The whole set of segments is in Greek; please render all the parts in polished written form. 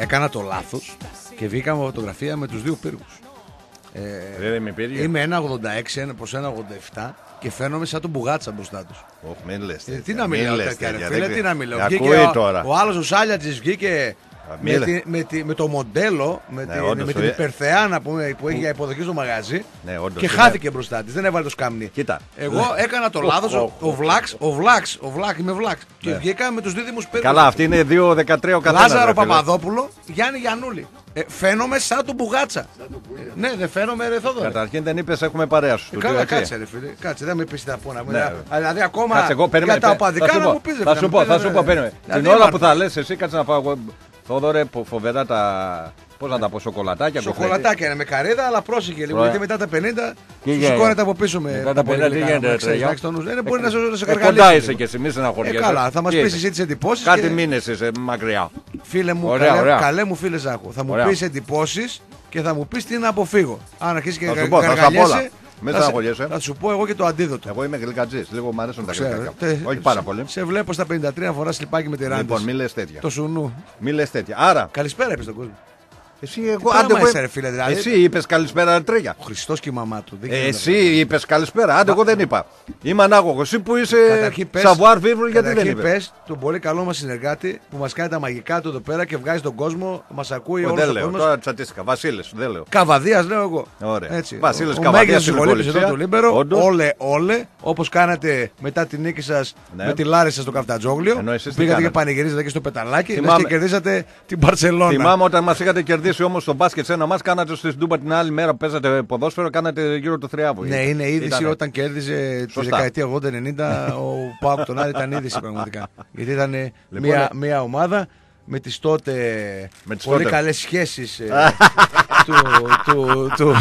έκανα το λάθος και βγήκαμε φωτογραφία με τους δύο πύργους. Είμαι 1,86 προς 1,87 και φαίνομαι σαν τον Μπουγάτσα μπροστά τους. Μην λες τέτοια. Τι να μην λέω τέτοια, ρε φίλε, τι να μην λέω. Ο άλλος ο Σάλιατζης βγήκε με το μοντέλο, με την υπερθεάνα που έχει για υποδοχή στο μαγαζί και χάθηκε μπροστά της. Δεν έβαλε το σκάμνι. Εγώ έκανα το λάθος, ο Βλάξ, είμαι Βλάξ. Και βγήκα με τους δίδυμους πύργους. Καλά, αυτή είναι 2,13 ο καθένας. Λάζαρο Παπαδόπουλο, Γιάννη Γιαννούλη. Φαίνομαι σαν τον Μπουγάτσα. Ναι, δεν φαίνομαι, ρε Θόδωρε. Καταρχήν δεν είπες έχουμε παρέα σου. Καλά, κάτσε, ρε φίλε. Κάτσε, δεν με πεις τα πόνα. Δηλαδή, ακόμα για τα οπαδικά να μου πεις. Θα σου πω, περίμενε. Την ώρα που θα λες εσύ, κάτσε να πάω εγώ. Θόδωρε, φοβερά τα. Πώς να τα πω, σοκολατάκια. Σοκολατάκια είναι με καρύδα, αλλά πρόσεχε λίγο. Γιατί μετά τα 50 σηκώνεται από πίσω με τα πολυκατοικία. Δεν μπορεί να σε καργαλίσει. Κοντά είσαι και εσύ, μη στεναχωριέσαι. Καλά, θα μας πεις εσύ τις εντυπώσεις. Κάτι μήνες είσαι μακριά. Φίλε μου, καλέ μου φίλε Ζάκο, θα μου πεις εντυπώσεις και θα μου πεις τι να αποφύγω. Αν αρχίσεις και καργαλιέσαι. Θα σου πω εγώ και το αντίδοτο. Εγώ είμαι γλυκατζής, λίγο μου αρέσουν τα γλυκάκια. Όχι πάρα πολύ. Σε βλέπω στα 53 φορά σλιπάκι με τη ράντα. Λοιπόν, μη λες τέτοια. Το σουνού. Μη λες τέτοια. Άρα. Καλησπέρα, είπες στον κόσμο. Εσύ, εσύ είπες καλησπέρα, Τρίγια. Ο Χριστός και η μαμά του. Εσύ είπες καλησπέρα. Άντε, εγώ δεν είπα. Είμαι ανάγωγος. Εσύ που είσαι σαβουάρ βίβλο, γιατί δεν είπες. Πες τον πολύ καλό μας συνεργάτη που μας κάνει τα μαγικά του εδώ πέρα και βγάζει τον κόσμο. Μας ακούει όλος ο κόσμος. Τώρα τσατίστηκα. Βασίλης, δεν λέω. Καβαδίας λέω εγώ. Ωραία. Βασίλης Καβαδίας. Όλε, όπως κάνατε μετά τη νίκη σας με τη Λάρισα στο Καφτατζόγλιο. Πήγατε και πανηγυρίζατε και στο Πεταλάκι και κερδίσατε την Μπαρσελόνα. Θυμάμαι όταν μας είχατε κερδίσει όμως στο μπάσκετ σε ένα μας, κάνατε στη Ντούμπα την άλλη μέρα που παίζατε ποδόσφαιρο, κάνατε γύρω το Θριάβο. Ναι, είναι είδηση όταν κέρδιζε τη δεκαετία 80-90 ο ΠΑΟΚ τον Άρη, ήταν είδηση πραγματικά. Γιατί ήταν μια ομάδα με τις τότε πολύ καλές σχέσεις του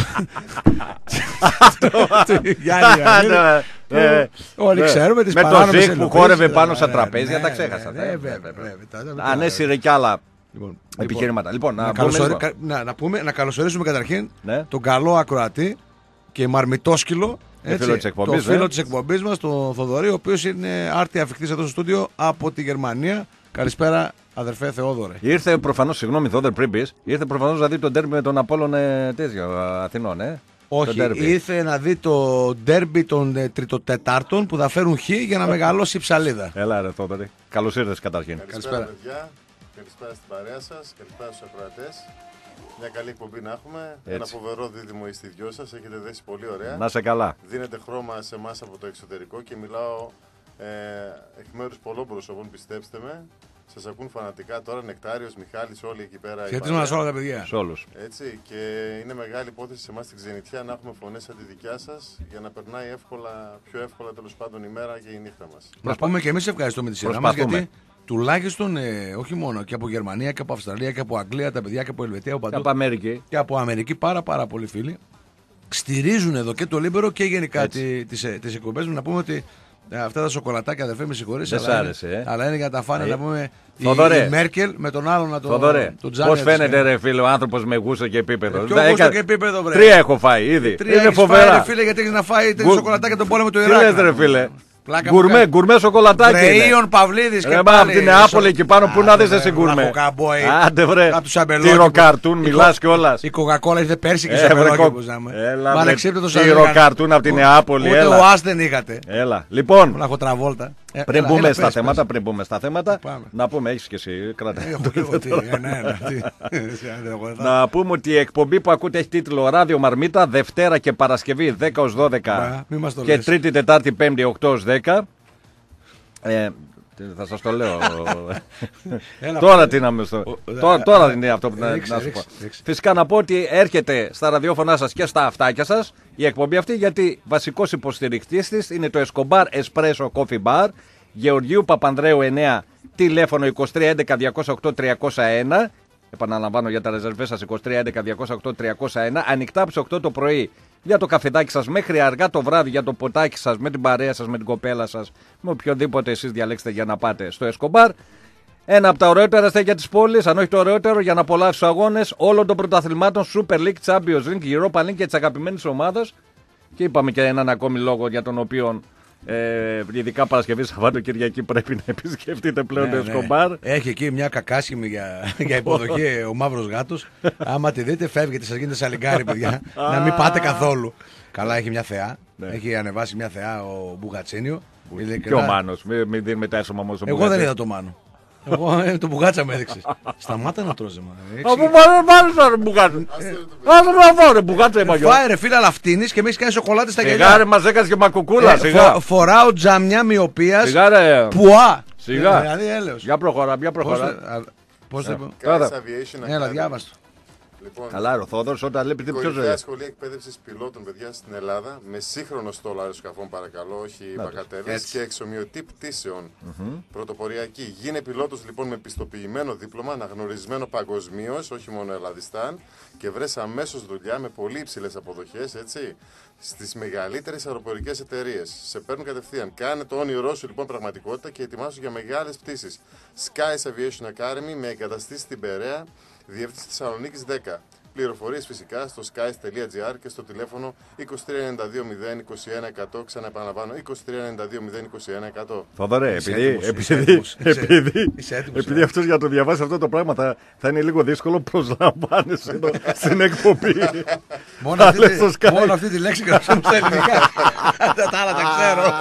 Γιάννη. Όλοι ξέρουμε τις παράνομες με το Ζικ που χόρευε πάνω στα τραπέζια, τα ξέχασα. Ανέσυρε κι άλλα επιχειρήματα. Λοιπόν, να καλωσορίσουμε καταρχήν τον καλό ακροατή και μαρμητόσκυλο, το φίλο της εκπομπής μας, τον Θοδωρή, ο οποίος είναι άρτια αφιχτής εδώ στο στούντιο από τη Γερμανία. Καλησπέρα, αδερφέ Θεόδωρε. Ήρθε προφανώς, συγγνώμη Θόδωρ, πριν πεις, ήρθε προφανώς να δει τον ντέρμπι με τον Απόλλων Αθηνών, Όχι, ήρθε να δει το ντέρμπι των τριτοτετάρτων που θα φέρουν χ για να μεγαλώσει η ψαλίδα. Έλα ρε Θόδωρε, καλώς ήρθες καταρχήν. Καλησπέρα παιδιά, καλησπέρα στην παρέα σας, καλησπέρα στους ακροατές. Μια καλή εκπομπή να έχουμε. Έτσι. Ένα φοβερό δίδυμο είστε οι δυο σας, έχετε δέσει πολύ ωραία. Να σε καλά. Δίνετε χρώμα σε εμάς από το εξωτερικό και μιλάω εκ μέρους πολλών προσωπών, πιστέψτε με. Σας ακούν φανατικά τώρα, Νεκτάριος, Μιχάλης, όλοι εκεί πέρα. Χαιρετίζουμε σε όλα τα παιδιά. Σε όλους. Έτσι, και είναι μεγάλη υπόθεση σε εμάς στην ξενιτιά να έχουμε φωνές σαν τη δικιά σας για να περνάει πιο εύκολα τέλος πάντων η μέρα και η νύχτα μας. Να πούμε και εμείς ευχαριστούμε τη σειρά μας, γιατί τουλάχιστον όχι μόνο και από Γερμανία και από Αυστραλία και από Αγγλία τα παιδιά και από Ελβετία και από Αμερική. Και από Αμερική πάρα πολλοί φίλοι στηρίζουν εδώ και το Λίμπερο και γενικά τις εκπομπές μου. Να πούμε ότι αυτά τα σοκολατάκια, αδερφέ, με συγχωρείς, αλλά είναι για τα φάνε να πούμε η Μέρκελ με τον άλλον να τον Τζάνι. Πώς φαίνεται ρε φίλε ο άνθρωπος με γούστο και επίπεδο. Γούστο και επίπεδο, βρε. 3 έχω φάει ήδη. 3 είναι φοβερά. Φάει, φίλε, γιατί έχεις να φάει 3 σοκολατάκια τον πόλεμο του Ιράκ. Τι λες ρε φίλε. Γκουρμέ σοκολατάκι. Ρέιον Παυλίδης και πάλι. Από την Νεάπολη εκεί πάνω που να δεις εσύ γκουρμέ. Άντε βρε. Τυροκαρτούν μιλάς κιόλας. Η Κοκακόλα ήρθε πέρσι και σε αμπελόκηπους. Τυροκαρτούν από την Νεάπολη. Ούτε ο Άς δεν είχατε. Έλα. Λοιπόν. Λαχοτραβόλτα. Πριν μπούμε στα θέματα, να πούμε, έχεις και εσύ, κρατάει. Να πούμε ότι η εκπομπή που ακούτε έχει τίτλο Ράδιο Μαρμίτα, Δευτέρα και Παρασκευή 10 ως 12 και Τρίτη, Τετάρτη, Πέμπτη 8 ως 10. Θα σας το λέω. Τώρα τι να με στο. Τώρα είναι αυτό που να σου πω. Φυσικά να πω ότι έρχεται στα ραδιόφωνά σας και στα αυτάκια σας η εκπομπή αυτή, γιατί βασικός υποστηρικτής της είναι το Escobar Espresso Coffee Bar, Γεωργίου Παπανδρέου 9, τηλέφωνο 23 11 208 301. Επαναλαμβάνω για τα ρεζερβές σας 23 11 208 301. Ανοιχτά από τις 8 το πρωί για το καφεδάκι σας μέχρι αργά το βράδυ για το ποτάκι σας, με την παρέα σας, με την κοπέλα σας, με οποιοδήποτε εσείς διαλέξετε για να πάτε στο Escobar. Ένα από τα ωραιότερα στέκια της πόλης, αν όχι το ωραιότερο, για να απολαύσει τους αγώνες όλων των πρωταθλημάτων Super League, Champions League, Europa League και της αγαπημένης ομάδας. Και είπαμε και έναν ακόμη λόγο για τον οποίο Ειδικά Παρασκευή, Σαββατοκυριακή πρέπει να επισκεφτείτε πλέον το Εσκομπάρ. Έχει εκεί μια κακάσχημη για υποδοχή ο Μαύρος Γάτος. Άμα τη δείτε, φεύγετε, σας γίνεται σαλιγκάρι, παιδιά. Να μην πάτε καθόλου. Καλά, έχει μια θεά. Έχει ανεβάσει μια θεά ο Μπουγατσίνιο. Και ο Μάνος. Μην δίνουμε τα έσωμα όμως. Εγώ δεν είδα το Μάνο. Εγώ το μπουγάτσα με έδειξες. Σταμάτα να τρως, αφού μάλιστα τώρα μπουγάτσα. Άσε να φάω ρε μπουγάτσα είμαι. Φάε ρε φίλε, αλλά φτύνεις και με έχεις κάνει σοκολάτες στα γυαλιά. Σιγά ρε, μας έκανες και μακουκούλα. Φοράω τζαμιά μοιοπίας. Σιγά ρε. Πουά. Σιγά. Δηλαδή έλεος. Για προχωρά. Πώς θα πω. Έλα, διάβαστο. Λοιπόν, καλά, ο Θόδωρος όταν λέει ποιος είναι. Κορυφαία σχολεία εκπαίδευσης πιλότων, παιδιά, στην Ελλάδα, με σύγχρονο στόλο αεροσκαφών, παρακαλώ, όχι μπακατέλες, και εξομοιωτή πτήσεων. Πρωτοποριακή. Γίνε πιλότος λοιπόν με πιστοποιημένο δίπλωμα, αναγνωρισμένο παγκοσμίως, όχι μόνο Ελλαδιστάν, και βρες αμέσως δουλειά με πολύ υψηλές αποδοχές, έτσι, στις μεγαλύτερες αεροπορικές εταιρείες. Σε παίρνουν κατευθείαν. Κάνε το όνειρό σου λοιπόν πραγματικότητα και ετοιμάσου για μεγάλες πτήσεις. Skies Aviation Academy με εγκαταστήσεις στην Περαία. Διεύθυνση Θεσσαλονίκης 10. Πληροφορίες φυσικά στο skies.gr και στο τηλέφωνο 2392 021 100. Ξαναεπαναλαμβάνω 2392 021 100. Θόδωρε, επειδή αυτός για να το διαβάσει αυτό το πράγμα θα είναι λίγο δύσκολο, προσλαμβάνεις εδώ στην εκπομπή. Μόνο αυτή τη λέξη κρατήσουμε στα ελληνικά. Τα άλλα τα ξέρω.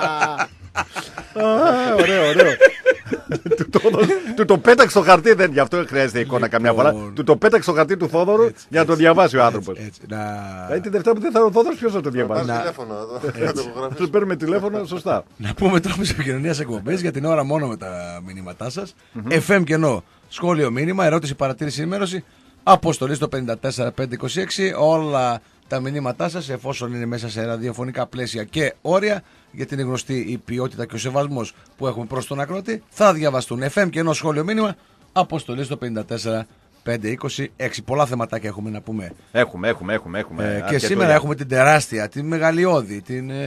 Ωραίο. Του το πέταξε στο χαρτί, δεν γι' αυτό χρειάζεται εικόνα καμιά φορά. Του το πέταξε στο χαρτί του Θόδωρου για να το διαβάσει ο άνθρωπος. Τη Δευτέρα που δεν θα είναι ο Θόδωρος, ποιος θα το διαβάσει. Του παίρνουμε τηλέφωνο, σωστά. Να πούμε τρόπους επικοινωνίας εκπομπής για την ώρα μόνο με τα μηνύματά σας. FM κενό, σχόλιο μήνυμα, ερώτηση, παρατήρηση, ενημέρωση. Αποστολή στο 54526. Όλα τα μηνύματά σας, εφόσον είναι μέσα σε ραδιοφωνικά πλαίσια και όρια, γιατί είναι γνωστή η ποιότητα και ο σεβασμός που έχουμε προς τον ακροατή, θα διαβαστούν. FM και ένα σχόλιο μήνυμα, αποστολή στο 54526. Πολλά θεματάκια έχουμε να πούμε. Έχουμε. Και σήμερα έχουμε την τεράστια, την μεγαλειώδη,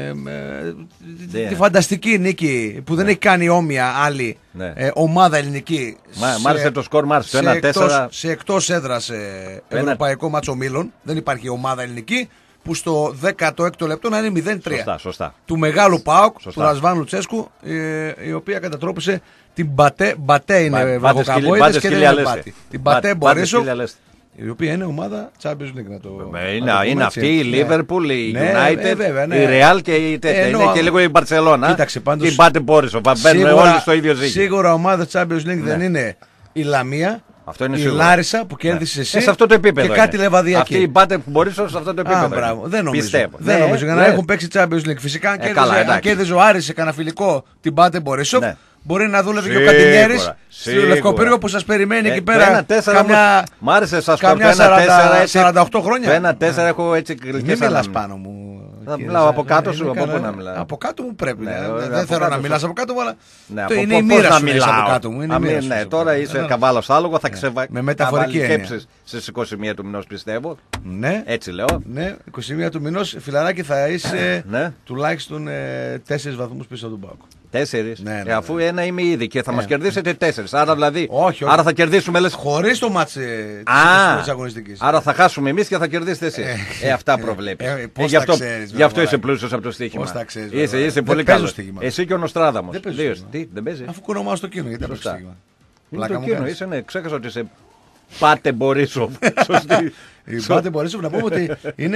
τη φανταστική νίκη που δεν έχει κάνει όμοια άλλη ομάδα ελληνική. Μ' άρεσε το σκορ, μ' άρεσε το 1-4. Σε εκτός έδρας ευρωπαϊκό μάτσο Μίλων. Δεν υπάρχει ομάδα ελληνική που στο 16ο λεπτό να είναι 0-3. Σωστά. Του μεγάλου ΠΑΟΚ, του Ρασβάν Λουτσέσκου, η οποία κατατρόπισε την Μπατέ είναι βραχοκαμποίδες και δεν είναι Μπάτι. Την Μπατέ Μπορίσοφ, η οποία είναι ομάδα Champions League. Είναι αυτή η Liverpool, η United, η Real και η τέτοια. Είναι και λίγο η Barcelona. Και η Μπάτε Μπορίσοφ. Μπαίνουν όλοι στο ίδιο ζύγι. Σίγουρα ομάδα Champions League δεν είναι η Λαμία. Αυτό είναι η Λάρισα που κέρδισε εσύ σε αυτό το επίπεδο και κάτι Λεβαδιακή. Αυτή η Μπάτε που μπορεί σε αυτό το επίπεδο. Μπράβο. Δεν νομίζω για να έχουν παίξει Champions League. Φυσικά αν κέρδιζε ο Άρης σε κανένα φιλικό την Μπάτε Μπορίσοφ, μπορεί να δούλευε και ο Καντινιέρης στο Λευκοπύργο που σας περιμένει εκεί πέρα. Μ' άρεσε σας το 48 χρόνια. 1-4 έχω έτσι γλυκές. Μην μιλάς πάνω μου. Θα μιλάω από κάτω σου, από πού να μιλάω. Από κάτω μου πρέπει. Δεν θέλω να μιλάς από κάτω μου, αλλά είναι η μοίρα σου από κάτω μου. Ναι, τώρα είσαι καβάλος άλογο, θα με μεταφορική έννοια. Στις 21 του μηνός πιστεύω. Ναι. Έτσι λέω. Ναι, 21 του μηνός, φιλαράκι, θα είσαι τουλάχιστον 4 βαθμούς πίσω από τον ΠΑΟΚ. 4. Αφού ένα είμαι ήδη και θα μας κερδίσετε 4. Άρα δηλαδή. Όχι. Άρα θα κερδίσουμε λες. Χωρίς το μάτς της αγωνιστικής. Άρα θα χάσουμε εμείς και θα κερδίσετε εσείς. Αυτά προβλέπεις. Γι' αυτό είσαι πλούσιος από το στοίχημα. Πώς τα ξέρεις. Είσαι πολύ καλός. Εσύ και ο Νοστράδαμος. Δεν παίζει. Αφού κουνόμαστε στο κίνο, γιατί το κίνο. Είσαι, ξέχασα ότι είσαι Πάτε Μπορίσοφ. Η Πάτε Μπορίσοφ, να πούμε ότι είναι.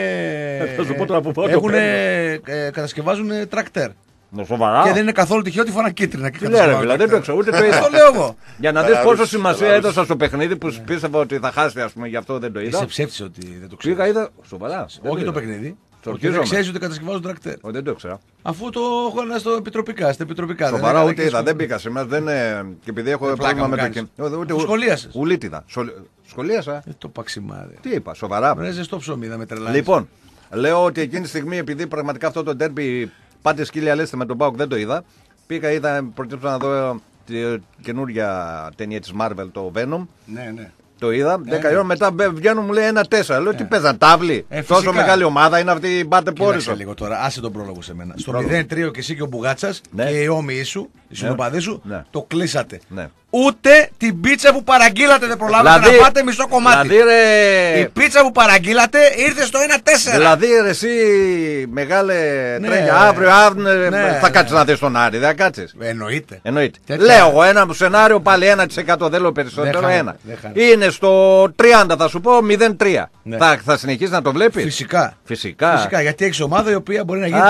Κατασκευάζουν τρακτέρ. Και δεν είναι καθόλου τυχαίο ότι φορά κίτρινα. Δεν το ξέρω, ούτε το είδα. Το λέω εγώ. Για να δεις πόσο σημασία έδωσα στο παιχνίδι που πίστευα ότι θα χάσει, ας πούμε, γι' αυτό δεν το είδα. Είσαι ψεύτης ότι δεν το ξέρω. Πήγα, είδα. Σοβαρά. Όχι το παιχνίδι. Δεν ξέρεις ότι κατασκευάζουν τρακτέρ. Δεν το ήξερα. Αφού το έχω στο επιτροπικά. Σοβαρά, ούτε είδα. Δεν πήγα σήμερα. Και επειδή έχω πρόβλημα με το κινητό. Σχολίασες. Ουλίτιδα. Σχολίασα. Το παξιμάδι. Τι είπα, σοβαρά. Βρέζε στο ψωμί, θα με τρελάνεις. Λοιπόν, λέω ότι εκείνη τη στιγμή, επειδή πραγματικά αυτό το ντέρμπι πάτε σκύλια λέστε με τον ΠΑΟΚ, δεν το είδα. Πήγα, προτείνω να δω τη καινούργια ταινία της Marvel, το Venom. Ναι. Το είδα. 10 ώρα μετά βγαίνω, μου λέει 1-4. Λέω τι παίζαν, τάβλη. Τόσο μεγάλη ομάδα είναι αυτή η Μπάτε Πόρισο. Λίγο τώρα, άσε τον πρόλογο σε μένα. Στο 0-3 και εσύ και ο Μπουγάτσας και οι όμοιοι σου, οι συνοπαδοί σου, το κλείσατε. Ούτε την πίτσα που παραγγείλατε δεν προλάβατε να πάτε μισό κομμάτι. Δηλαδή, η πίτσα που παραγγείλατε ήρθε στο 1-4. Δηλαδή, εσύ μεγάλε Τρέγια, αύριο θα κάτσεις να δεις τον Άρη, δεν θα κάτσεις. Εννοείται. Λέω εγώ ένα σενάριο πάλι 1%, δεν λέω περισσότερο. Είναι στο 30, θα σου πω 0-3. Θα συνεχίσεις να το βλέπεις. Φυσικά, γιατί έχεις ομάδα η οποία μπορεί να γίνει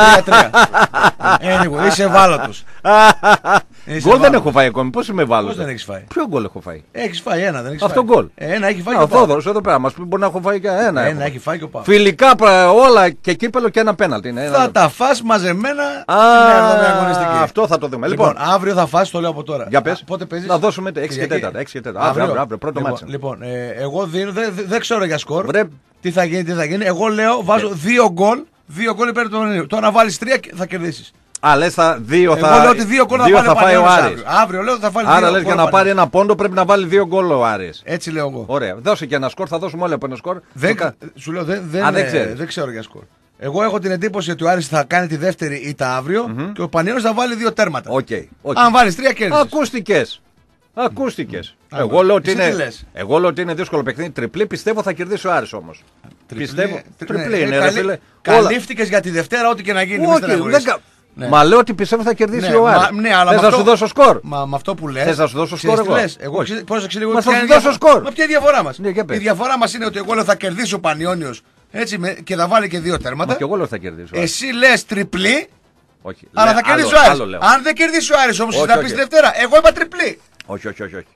3-3. Είσαι ευάλωτος. Γκολ δεν έχω φάει ακόμη. Πώς είμαι ευάλωτος? Πώς δεν έχεις φάει? Ποιο γκολ έχω φάει? Έχεις φάει ένα, δεν έχεις αυτό φάει. Γκολ. Ένα έχει φάει. Ο Θόδωρος εδώ πέρα μας πει μπορεί να έχω φάει και ένα. Ένα έχει φάει και ο Παύλος. Φιλικά όλα και κύπελο και ένα πέναλτι. Θα τα φας μαζεμένα στην αγωνιστική. Αυτό θα το δούμε. Λοιπόν, αύριο θα φας, το λέω από τώρα. Για πες. Πότε παίζεις? Να δώσουμε 6 και 4. Αύριο, πρώτο μάτσο. Λοιπόν, εγώ δίνω, δεν ξέρω για σκορ. Τι θα γίνει. Εγώ λέω, βάζω 2 γκολ. 2 γκολ υπέρ του Πανιόνιου. Τώρα να βάλεις 3 θα κερδίσεις. Λες θα 2 θα. Εγώ λέω ότι 2 γκολ θα φάει ο Άρης. Αύριο λέω θα βάλει 2 γκολ. Άρα λες για να πάρει ένα πόντο πρέπει να βάλει 2 γκολ ο Άρης. Έτσι λέω εγώ. Ωραία. Δώσε και ένα σκορ, θα δώσουμε όλοι από ένα σκορ. Σου λέω δεν ξέρω για σκορ. Εγώ έχω την εντύπωση ότι ο Άρης θα κάνει τη δεύτερη ήττα αύριο και ο Πανιόνιος θα βάλει 2 τέρματα. Αν βάλεις 3 κέρδισες. Ακούστηκες. Εγώ λέω ότι είναι δύσκολο παιχνίδι. Τριπλή πιστεύω θα κερδίσει ο Άρης όμως. Πιστεύω. Τριπλή είναι, ρε φίλε. Καλύφθηκες για τη Δευτέρα, ό,τι και να γίνει. Ναι. Μα λέω ότι πιστεύω θα κερδίσει ο Άρης. Θες να σου δώσω σκορ? Μα με αυτό που λες. Θες να σου δώσω σκορ? Εγώ πώς εξηγώ. Μα θα σου δώσω σκορ. Μα ποια είναι η διαφορά μας? Η διαφορά μας είναι ότι εγώ λέω θα κερδίσει ο Πανιόνιος και θα βάλει και 2 τέρματα. Μα και εγώ λέω θα κερδίσει. Εσύ λες τριπλή. Όχι. Αλλά θα κερδίσει ο Άρης. Αν δεν κερδίσει ο Άρης όμως θα πεις Δευτέρα. Εγώ είπα τριπλή. Όχι.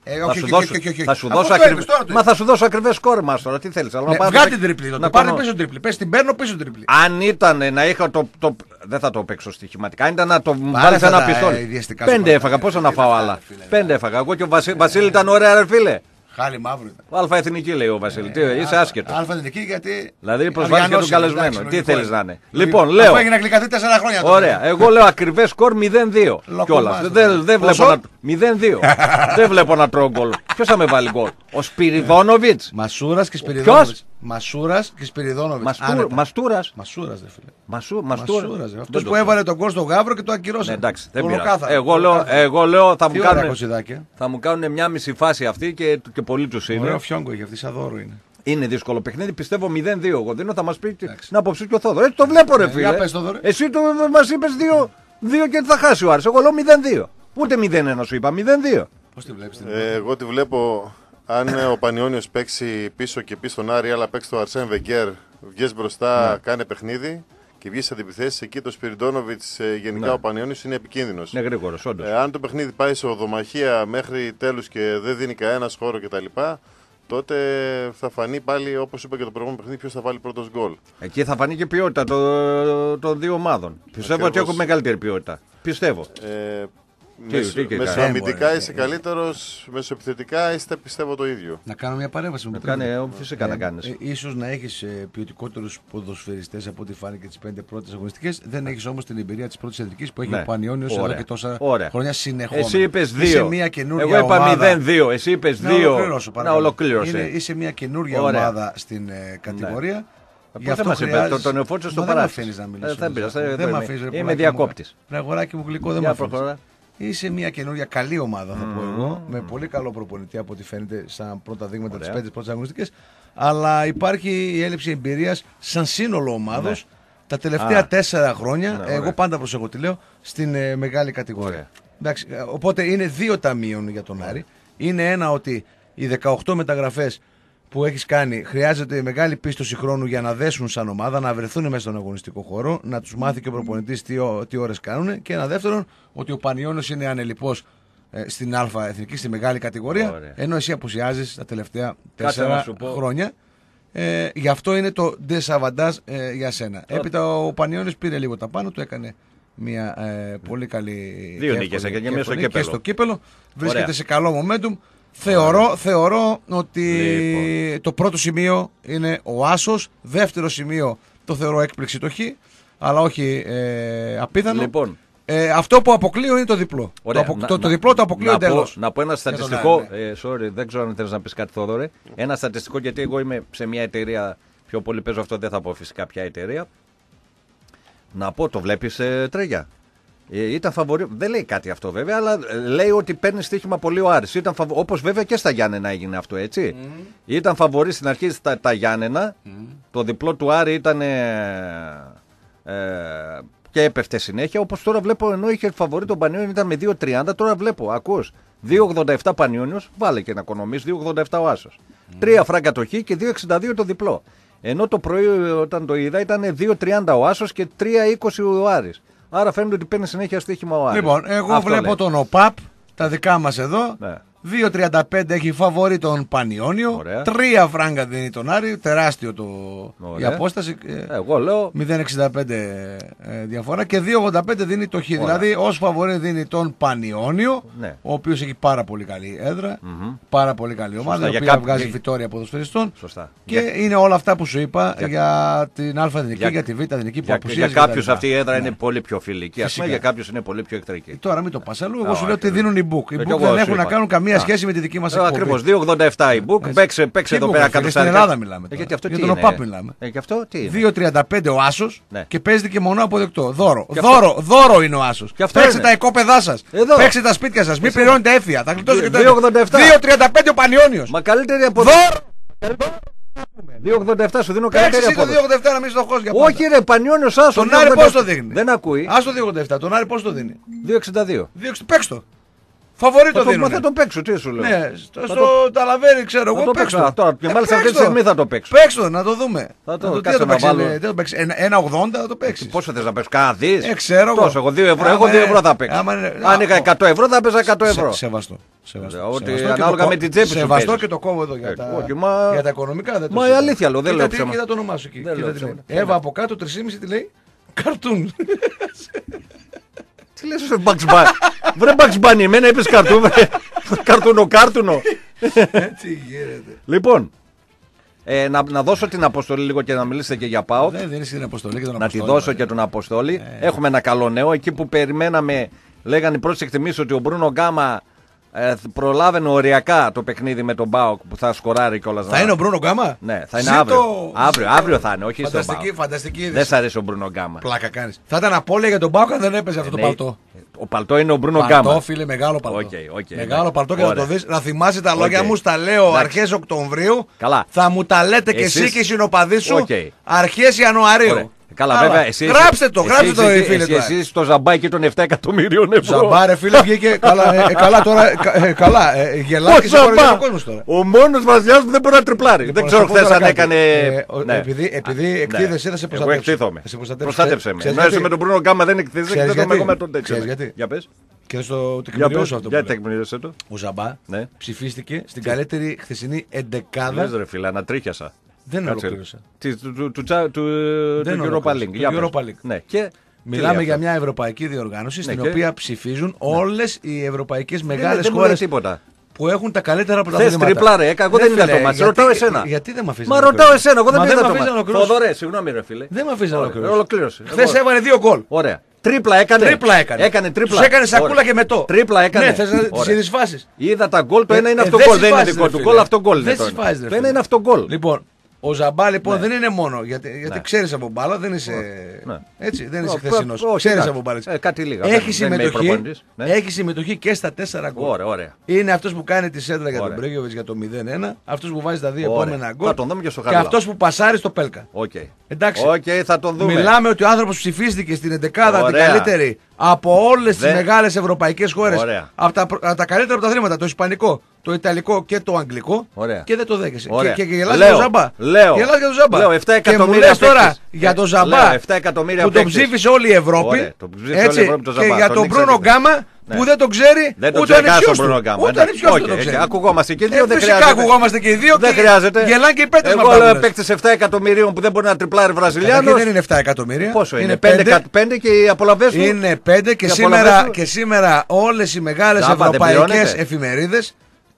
Θα σου δώσω ακριβές. Μα θα σου δώσω ακριβές σκόρ μας τώρα. Τι θέλεις? Βγάλει την τριπλή. Να πάρει πίσω τριπλή. Πες την παίρνω πίσω τριπλή. Αν ήταν να είχα το. Δεν θα το παίξω στοιχηματικά. Αν ήταν να το βάλεις ένα πιστόλι. 5 έφαγα. Πόσα να φάω άλλα? 5 έφαγα. Εγώ και ο Βασίλη ήταν ωραία, ρε φίλε. Χάλι μαύρο ήταν. Αλφα εθνική λέει ο Βασίλη. Είσαι άσχετο. Αλφα εθνική γιατί. Δηλαδή προσβάλλει και τον καλεσμένο. Τι θέλεις να είναι? Λοιπόν, λέω. Έγινε να κλικαθεί 4 χρόνια τώρα. Ωραία. Εγώ λέω ακριβές σκορ 0-2. Κιόλας. Δεν βλέπω να. 0-2. Δεν βλέπω να τρώω γκολ. Ποιος θα με βάλει γκολ? Ο Σπυριδόνοβιτς. Μασούρας και Σπυριδόνοβιτς. Μασούρας και Σπυριδόνοβιτς. Μαστούρας. Μασούρας, δεν φίλε. Μαστούρας. Αυτός που έβαλε τον γκολ στο Γαύρο και το ακυρώσαν. Εντάξει, δεν πειράζει. Εγώ λέω θα μου κάνουν μια μισή φάση αυτή και πολύ τους είναι. Ωραίο φιόγκο έχει αυτή, σαν δώρο είναι. Είναι δύσκολο παιχνίδι, πιστεύω 0-2. Εγώ δίνω, θα μας πει την άποψή και ο Θόδωρ. Έτσι το βλέπω, ρε φίλε. Εσύ μας είπες 2 και θα χάσει ο Άρης. Εγώ λέω 0-2. Ούτε 0-1 σου είπα, 0-2. Πώς τη βλέπεις? Εγώ τη βλέπω. Αν ο Πανιόνιος παίξει πίσω και πει στον Άρη, αλλά παίξει το Αρσέν Βεγγέρ, βγες μπροστά, κάνε παιχνίδι και βγεις αντιπιθέσεις, εκεί το Σπυριδόνοβιτς, γενικά ο Πανιόνιος είναι επικίνδυνος. Είναι γρήγορος, όντως. Αν το παιχνίδι πάει σε οδομαχία μέχρι τέλους και δεν δίνει κανένα χώρο κτλ., τότε θα φανεί πάλι, όπως είπα και το προηγούμενο παιχνίδι, ποιος θα βάλει πρώτος γκολ. Εκεί θα φανεί και ποιότητα των δύο ομάδων. Πιστεύω ότι έχω μεγαλύτερη ποιότητα. Πιστεύω. Μεσοαμυντικά είσαι καλύτερος, μεσοεπιθετικά είστε πιστεύω το ίδιο. Να κάνω μια παρέμβαση. Φυσικά να κάνεις. Ίσως να έχεις ποιοτικότερους ποδοσφαιριστές από ό,τι φάνηκε τις 5 πρώτες αγωνιστικές. Δεν έχεις όμως την εμπειρία της πρώτης εθνικής που έχει ο Πανιόνιος εδώ και τόσα χρόνια συνεχόμενα. Εσύ είπες 2. Είσαι μια καινούργια εγώ είπα ομάδα. 0-2. Εσύ είπες 2. Να ολοκλήρωσε. Είσαι μια καινούργια ομάδα στην κατηγορία. Πώς θα μας είπε, τον νεοφώτισο στο παράθυρο. Δεν με αφήνεις. Είμαι διακόπτης. Αγοράκι μου γλυκό, δεν με αφήνεις. Είσαι μια καινούργια καλή ομάδα, θα πω εγώ, με πολύ καλό προπονητή από ό,τι φαίνεται σαν πρώτα δείγματα τις 5 πρώτες αγωνιστικές. Αλλά υπάρχει η έλλειψη εμπειρίας σαν σύνολο ομάδος τα τελευταία 4 χρόνια. Εγώ πάντα προσέχω τι λέω, στην μεγάλη κατηγορία. Εντάξει, οπότε είναι 2 ταμείων για τον Άρη. Είναι ένα ότι οι 18 μεταγραφές που έχεις κάνει χρειάζεται μεγάλη πίστοση χρόνου για να δέσουν σαν ομάδα, να βρεθούν μέσα στον αγωνιστικό χώρο, να τους μάθει και ο προπονητής τι ώρες κάνουν. Και ένα δεύτερον, ότι ο Πανιόνιος είναι ανελιπώς στην Α εθνική, στη μεγάλη κατηγορία, ενώ εσύ απουσιάζεις τα τελευταία 4 χρόνια. Γι' αυτό είναι το ντεσαβαντάζ για σένα. Έπειτα ο Πανιόνιος πήρε λίγο τα πάνω, του έκανε μια πολύ καλή 2 νίκες και στο κύπελο. Βρίσκεται σε καλό momentum. Θεωρώ ότι το πρώτο σημείο είναι ο άσος. Δεύτερο σημείο το θεωρώ έκπληξη το χ, αλλά όχι απίθανο. Λοιπόν, αυτό που αποκλείω είναι το διπλό. Το διπλό το αποκλείω εντελώς. Να πω ένα στατιστικό. Sorry, δεν ξέρω αν θέλεις να πεις κάτι, Θόδωρε. Ένα στατιστικό, γιατί εγώ είμαι σε μια εταιρεία, πιο πολύ παίζω αυτό, δεν θα πω φυσικά ποια εταιρεία. Να πω, το βλέπεις, Τρέγια. Ήταν φαβορί. Δεν λέει κάτι αυτό βέβαια, αλλά λέει ότι παίρνει στοίχημα πολύ ο Άρης. Όπως βέβαια και στα Γιάννενα έγινε αυτό, έτσι. Ήταν φαβορί στην αρχή τα Γιάννενα. Το διπλό του Άρη ήταν. Και έπεφτε συνέχεια. Όπως τώρα βλέπω, ενώ είχε φαβορί τον Πανιόνιο ήταν με 2.30, τώρα βλέπω. Ακούς. 2.87 Πανιόνιος, βάλε και να οικονομείς, 2.87 ο Άσος. 3 φράγκα το Χ και 2.62 το διπλό. Ενώ το πρωί όταν το είδα ήταν 2.30 ο Άσος και 3.20 ο Άρης. Άρα φαίνεται ότι παίρνει συνέχεια στοίχημα ο Άρης. Λοιπόν, εγώ αυτό βλέπω λέει. Τον ΟΠΑΠ, τα δικά μας εδώ. Ναι. 2.35 έχει φαβορί τον Πανιόνιο. Ωραία. 3 φράγκα δίνει τον Άρη. Τεράστιο η απόσταση. Εγώ λέω 0.65 διαφορά. Και 2.85 δίνει το Χ. Δηλαδή ως φαβορί δίνει τον Πανιόνιο. Ναι. Ο οποίος έχει πάρα πολύ καλή έδρα. Πάρα πολύ καλή ομάδα. Η οποία βγάζει φυτόρια ποδοσφαιριστών. Σωστά. Και είναι όλα αυτά που σου είπα για την Α Εθνική, για τη Β Εθνική που απουσίαζε. Για κάποιους αυτή η έδρα είναι πολύ πιο φιλική. Για κάποιους είναι πολύ πιο εχθρική. Τώρα μην το πας αλλού. Εγώ σου λέω ότι δίνουν οι book. Οι book δεν έχουν να κάνουν καμία σχέση με τη δική μας εκπομπή. Ακριβώς, 2.87 η book. Παίξε εδώ πέρα κάτω στην Ελλάδα μιλάμε. Γιατί αυτό για τον ΟΠΑΠ μιλάμε. Και αυτό τι είναι. 2.35 ο Άσος και παίζεται και μονό αποδεκτό. Δώρο είναι ο Άσος. Παίξτε τα οικόπεδά σας. Παίξτε τα σπίτια σας. Μην πληρώνετε έφια. Θα γλιτώσετε και το 2.35 ο Πανιόνιος. Μα καλύτερη από 2.87 σου δίνω καλύτερη από 2.87 να μην στο χώσει για πάντα. Όχι ρε, Πανιόνιος Άσος. Τον Άρη πώς το δείχνει. Δεν ακούει. Άσο 2.87, τον Άρη πώς το δίνει. 2.62. Παίξ' το. Φαβορί το δίνουν. Θα τον παίξω, τι σου λέω. Ναι, στο Ταλαβέρι ξέρω εγώ. Παίξω. Και μάλιστα αυτή τη στιγμή θα το παίξω. Παίξω, να το δούμε. Τι θα το παίξει. 1,80 θα το παίξει. Πόσο θες να παίξω, κάνα δις. Ξέρω εγώ. Εγώ 2 ευρώ. Εγώ 2 ευρώ θα παίξω. Αν είχα 100 ευρώ θα παίζα 100 ευρώ. Σεβαστό. Ότι ανάλογα με την τσέπη σου. Σεβαστό και το κόβω εδώ για τα οικονομικά. Μα η αλήθεια λέω, δεν λέω ψέμα. Κοίτα το όνομά σου εκεί. Εύα από κάτω 3,5 τι λέει. Καρτούν. Τι λες Bugs Bunny. Βρε Bugs Bunny, εμένα είπες καρτούνο. Έτσι γίνεται. Λοιπόν, να δώσω την Αποστολή λίγο και να μιλήσετε και για ΠΑΟΚ. Δεν είναι την Αποστολή και τον Αποστόλη. Να τη δώσω και τον Αποστόλη. Έχουμε ένα καλό νέο. Εκεί που περιμέναμε, λέγανε οι πρώτες εκτιμήσεις ότι ο Μπρούνο Γκάμα προλάβαινε οριακά το παιχνίδι με τον ΠΑΟΚ που θα σκοράρει κιόλας. Θα είναι ο Μπρούνο Γκάμα? Ναι, θα είναι αύριο θα είναι, όχι στο ΠΑΟΚ. Φανταστική είδηση. Δεν σ' αρέσει ο Μπρούνο Γκάμα. Πλάκα κάνεις. Θα ήταν απώλεια για τον ΠΑΟΚ αν δεν έπαιζε αυτό το παλτό. Ο παλτό είναι ο Μπρούνο Γκάμα. Παλτό, φίλε, μεγάλο παλτό. Μεγάλο παλτό και να το δεις. Να θυμάσαι τα λόγια μου, στα λέω αρχές Οκτωβρίου. Θα μου τα λέτε κι εσύ και οι συνοπαδοί σου αρχές Ιανουαρίου. Καλά, βέβαια. Γράψτε το, φίλε. Εσείς το ζαμπάκι των 7 εκατομμυρίων ευρώ. Ζαμπάρε, φίλε, βγήκε. Καλά τώρα. Καλά, γελάει και σε ο κόσμος τώρα. Ο μόνος βασιλιάς που δεν μπορεί να τριπλάρει. Δεν ξέρω χθες αν έκανε. Επειδή εκτίδεσαι, θα σε προστατεύσει. Εγώ εκτίθομαι. Προστάτεψε με. Ενώ εσύ με τον Μπρούνο Γκάμα δεν εκτίθεσαι και δεν το με τον τέτοιο. Για πες. Και θα στο τεκμηριώσω αυτό. Για τεκμηριώσαι το. Ο Ζαμπά ψηφίστηκε στην καλύτερη χθεσινή εντεκάδα. Λες ρε φίλε, ανατρίχιασα. Δεν ολοκλήρωσα. Του Europa League. Ναι. Μιλάμε για μια ευρωπαϊκή διοργάνωση στην οποία ψηφίζουν όλες οι ευρωπαϊκές μεγάλες χώρες που έχουν τα καλύτερα πρωταθλήματα. Θες τριπλάρε, εγώ δεν είδα το μάτι. Ρωτάω εσένα. Γιατί δεν με αφήσεις? Μα ρωτάω εσένα, εγώ δεν είδα το μάτι. Θοδωρέ, συγγνώμη ρε φίλε. Δεν με αφήσεις να ολοκλήρωσε. Χθες έβαλε 2 γκολ. Ωραία. Τρίπλα έκανε. Τους έκανε σακούλα και μετό. Τρίπλα έκανε. Ναι, θες να τις φάσεις. Είδα τα γκολ, το ένα είναι αυτό γκολ. Δεν είναι δικό του γκολ, αυτό γκολ είναι. Το ένα είναι αυτό γκολ. Λοιπόν, ο Ζαμπά λοιπόν δεν είναι μόνο γιατί ξέρεις από μπάλα, δεν είσαι έτσι, δεν είσαι χθεσινός. Ξέρεις από μπάλα. Κάτι λίγα. Έχει συμμετοχή και στα 4 γκολ. Είναι αυτός που κάνει τη σέντρα για τον Μπρέγιοβιτς για το 0-1, αυτός που βάζει τα 2 επόμενα γκολ και αυτός που πασάρει στο Πέλκα. Εντάξει. Θα τον δούμε. Μιλάμε ότι ο άνθρωπος ψηφίστηκε στην 11η την καλύτερη από όλες τις μεγάλες ευρωπαϊκές χώρες. Από τα καλύτερα πρωταθλήματα, το ισπανικό, το ιταλικό και το αγγλικό. Και δεν το δέχεσαι. Και γελάς για τον Ζαμπά. Λέω 7 εκατομμύρια. Και μου λες τώρα για τον Ζαμπά που τον ψήφισε όλη η Ευρώπη. Και για τον Μπρούνο Γκάμα που δεν τον ξέρει ούτε ο ανιψιός του. Ούτε ο ανιψιός του δεν ξέρει. Ακουγόμαστε και οι δύο. Φυσικά ακουγόμαστε και οι δύο. Δεν χρειάζεται. Γελάνε και οι πέτες μας. Εγώ λέω παίκτες 7 εκατομμυρίων που δεν μπορεί να τριπλάρει Βραζιλιάνος. Δεν είναι 7 εκατομμύρια. Πόσο είναι? 5 και οι απολαβές του. Είναι 5 και σήμερα όλες οι μεγάλες ευρωπαϊκές εφημερίδες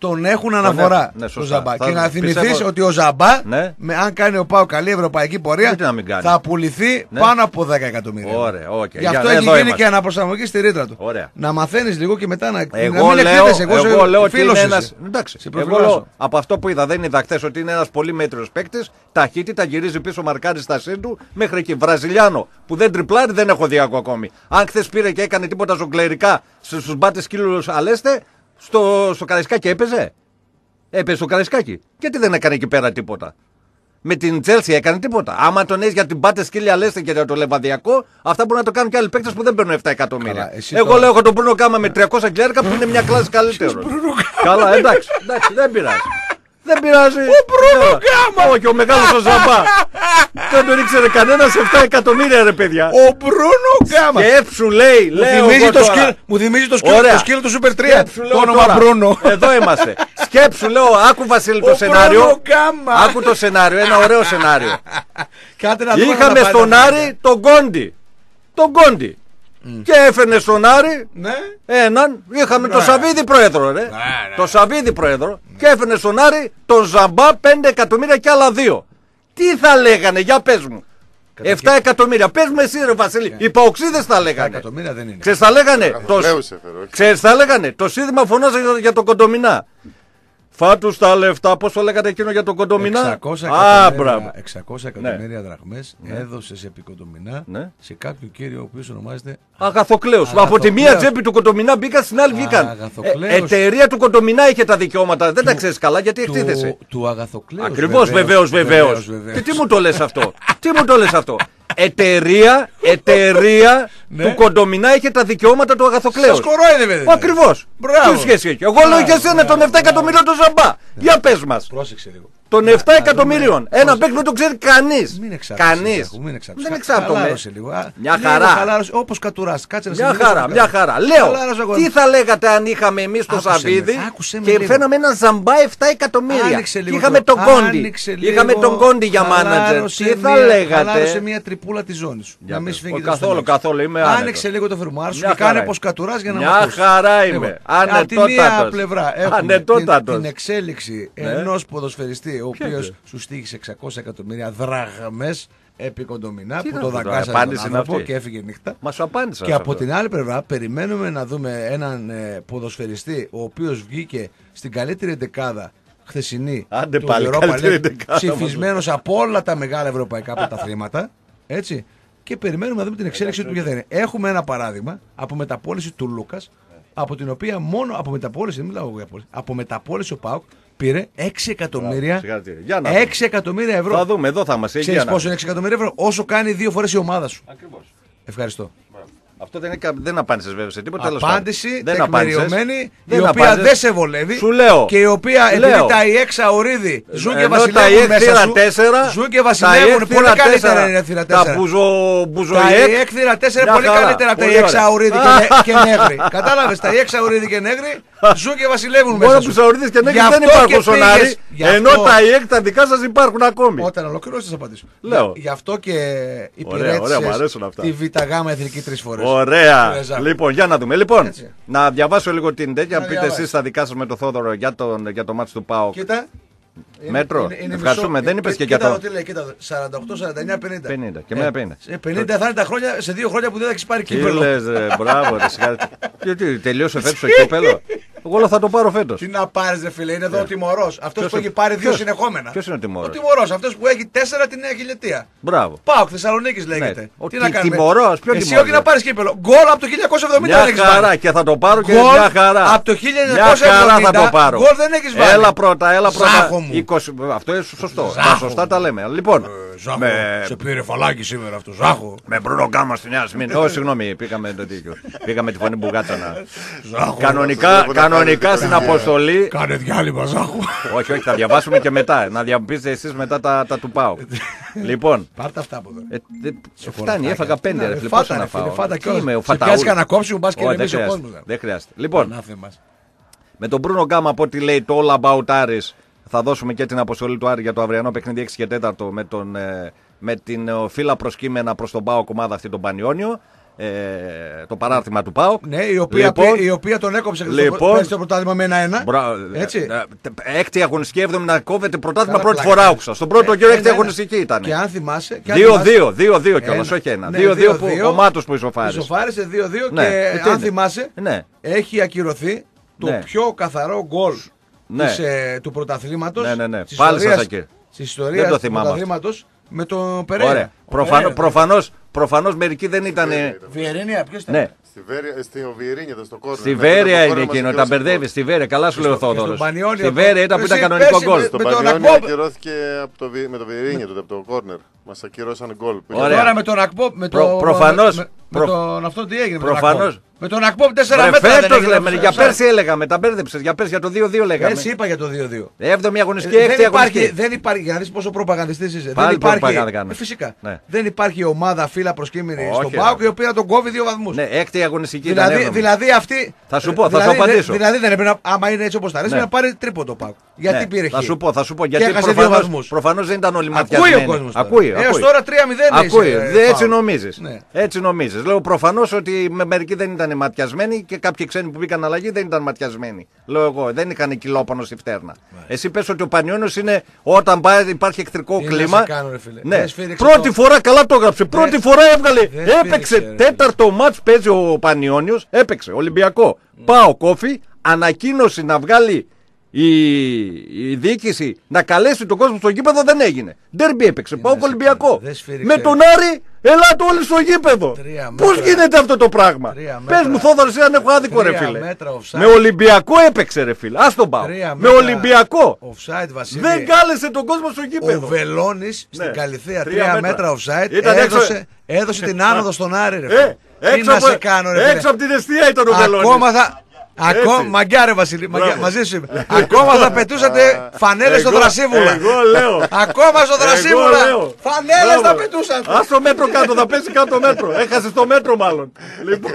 τον έχουν αναφορά στο Ζαμπά. Και να θυμηθείς ότι ο Ζαμπά, αν κάνει ο ΠΑΟΚ καλή ευρωπαϊκή πορεία, θα πουληθεί πάνω από 10 εκατομμύρια. Ωραία, okay. Γι' αυτό έχει γίνει και αναπροσαρμογή στη ρήτρα του. Να μαθαίνεις λίγο και μετά να μην εκθέτεσαι. Εγώ λέω ότι είναι ένας. Εντάξει, εγώ λέω από αυτό που είδα, δεν είδα χθες ότι είναι ένας πολύ μέτριος παίκτης. Ταχύτητα, γυρίζει πίσω, μαρκάρει στα σύν του μέχρι εκεί. Βραζιλιάνο που δεν τριπλάρει, δεν έχω δει ακόμη. Αν χθες πήρε και έκανε τίποτα ζογκλερικά στους μπάτες σκύλους Αλέστε, στο Καραϊσκάκι έπαιζε. Έπαιζε στο Καραϊσκάκι. Γιατί δεν έκανε εκεί πέρα τίποτα. Με την Τσέλσι έκανε τίποτα. Άμα τον έχει για την μπάτες σκύλια Αλέστε και για το Λεβαδιακό, αυτά μπορούν να το κάνουν και άλλοι παίκτες που δεν παίρνουν 7 εκατομμύρια. Εγώ λέω έχω τον Μπρούνο Γκάμα με 300 χιλιάρικα που είναι μια κλάση καλύτερο. Καλά, εντάξει, δεν πειράζει. Δεν πειράζει. Ο Μπρούνο Γκάμα! Όχι, ο μεγάλος ο Ζαμπά. Δεν τον ήξερε κανένας 7 εκατομμύρια ρε παιδιά. Ο Μπρούνο Γκάμα. Σκέψου λέει. Μου θυμίζει το σκύλο του Super 3. Το όνομα Μπρούνο. Εδώ είμαστε. Σκέψου λέω, άκου Βασίλη το σενάριο. Άκου το σενάριο, ένα ωραίο σενάριο. Είχαμε στον Άρη τον Κόντι. Τον Κόντι. Και έφερνε στον Άρη έναν. Είχαμε τον Σαββίδη πρόεδρο, ρε. Το Σαββίδη πρόεδρο. Και έφερνε στον Άρη τον Ζαμπά 5 εκατομμύρια και άλλα 2. Τι θα λέγανε, για πες μου. 7 εκατομμύρια. Πες μου εσύ, ρε Βασίλη. Οι παοξίδες θα λέγανε. 7 εκατομμύρια δεν είναι. Ξέρεις θα λέγανε. Το σύνθημα φωνάζει για τον Κοντομινά. Φάτους τα λεφτά, πώς το λέγατε εκείνο για τον Κοντομινά. 600 εκατομμύρια δραχμές έδωσες επί Κοντομινά σε κάποιον κύριο ο οποίος ονομάζεται Αγαθοκλέους. Από τη μία τσέπη του Κοντομινά μπήκαν, στην άλλη βγήκαν. Εταιρεία του Κοντομινά είχε τα δικαιώματα. Δεν τα ξέρεις καλά γιατί εκτίθεσαι. Του Αγαθοκλέους. Ακριβώς, βεβαίως. Τι μου το λες αυτό. Τι μου το λες αυτό. Εταιρεία του Κοντομινά είχε τα δικαιώματα του Αγαθοκλέους. Σας κορόιδευε δηλαδή. Ακριβώς. Τι σχέση έχει. Εγώ λέω και εσένα τον 7 εκατομμυρίων τον Ζαμπά. Για πες μας. Πρόσεξε λίγο. Των 7 εκατομμυρίων. Ένα παίκτη δεν το ξέρει κανείς. Κανείς. Δεν εξάπτωμε. Μια χαρά. Όπως Κατουράς. Μια χαρά. Λέω, τι θα λέγατε αν είχαμε εμείς το Σαββίδι και φέραμε ένα Ζαμπά 7 εκατομμύρια. Είχαμε τον Κόντι. Είχαμε τον Κόντι για μάνατζερ. Τι θα λέγατε. Χαλάρωσε μια τρυπούλα τη ζώνη σου. Να μην σφίγγει καθόλου. Άνοιξε λίγο το φερμουάρ σου και κάνε όπως Κατουράς για να μάθεις. Μια χαρά είμαι. Από τη μία πλευρά έχουμε την εξέλιξη ενός ποδοσφαιριστή ο οποίος σου στοίχησε 600 εκατομμύρια δραχμές επί Κοντομινά που το δαγκάσανε τον άνθρωπο και έφυγε νύχτα. Μα σου απάντησα. Και από την άλλη πλευρά περιμένουμε να δούμε έναν ποδοσφαιριστή ο οποίος βγήκε στην καλύτερη δεκάδα χθεσινή του Europa League, ψηφισμένος από όλα τα μεγάλα ευρωπαϊκά πρωταθλήματα. Έτσι. Και περιμένουμε να δούμε την εξέλιξη του Γεθένη. Έχουμε ένα παράδειγμα από μεταπώληση του Λούκας, από την οποία μόνο από μεταπώληση, δεν μιλάω για πόλη, από μεταπώληση ο ΠΑΟΚ πήρε 6 εκατομμύρια, 6 εκατομμύρια ευρώ. Θα δούμε, εδώ θα μας έχει. Ξέρεις πόσο είναι 6 εκατομμύρια ευρώ, όσο κάνει 2 φορές η ομάδα σου. Ακριβώς. Ευχαριστώ. Αυτό δεν απάντησες βέβαια σε τίποτα. Απάντηση τεκμηριωμένη, η οποία δεν σε βολεύει. Σου λέω. Και η οποία επειδή τα ΙΕΚ Αουρίδη ζουν και βασιλεύουν μέσα σου. Ζουν και βασιλεύουν πολύ καλύτερα είναι θύρα 4. Τα ΙΕΚ θύρα 4 είναι πολύ καλύτερα από τα ΙΕΚ Αουρίδη και Νέγρη. Κατάλαβες, τα ΙΕΚ Αουρίδη και Νέγρη ζουν και βασιλεύουν μέσα σου. Μόνο που Αουρίδης και Νέγρη δεν υπάρχουν στον Άρη. Ενώ τα ΙΕΚ τα δικά σας υπάρχουν ακόμη. Όταν ολοκληρώσεις θα απαντήσω. Γι' αυτό και υπηρέτησες τη ΒΓ εθνική 3 φορές. Ωραία. Λοιπόν, για να δούμε. Λοιπόν, να διαβάσω λίγο την τέτοια. Να πείτε εσείς τα δικά σας με το Θόδωρο για το μάτς του ΠΑΟΚ. Κοίτα. Μέτρο. Ευχαριστούμε. Δεν είπες και για το. Κοίτα, 48, 49, 50. 50 και μία 50. 50 θα είναι τα χρόνια, σε 2 χρόνια που δεν θα έχεις πάρει κύπελο. Τι λες, μπράβο. Γιατί τελείωσε φέτος το κύπελο. Εγώ θα το πάρω φέτος. Τι να πάρεις, ρε φίλε, είναι εδώ ο τιμωρός. Αυτός που έχει πάρει 2 συνεχόμενα. Ποιος είναι ο τιμωρός? Ο τιμωρός, αυτός που έχει 4 τη νέα χιλιετία. Μπράβο. ΠΑΟΚ Θεσσαλονίκης λέγεται. Τι να κάνουμε. Τιμωρός, ποιο τιμωρός? Εσύ όχι να πάρεις κύπελο. Γκολ από το 1970 δεν έχεις βάλει. Μια χαρά και θα το πάρω και μια χαρά. Από το 1970 θα το πάρω. Γκολ δεν έχεις βάλει. Έλα πρώτα. Αυτό είναι σωστό. Τα σωστά τα λέμε. Λοιπόν. Σε πήρε φαλάκι σήμερα αυτό, Ζάχο. Με Μπρούνο Γκάμα στη Νέα Σμήνη. Όχι, συγγνώμη, πήγαμε το τέτοιο. Πήγαμε τη φωνή Μπουγάτσα. Κανονικά στην αποστολή. Κάνε διάλειμμα, Ζάχο. Όχι, θα διαβάσουμε και μετά. Να διαπείτε εσείς μετά τα του ΠΑΟΚ. Λοιπόν. Πάρτε αυτά από εδώ. Φτάνει, έφαγα 5 ρε φίλε. Πόσο να φάω. Είμαι ο Φαταούλης. Σε κανένα κόψιμο, μπας και ρεμίσει ο κόσμος. Δεν χρειάζεται. Λοιπόν, με τον Μπρούνο Γκάμα από ό,τι λέει το All About Aris. Θα δώσουμε και την αποστολή του Άρη για το αυριανό παιχνίδι 6 και 4 με την φύλλα προσκύμενα προς τον ΠΑΟΚ ομάδα αυτή τον Πανιόνιο. το παράρτημα του ΠΑΟΚ. Ναι, η οποία τον έκοψε στο πρωτάθλημα με 1-1. Έτσι. Έκτη αγωνιστική, 7η να κόβεται πρωτάθλημα πρώτη φορά άκουσα. Στον πρώτο γύρο έκτη αγωνιστική ήταν. Και αν θυμάσαι. 2-2 κιόλας, όχι 1. 2-2 που ο Μάτος που ισοφάρισε. Ισοφάρισε 2-2 και αν θυμάσαι, έχει ακυρωθεί το πιο καθαρό γκολ του πρωταθλήματος. Πάλι σας ακύρωσε. Τη ιστορία του πρωταθλήματος με τον Περέιρα. Προφανώς μερικοί δεν ήταν. Βιερίνια, ποιος ήταν? Στη Βιερίνια, στο κόρνερ. Στη Βέρεια είναι εκείνο, τα μπερδεύει. Στη Βέρεια, καλά σου λέει ο Θόδωρος. Στη Βέρεια ήταν που ήταν κανονικό γκολ. Στο Πανιόνιο ακυρώθηκε με το Βιερίνια τότε, από το κόρνερ. Μας ακυρώσαν γκολ. Τώρα με τον Ακπό. Προφανώς. Με τον αυτό τι έγινε. Προφανώς. Με τον Ακπό 4 μέτρα. Φέτος λέμε, για πέρσι έλεγαμε, τα μπέρδεψες. Για πέρσι για το 2-2 λέγαμε. Έτσι είπα για το 2-2. 7η αγωνιστική, 6η αγωνιστική. Δεν υπάρχει, για να δεις πόσο προπαγανδιστής είσαι. Πάλι προπαγάνδα κάνουμε. Φυσικά. Δεν υπάρχει ομάδα φύλλα προσκύμενη στον ΠΑΟΚ η οποία τον κόβει 2 βαθμούς. Ναι, 6η αγωνιστική. Δηλαδή αυτή. Θα σου πω, θα σου απαντήσω. Δηλαδή δεν έπρεπε, άμα είναι έτσι όπως τα λες, να πάρει τρίποντο ΠΑΟΚ. Γιατί πήρε χ. Θα σου πω. Γιατί προφανώς δεν ήταν όλοι ματιασμένοι. Ακούει ο κόσμος. Έως τώρα 3-0 ακούει. Έτσι νομίζεις. Λέω προφανώς ότι μερικοί δεν ήταν ματιασμένοι και κάποιοι ξένοι που μπήκαν αλλαγή δεν ήταν ματιασμένοι. Λέω εγώ, δεν είχαν κιλόπονο στη φτέρνα. Εσύ πες ότι ο Πανιόνιος είναι όταν υπάρχει εχθρικό κλίμα. Ναι. Πρώτη φορά, καλά το έγραψε. Πρώτη φορά έβγαλε. Έπαιξε. Τέταρτο μάτς παίζει ο Πανιόνιος. Έπαιξε. Ολυμπιακό. Πάω κόφι. Ανακοίνωση να βγάλει η διοίκηση να καλέσει τον κόσμο στο γήπεδο, δεν έγινε. Ντέρμπι έπαιξε. Πάω Ολυμπιακό. Με τον Άρη, ελάτε όλοι στο γήπεδο. Πώς γίνεται αυτό το πράγμα? Πες μου, Θόδωρε, αν έχω άδικο, ρε φίλε. Με Ολυμπιακό έπαιξε, ρε φίλε. Ας τον πάω. Με Ολυμπιακό. Δεν κάλεσε τον κόσμο στο γήπεδο. Ο Βελώνης στην Καλυθέα 3 μέτρα offside έδωσε την άνοδο στον Άρη, ρε φίλε. Έξω από την εστία ήταν ο Βελώνης. Ακόμα, μαγκιά Βασίλη, μαζί σου είμαι. Ακόμα θα πετούσατε φανέλες στο Δρασίβουλα. Εγώ λέω. Ακόμα στο Δρασίβουλα. Φανέλες θα πετούσαν. Ας το μέτρο κάτω, θα πέσει κάτω μέτρο. Έχασες το μέτρο μάλλον. Λοιπόν.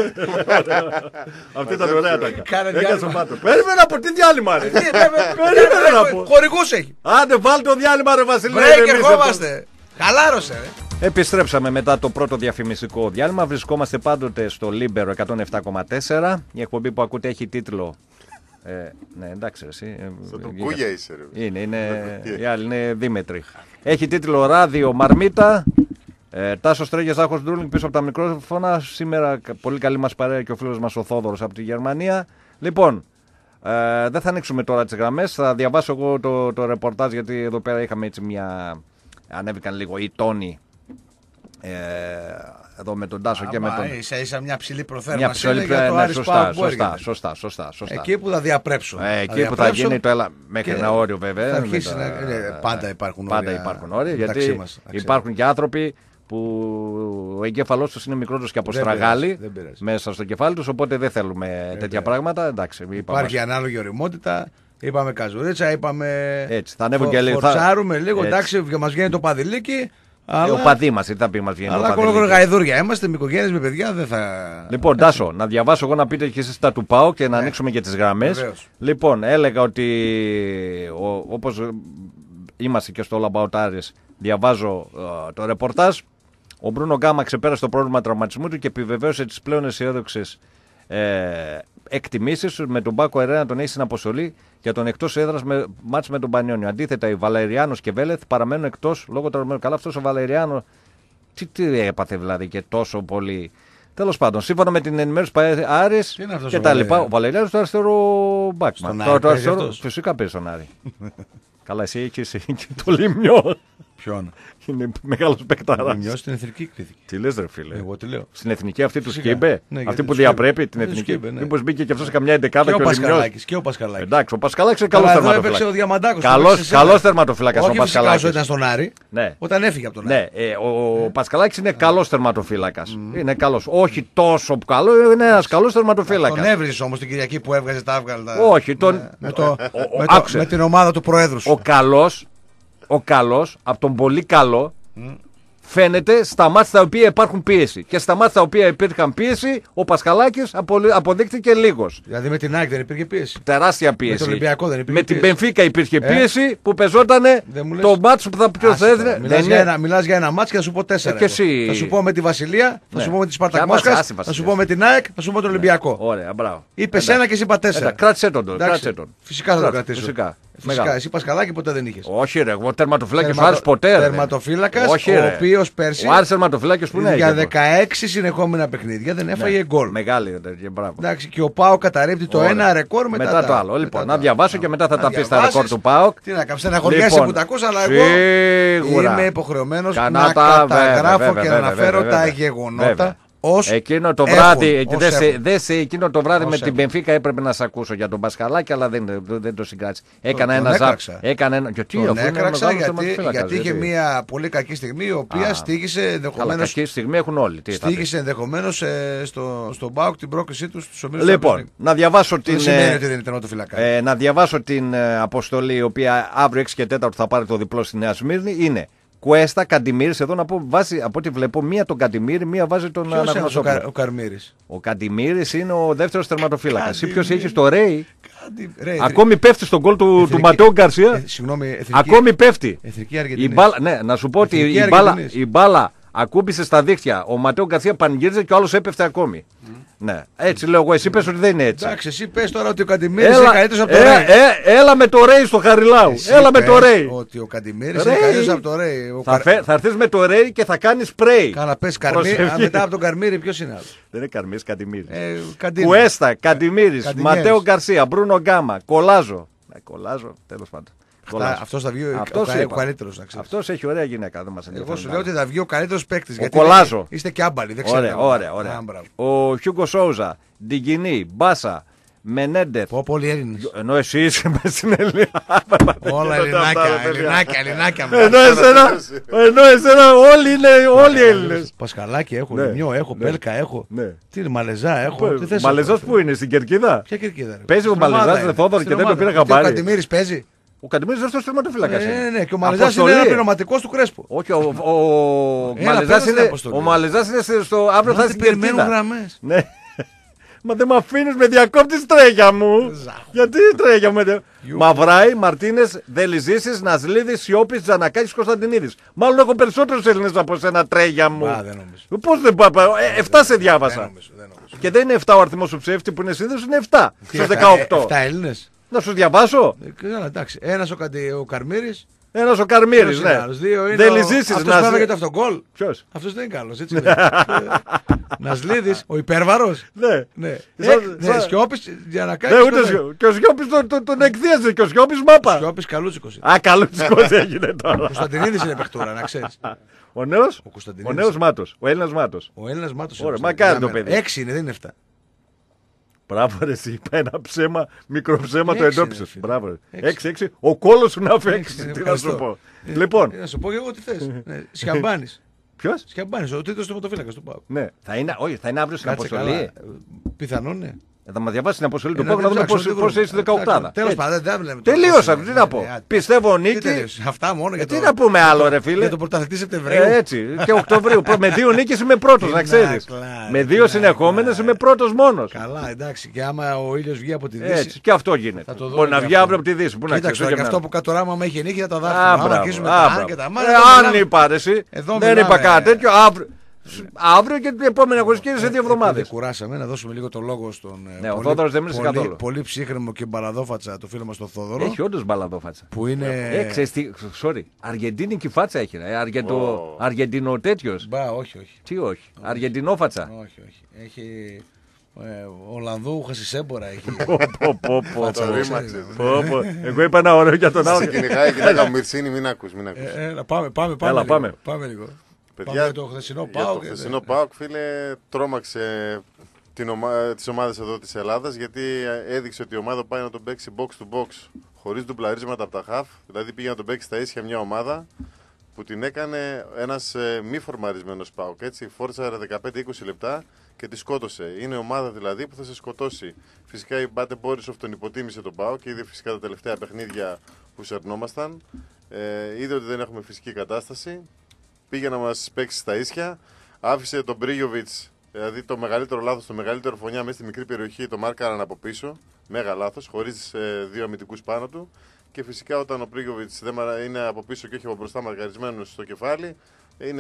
Αυτή ήταν ωραία τάκα. Έχασε το μέτρο. Περίμενα από τι διάλειμμα ρε. Περίμενα να πω. Χορηγούς έχει. Άντε βάλ το διάλειμμα ρε Βασίλη. Break ερχόμαστε. Χαλάρωσε ρε. Επιστρέψαμε μετά το πρώτο διαφημιστικό διάλειμμα. Βρισκόμαστε πάντοτε στο Λίμπερο 107,4. Η εκπομπή που ακούτε έχει τίτλο. Ναι, εντάξει, εσύ. Σαν τον Κούγια είσαι, ρε. Είναι. Οι άλλοι είναι Δήμετρη. Έχει τίτλο Ράδιο Μαρμίτα. Τάσος Τρέγιας, Άχος Ντρούλινγκ πίσω από τα μικρόφωνα. Σήμερα πολύ καλή μας παρέα και ο φίλος μας ο Θόδωρος από τη Γερμανία. Λοιπόν, δεν θα ανοίξουμε τώρα τις γραμμές. Θα διαβάσω εγώ το ρεπορτάζ γιατί εδώ πέρα είχαμε έτσι μια. Ανέβηκαν λίγο οι τόνοι. Εδώ με τον Τάσο και με τον. Ίσα μια ψηλή προθέρμανση. Σωστά. Εκεί που θα διαπρέψω. Εκεί που θα γίνει το έλα. Μέχρι ένα όριο βέβαια. Πάντα υπάρχουν όρια. Πάντα υπάρχουν όρια. Γιατί υπάρχουν και άνθρωποι που ο εγκέφαλός τους είναι μικρότερος και από στραγάλι μέσα στο κεφάλι τους. Οπότε δεν θέλουμε τέτοια πράγματα. Υπάρχει ανάλογη ωριμότητα. Είπαμε καζουρίτσα, είπαμε. Έτσι, θα ανέβουν και λίγο. Φορτσάρουμε λίγο, εντάξει, μας βγαίνει το παδιλίκι. Ο παδί μας, τι θα πει, μας βγαίνει το παδιλίκι. Αλλά γαϊδούρια είμαστε, με οικογένειες, με παιδιά, δεν θα. Λοιπόν, Τάσο, να διαβάσω εγώ να πείτε και εσείς τα του ΠΑΟ και να ανοίξουμε και τις γραμμές. Λοιπόν, έλεγα ότι όπως είμαστε και στο Λαμπαοτάρης, διαβάζω το ρεπορτάζ. Ο Μπρούνο Γκάμα ξεπέρασε το πρόβλημα τραυματισμού του και επιβεβαίωσε τις πλέον αισιόδοξες εκτιμήσεις με τον Μπάκο Ερέα να τον έχει στην αποστολή για τον εκτός έδρας μάτς με τον Πανιόνιο. Αντίθετα, οι Βαλεριάνος και Βέλεθ παραμένουν εκτός λόγω τραυματισμού. Καλά, αυτός ο Βαλεριάνο τι έπαθε δηλαδή και τόσο πολύ. Τέλος πάντων, σύμφωνα με την ενημέρωση Άρης και τα λοιπά, ο Βαλεριάνος το αριστερό μπάκμα. Φυσικά παίζει στον Άρη. Καλά, εσύ έχεις και το Λιμιό. Ποιον? Είναι μεγάλος παικτάρας. Λιμιό στην εθνική κρίθηκε. Τι λες ρε φίλε? Εγώ τι λέω. Στην εθνική αυτή του Σκύμπε. Αυτή που διαπρέπει την εθνική. Μήπως μπήκε και αυτό σε καμιά εντεκάδα και ο Λιμιός. Και ο Πασχαλάκης. Εντάξει, ο Πασχαλάκης είναι καλός τερματοφύλακας. Καλός τερματοφύλακας ο Πασχαλάκης. Όταν στον Άρη. Όταν έφυγε από τον Άρη. Ο Πασχαλάκης είναι καλός τερματοφύλακας. Είναι καλός. Όχι τόσο καλό, είναι ένας καλός τερματοφύλακας. Τον έβριζε όμως την Κυριακή που έβγαζε τα άβγαλτα. Όχι, με την ομάδα του Προέδρου σου. Ο καλός, από τον πολύ καλό, φαίνεται στα μάτια τα οποία υπάρχουν πίεση. Και στα μάτια τα οποία υπήρχαν πίεση, ο Πασχαλάκης αποδείχθηκε λίγος. Δηλαδή με την ΑΕΚ δεν υπήρχε πίεση. Τεράστια πίεση. Με τον Ολυμπιακό δεν υπήρχε πίεση. Με την Μπενφίκα υπήρχε πίεση που πεζότανε το μάτσο που θα έδινε. Μιλάς για ένα μάτσο και θα σου πω 4. Εσύ... Θα σου πω με τη Βασιλεία, θα σου πω με τη Σπάρτακ Μόσχας, θα σου πω με την ΑΕΚ, θα σου πω με τον Ολυμπιακό. Ωραία, μπράβο. Είπε ένα και εσύ είπα 4. Κράτησε τον. Φυσικά θα το κρατήσω. Φυσικά, εσύ Πασχαλάκη ποτέ δεν είχε. Όχι, ρε, εγώ τερματοφύλακας ο Άρης ποτέ. Τερματοφύλακας, ο οποίος πέρσι. Ο Άρης τερματοφύλακας που είναι. Για 16 συνεχόμενα παιχνίδια δεν έφαγε γκολ. Μεγάλη, μπράβο. Εντάξει, και ο ΠΑΟΚ καταρρύπτει το ένα ρεκόρ μετά το άλλο. Λοιπόν, να διαβάσω και μετά θα τα πει στα ρεκόρ του ΠΑΟΚ. Τι να κάνω, στεναχωριέσαι που τα ακούσα, αλλά εγώ είμαι υποχρεωμένος να καταγράφω και να αναφέρω τα γεγονότα. Εκείνο το βράδυ, εκείνο το βράδυ με την Μπενφίκα έπρεπε να σε ακούσω για τον Πασχαλάκη, αλλά δεν το συγκράτησε. Έκανα ένα ζάπ. Τον έκραξα γιατί είχε μια πολύ κακή στιγμή, η οποία στήγησε ενδεχομένως. Κακή στιγμή έχουν όλοι. Στήγησε ενδεχομένως στον ΠΑΟΚ την πρόκρισή του στους ομίλους. Λοιπόν, να διαβάσω την. Σημαίνει ότι δεν είναι τερματοφύλακα. Να διαβάσω την αποστολή, η οποία αύριο 6 και 4 θα πάρει το διπλό στη Νέα Σμύρνη. Είναι Κουέστα, Καντιμίρης, εδώ να πω βάζει από ό,τι βλέπω μία τον Καντιμίρη, μία βάζει τον Αναγνωσόπουλο. Ο Καρμίρης. Ο Καντιμίρης είναι ο δεύτερος τερματοφύλακας. Ή ποιος έχει το Ρέι. Ακόμη πέφτει στον γκολ του Ματέο Γκαρσία. Ακόμη πέφτει. Ναι, να σου πω ότι η μπάλα ακούμπησε στα δίχτυα. Ο Ματέο Γκαρσία πανηγύριζε και ο άλλος έπεφτε ακόμη. Ναι, έτσι λέω εγώ. Εσύ πες ότι δεν είναι έτσι. Εντάξει, εσύ πες τώρα ότι ο Καντιμίρης είναι καλύτερος από το Ρέι. Έλα με το Ρέι στο Χαριλάου. Έλα με το Ρέι. Ότι ο Καντιμίρης είναι καλύτερος από το Ρέι. Θα έρθεις με το Ρέι και θα κάνεις σπρέι. Καλά, πες Καρμίρη. Μετά από τον Καρμίρη, ποιος είναι άλλος? Δεν είναι Καρμίρης, Καντιμίρης. Κουέστα, Καντιμίρης, Ματέο Γκαρσία, Μπρούνο Γκάμα, Κολάζο. Κολάζο, τέλος πάντων. Αυτό θα βγει ο καλύτερο. Αυτό έχει ωραία γυναίκα. Εγώ σου λέω ότι θα βγει ο καλύτερο παίκτη. Γιατί Κολάζο. Είστε και άμπαλοι. Δεν ξέρω. Ωραία. Ο Χιούγκο Σόουζα, Ντιγκινή, Μπάσα, Μενέντεθ. Πολύ Έλληνες. Ενώ εσύ είσαι με στην Ελλάδα. Όλα Ελληνάκια. Ενώ εσένα όλοι Έλληνες. Πασχαλάκη έχω, Λιμιό έχω, Πέλκα έχω. Τι είναι, Μαλεζά έχω. Μαλεζάς που είναι, στην Κερκίδα? Ποια Κερκίδα? Παίζει ο Μαλεζάς Θόδωρο και δεν το πήρα χαμπάρι. Ο Καντιμίρης παίζει. Ο Καντιμίρης δεύτερος τερματοφύλακας. Ναι, και ο Μαλεζάς είναι ένα πειραματικός του Κρέσπο. Όχι, ο Μαλεζάς είναι στο αύριο θα είναι στην Κερκίδα. Ναι. Μα δεν με αφήνεις, με διακόπτεις τρέγια μου. Γιατί τρέγια μου? Μαυράη, Μαρτίνες, Δελιζήσης, Ναζλίδης, Σιώπης, Τζανακάκης, Κωνσταντινίδης. Μάλλον έχω περισσότερους Έλληνες από σένα, τρέγια μου. Πώς δεν πάω? 7 σε διάβασα. Και δεν είναι 7 ο αριθμός του ψεύτη που είναι σύνδεσμος, είναι 7 στους 18. 7 Έλληνες. Να σου διαβάσω. Εντάξει. Ένας ο Καρμίρης. Ένας ο Καρμίρης, ναι. Δελιζήσης. Αυτός που έβγαλε το αυτογκόλ. Ποιος? Αυτός δεν είναι καλός, έτσι λέει. Νασλίδης, ο υπέρβαρος. Ναι. Σιώπης, για να κάνει. Και ο Σιώπης τον εκδίαζε και ο Σιώπης μάπα. Ο Σιώπης Καλούτσικος. Καλούτσικος έγινε τώρα. Ο Κωνσταντινίδης είναι παιχτούρα, να ξέρεις. Ο νέος Μάτος. Ο Έλληνας Μάτος. Ο Έλληνας Μάτος. Ωραία, μακάρι το παιδί. 6 είναι, δεν είναι 7. Μπράβο ρε, εσύ είπα ένα ψέμα, μικρό ψέμα, το εντόπισες. Μπράβο ρε. 6-6, ο κόλος σου να φέξει. Τι να σου πω. Λοιπόν. Να σου πω και εγώ τι θες. Σιαμπάνης. Ποιος? Σιαμπάνης, ο τρίτος τερματοφύλακας του ΠΑΟΚ. Ναι, θα είναι αύριο στην αποστολή. Πιθανόν, ναι. Θα μα διαβάσει την αποστολή του ΠΑΟΚ να δούμε πώς είσαι στην 18. Τέλος πάντων, δεν βλέπουμε. Τελείωσα, τι να πω. Πιστεύω νίκη. Αυτά μόνο για το. Τι να πούμε άλλο, ρε φίλε. Για το πρωταθλητή Σεπτεμβρίου. Έτσι, και Οκτωβρίου. Με 2 νίκες είμαι πρώτος, να ξέρεις. Με 2 συνεχόμενες είμαι πρώτος μόνος. Καλά, εντάξει. Και άμα ο ήλιος βγει από τη Δύση. Έτσι, και αυτό γίνεται. Μπορεί να βγει αύριο από τη Δύση. Κοίταξε, και αυτό που κατοράμα άμα είχε νίκη θα τα δάχτυλα. Αν είπα αρέσει, δεν είπα κάτι τέτοιο. Αύριο και την επόμενη αγωνιστική είναι σε 2 εβδομάδες. Κουράσαμε να δώσουμε λίγο το λόγο στον ο Θόδωρος δεν μίλησε καθόλου. Πολύ ψύχρεμο και μπαλαδόφατσα το φίλο μας τον Θόδωρο. Έχει όντως μπαλαδόφατσα. Που είναι. Αργεντίνικη φάτσα έχει. Αργεντινό τέτοιος. Μπα, όχι. Τι όχι. Αργεντινόφατσα. Όχι. Έχει. Ολλανδού Χασισέμπορα έχει. Εγώ είπα ένα ωραίο για τον άλλο. Σε κυνηγάει και λέγαμε Μυρσίνη, μην ακούς. Πάμε λίγο. Παιδιά, το χθεσινό ΠΑΟΚ, φίλε, τρόμαξε τις ομάδες εδώ της Ελλάδας, γιατί έδειξε ότι η ομάδα πάει να τον παίξει box to box χωρίς ντουμπλαρίσματα από τα χαφ. Δηλαδή πήγε να τον παίξει στα ίσια μια ομάδα που την έκανε ένας μη φορμαρισμένος ΠΑΟΚ. Έτσι, φόρτσαρε 15-20 λεπτά και τη σκότωσε. Είναι ομάδα δηλαδή που θα σε σκοτώσει. Φυσικά η Μπάτε Μπόρισοφ τον υποτίμησε τον ΠΑΟΚ και είδε φυσικά τα τελευταία παιχνίδια που σερνόμασταν. Είδε ότι δεν έχουμε φυσική κατάσταση. πήγε να μας παίξει στα ίσια. Άφησε τον Μπρίγιοβιτς, δηλαδή το μεγαλύτερο λάθος, το μεγαλύτερο φωνιά μέσα στη μικρή περιοχή, το μάρκαραν από πίσω. Μέγα λάθος, χωρίς δύο αμυντικούς πάνω του. Και φυσικά όταν ο Μπρίγιοβιτς είναι από πίσω και όχι από μπροστά μαρκαρισμένος στο κεφάλι, είναι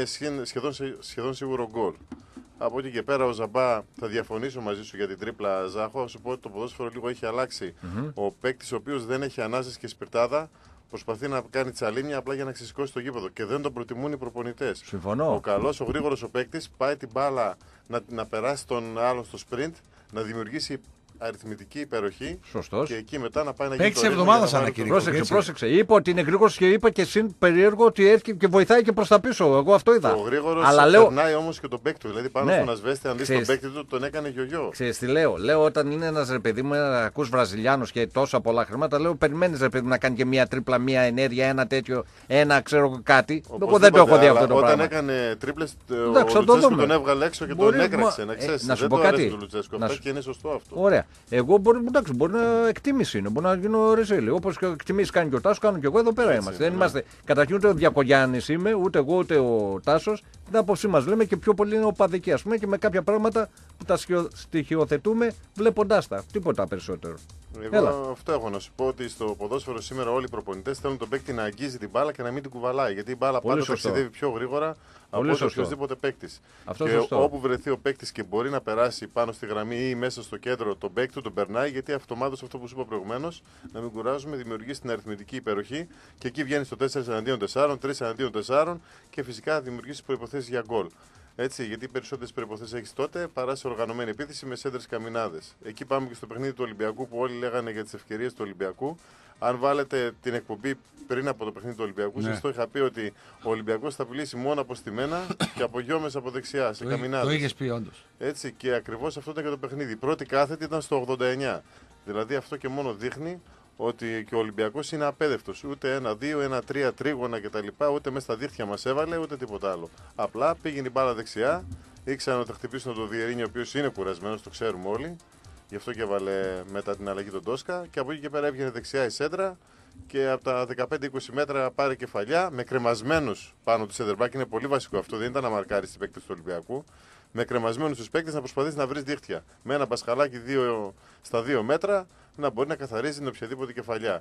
σχεδόν σίγουρο γκολ. Από εκεί και πέρα ο Ζαμπά, θα διαφωνήσω μαζί σου για την τρίπλα, Ζάχο. Θα σου πω ότι το ποδόσφαιρο λίγο έχει αλλάξει. Ο παίκτης ο οποίος δεν έχει ανάσες και σπιρτάδα προσπαθεί να κάνει τσαλίμια απλά για να ξεσηκώσει το γήπεδο και δεν τον προτιμούν οι προπονητές. Συμφωνώ. Ο καλός, ο γρήγορος ο παίκτης πάει την μπάλα να περάσει τον άλλον στο sprint, να δημιουργήσει αριθμητική υπεροχή. Σωστός. Και εκεί μετά να πάει να γίνει. Παίξει εβδομάδα ανακοίνωση. Πρόσεξε. Είπε ότι είναι γρήγορος και είπε και συν περίεργο ότι έρχεται και βοηθάει και προς τα πίσω. Εγώ αυτό είδα. Ο γρήγορος περνάει όμως και τον παίκτη του. Δηλαδή πάνω στον ασβέστη, αν δεις τον παίκτη του, τον έκανε γιογιό. Ξέρεις τι λέω. Λέω όταν είναι ένας ρε παιδί μου, ακούς Βραζιλιάνος και τόσα πολλά χρήματα, λέω περιμένεις ρε παιδί μου να κάνει και μια τρίπλα, μια ενέργεια, ένα τέτοιο, ένα ξέρω κάτι. Εγώ δεν το έχω δει αυτό το πράγμα. Όταν έκανε τρίπλες, ο Λουτσέσκο τον έβγαλε έξω και τον έκραξε. Να σου πω κάτι. Και είναι σωστό αυτό. Ωραία. Εγώ μπορεί να εκτίμηση είναι, μπορεί να γίνω ρεζίλη. Όπως και εκτιμήσει κάνει και ο Τάσος, κάνω και εγώ εδώ πέρα είμαστε. Δεν είμαστε. Καταρχήν ούτε ο Διακογιάννης είμαι, ούτε εγώ ούτε ο Τάσος. Την άποψή μας λέμε και πιο πολύ είναι οπαδική, ας πούμε, και με κάποια πράγματα που τα στοιχειοθετούμε βλέποντάς τα. Τίποτα περισσότερο. Εγώ αυτό έχω να σου πω, ότι στο ποδόσφαιρο σήμερα όλοι οι προπονητές θέλουν τον παίκτη να αγγίζει την μπάλα και να μην την κουβαλάει. Γιατί η μπάλα πάντα ταξιδεύει πιο γρήγορα από οποιοδήποτε παίκτη. Και όπου βρεθεί ο παίκτη και μπορεί να περάσει πάνω στη γραμμή ή μέσα στο κέντρο, τον παίκτη του τον περνάει, γιατί αυτομάτως αυτό που σου είπα προηγουμένως, να μην κουράζουμε, δημιουργεί την αριθμητική υπεροχή και εκεί βγαίνει στο 4-4, 3-4 και φυσικά δημιουργεί προϋποθέσεις για γκολ. Έτσι, γιατί περισσότερες προϋποθέσεις έχεις τότε παρά σε οργανωμένη επίθεση με σέντρες καμινάδες. Εκεί πάμε και στο παιχνίδι του Ολυμπιακού που όλοι λέγανε για τις ευκαιρίες του Ολυμπιακού. Αν βάλετε την εκπομπή πριν από το παιχνίδι του Ολυμπιακού, σας το είχα πει ότι ο Ολυμπιακός θα απειλήσει μόνο από στημένα και από γιόμες από δεξιά, σε καμινάδες. Το είχες πει όντως. Έτσι, και ακριβώς αυτό ήταν και το παιχνίδι. Η πρώτη κάθετη ήταν στο 89. Δηλαδή αυτό και μόνο δείχνει ότι και ο Ολυμπιακός είναι απέδευτος. Ούτε 1-2, 1-3 τρίγωνα κτλ. Ούτε μέσα στα δίχτυα μας έβαλε, ούτε τίποτα άλλο. Απλά πήγαινε η μπάλα δεξιά, ήξεραν ότι θα χτυπήσουν τον Βιερίνη, ο οποίος είναι κουρασμένος, το ξέρουμε όλοι. Γι' αυτό και έβαλε μετά την αλλαγή τον Τόσκα. Και από εκεί και πέρα έβγαινε δεξιά η σέντρα και από τα 15-20 μέτρα πάρε κεφαλιά με κρεμασμένους πάνω του σέντερμπακ. Είναι πολύ βασικό αυτό, δεν ήταν να μαρκάρει την παίκτες του Ολυμπιακού. Με κρεμασμένους τους παίκτες να προσπαθήσει να βρει δίχτυα. Με ένα μπασχαλάκι στα 2 μέτρα να μπορεί να καθαρίζει την οποιαδήποτε κεφαλιά.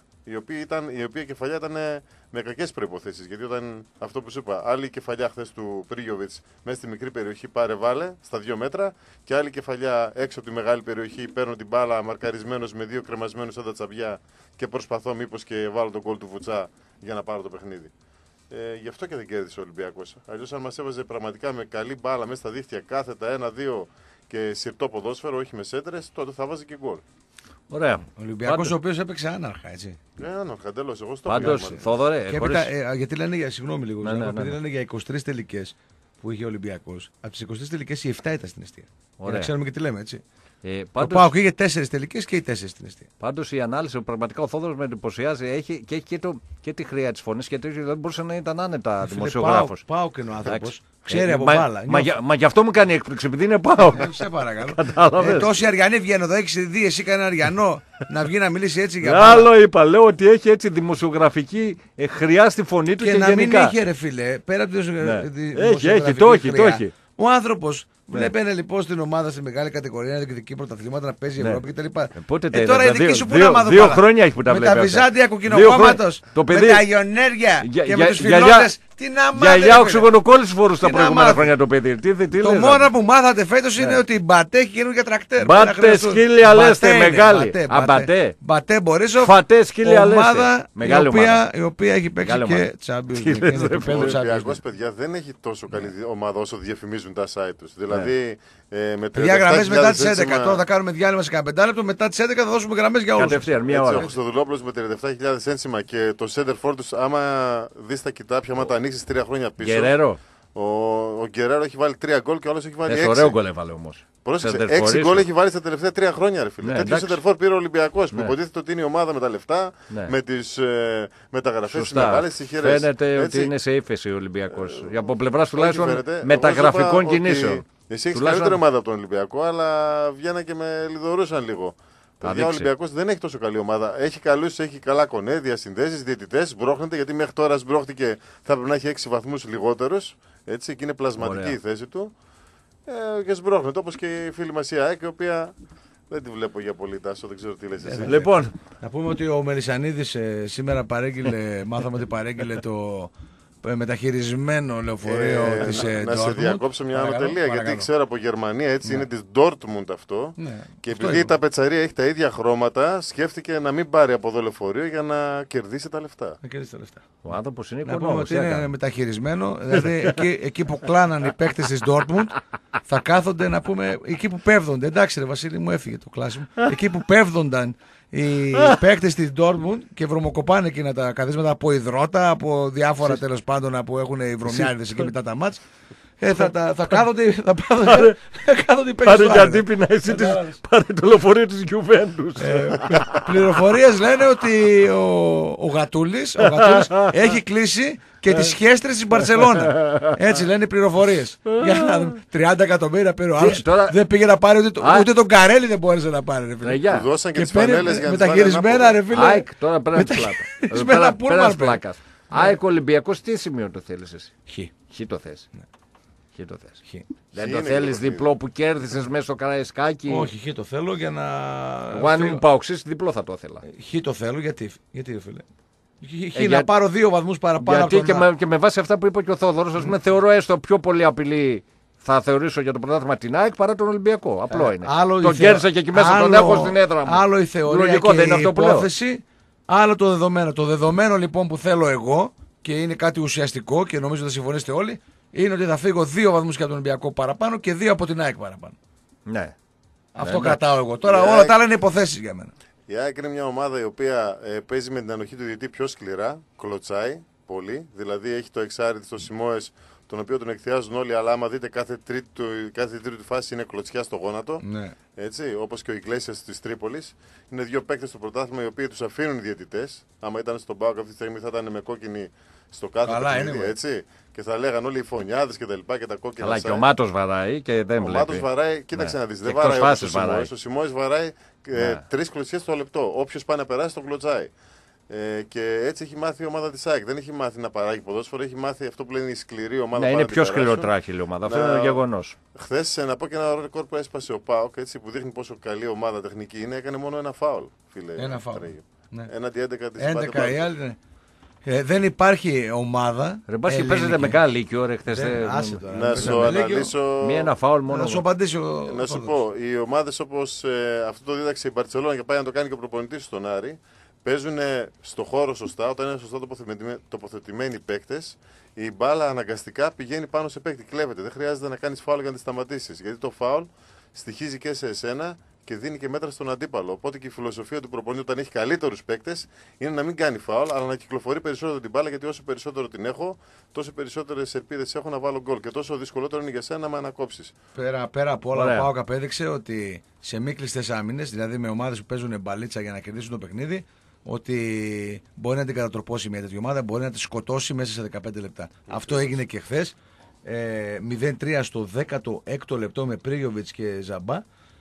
Η οποία κεφαλιά ήταν με κακές προϋποθέσεις. Γιατί όταν αυτό που σου είπα, άλλη κεφαλιά χθες του Πρίγιοβιτς μέσα στη μικρή περιοχή πάρε βάλε στα 2 μέτρα και άλλη κεφαλιά έξω από τη μεγάλη περιοχή παίρνω την μπάλα μαρκαρισμένος με 2 κρεμασμένους σαν τα τσαμπιά και προσπαθώ μήπως και βάλω τον γκολ του Βουτσά για να πάρω το παιχνίδι. Γι' αυτό και δεν κέρδισε ο Ολυμπιακός. Αλλιώς, αν μας έβαζε πραγματικά με καλή μπάλα μέσα στα δίχτυα κάθετα 1-2 και σιρτό ποδόσφαιρο, όχι με σέντρες, τότε θα βάζει και γκολ. Ωραία. Ο Ολυμπιακός ο οποίος έπαιξε άναρχα, έτσι. Άναρχα, τέλος. Εγώ στο πάντως, Θόδωρε. Και έπειτα, γιατί λένε για, συγγνώμη λίγο, επειδή λένε για 23 τελικές που είχε ο Ολυμπιακός, από τις 23 τελικές οι 7 ήταν στην εστία. Για να ξέρουμε και τι λέμε, έτσι. Το ΠΑΟΚ είχε 4 τελικές και οι 4 στην εστία. Πάντως η ανάλυση, πραγματικά ο Θόδωρος με εντυπωσιάζει, έχει και τη χρειά της φωνής και δεν μπορούσε να ήταν άνετα δημοσιογράφος. ΠΑΟΚ είναι ο άνθρωπος. Ξέρει από μπάλα. Μα γι' αυτό μου κάνει έκπληξη, επειδή είναι ΠΑΟΚ. Σε παρακαλώ. Τόσοι Αριανοί βγαίνουν εδώ, έχεις δει εσύ κανένα Αριανό να βγει να μιλήσει έτσι για μπάλα? Άλλο είπα, λέω ότι έχει έτσι δημοσιογραφική χρειά στη φωνή του και να γενικά. μην είχε ρε φίλε, πέρα από τη δημοσιογραφική χρειά. Ο άνθρωπος βλέπανε λοιπόν στην ομάδα στη μεγάλη κατηγορία να διεκδικεί πρωταθλήματα, να παίζει η Ευρώπη κτλ. Τώρα η δική σου που να μάθουν. 2 χρόνια έχει που τα βλέπει. Με τα βυζάντια κοκκινοκόμματος, με τα Ιονέρια και με τους φιλότες. Τι να μάθετε. Γιαγιά οξυγονοκόλληση φορούσε τα προηγούμενα χρόνια το παιδί. Το μόνο που μάθατε φέτος είναι ότι η Μπατέ έχει καινούργια τρακτέρ. Μπατέ σκύλια λέστε μεγάλη. Αμπατέ. Μπατέ Μπορίσοφ. Φατέ σκύλια λέστε. Ομάδα η οποία έχει παίξει και Champions League. Ο Ολυμπιακός, παιδιά, δεν έχει τόσο καλή ομάδα όσο διαφημίζουν τα site τους. Δηλαδή με 37.000 γραμμές μετά τις 11. Τώρα θα κάνουμε διάλειμμα σε 15 λεπτό. Μετά τις 11 θα δώσουμε γραμμές για όλους. Κατευθείαν, μία ώρα. Ο Χρυστοδουλόπουλος με 37.000 ένσημα και το center for τους, άμα δεις τα κοιτάπια, άμα τα ανοίξεις 3 χρόνια πίσω. Γκερέρο. Ο Γκερέρο έχει βάλει 3 γκολ και ο άλλος έχει βάλει 6. Ωραίο γκολ έβαλε όμως. Πρόσεξε, 6 γκολ έχει βάλει στα τελευταία 3 χρόνια, ρε φίλε. Τέτοιο center πήρε ο Ολυμπιακός που υποτίθεται ότι είναι η ομάδα με τα λεφτά, με τις μεταγραφές τις μεγάλες συγχειρές. Φαίνεται ότι είναι σε ύφεση ο Ολυμπιακός. Από πλευράς τουλάχιστον μεταγραφικών κινήσεων. Εσύ έχεις καλύτερη ομάδα από τον Ολυμπιακό, αλλά βγαίνανε και με λιδωρούσαν λίγο. Ο Ολυμπιακός δεν έχει τόσο καλή ομάδα. Έχει καλούς, έχει καλά κονέ, διασυνδέσεις, διαιτητές. Σμπρώχνεται, γιατί μέχρι τώρα σμπρώχτηκε, θα πρέπει να έχει 6 βαθμούς λιγότερους. Έτσι, και είναι πλασματική η θέση του. Και σμπρώχνεται, όπως και η φίλη μας η ΑΕΚ, η οποία δεν τη βλέπω για πολύ, Τάσο, δεν ξέρω τι λες εσύ. Λοιπόν, να πούμε ότι ο Μελισσανίδης σήμερα μάθαμε ότι παρέγγειλε το μεταχειρισμένο λεωφορείο της Dortmund. Να σε διακόψω μια ανωτελεία, γιατί ξέρω από Γερμανία, έτσι είναι της Dortmund αυτό. Και επειδή η ταπετσαρία έχει τα ίδια χρώματα, σκέφτηκε να μην πάρει από εδώ λεωφορείο για να κερδίσει τα λεφτά. Ο άνθρωπος είναι οικονόμος. Να πούμε ότι είναι μεταχειρισμένο, δηλαδή εκεί που κλάναν οι παίκτες της Dortmund θα κάθονται, να πούμε, εκεί που πέφτονται. Εντάξει, ρε Βασίλη, μου έφυγε το κλάσιμο. Εκεί που πέφτονταν οι παίκτες της Dortmund και βρωμοκοπάνε εκείνα τα καθίσματα από υδρότα, από διάφορα τέλος πάντων που έχουν οι βρωμιάριδες εκεί μετά τα μάτς. Θα κάθονται οι παίκτες. Πάρε για τύπηνα, εσύ πάρε το λεωφορείο της Γιουβέντους. Πληροφορίες λένε ότι ο Γατούλης έχει κλείσει και τις χέστρες της Μπαρσελόνα. Έτσι λένε οι πληροφορίες. Για να δούμε. 30 εκατομμύρια πήρε ο άλλος. Δεν πήγε να πάρει ούτε τον Καρέλη δεν μπόρεσε να πάρει. Του δώσαν και τις φανέλες για να μεταχειρισμένα, ρε φίλε. Τώρα πέρας πλάκας. ΑΕΚ Ολυμπιακός, τι σημείο το θέλεις εσύ? Χ το θες. Δεν το θέλεις διπλό που κέρδισες μέσα στο Καραϊσκάκι? Όχι, χ το θέλω για να. Εγώ αν ήμουν Παοξής διπλό θα το ήθελα. Χ το θέλω γιατί ρε φίλε. Να πάρω 2 βαθμούς παραπάνω. Γιατί και με βάση αυτά που είπε και ο Θόδωρος, ας πούμε, θεωρώ έστω πιο πολύ απειλή. Θα θεωρήσω για το πρωτάθλημα την ΑΕΚ παρά τον Ολυμπιακό. Απλό είναι. Τον κέρδισα και εκεί μέσα, τον έχω στην έδρα μου. Άλλο η θεωρία και η υπόθεση, άλλο το δεδομένο. Το δεδομένο λοιπόν που θέλω εγώ και είναι κάτι ουσιαστικό και νομίζω ότι θα συμφωνήσετε όλοι, είναι ότι θα φύγω 2 βαθμούς για τον Ολυμπιακό παραπάνω και 2 από την ΑΕΚ παραπάνω. Ναι. Αυτό κρατάω εγώ. Τώρα όλα τα άλλα είναι υποθέσεις για μένα. Η ΑΕΚ είναι μια ομάδα η οποία παίζει με την ανοχή του διαιτητή πιο σκληρά, κλωτσάει πολύ. Δηλαδή έχει το εξάρι στο Σιμόες, τον οποίο τον εκθιάζουν όλοι, αλλά άμα δείτε κάθε τρίτη φάση είναι κλωτσιά στο γόνατο. Ναι. Έτσι, όπως και ο Ιγκλέσιας της Τρίπολης. Είναι 2 παίκτες στο πρωτάθλημα οι οποίοι τους αφήνουν οι διαιτητές. Άμα ήταν στον ΠΑΟΚ αυτή τη στιγμή θα ήταν με κόκκινη στο κάθε παιχνίδι, έτσι. Και θα λέγαν όλοι οι φωνιάδες και τα λοιπά και τα κόκκινα. Αλλά και ο Μάτος βαράει και δεν βλέπει. Ο Μάτος βαράει, κοίταξε να δεις. Δεν βαράει όπως ο Σιμόης. Ο Σιμόης βαράει 3 κλωτσιές το λεπτό. Όποιος πάει να περάσει τον κλωτσάει. Και έτσι έχει μάθει η ομάδα της ΑΕΚ. Δεν έχει μάθει να παράγει ποδόσφαιρο, έχει μάθει αυτό που λένε η σκληρή ομάδα. Ναι, είναι πιο σκληροτράχηλη η ομάδα. Αυτό είναι γεγονός. Χθες, να πω και ένα ρεκόρ που έσπασε ο ΠΑΟΚ, έτσι, που δείχνει πόσο καλή ομάδα τεχνική είναι, έκανε μόνο ένα φάουλ. Ένα φάουλ. Έναντι 11 της 11 οι άλλοι. Δεν υπάρχει ομάδα. Ρε μπας και παίζετε με κάνα λύκειο, ρε χθες. Να σου αναλύσω. Μία ένα φάουλ μόνο. Να σου απαντήσει να σου πω, οι ομάδες όπως αυτό το δίδαξε η Μπαρτσελόνα και πάει να το κάνει και ο προπονητής στον Άρη, παίζουν στο χώρο σωστά, όταν είναι σωστά τοποθετημένοι παίκτες, η μπάλα αναγκαστικά πηγαίνει πάνω σε παίκτη. Κλέβεται. Δεν χρειάζεται να κάνεις φάουλ για να τη σταματήσεις. Γιατί το φάουλ στοιχίζει και σε εσένα και δίνει και μέτρα στον αντίπαλο. Οπότε και η φιλοσοφία του προπονητή όταν έχει καλύτερους παίκτες είναι να μην κάνει φάουλ, αλλά να κυκλοφορεί περισσότερο την μπάλα. Γιατί όσο περισσότερο την έχω, τόσο περισσότερες ελπίδες έχω να βάλω γκολ. Και τόσο δυσκολότερο είναι για σένα να με ανακόψεις. Πέρα από όλα, ο ΠΑΟΚ απέδειξε ότι σε μη κλειστές άμυνες, δηλαδή με ομάδες που παίζουν μπαλίτσα για να κερδίσουν το παιχνίδι, ότι μπορεί να την κατατροπώσει μια τέτοια ομάδα, μπορεί να τη σκοτώσει μέσα σε 15 λεπτά. Αυτό έγινε και χθες. 0-3 στο 16ο λεπτό με Πρίγιοβιτς και Ζαμπά.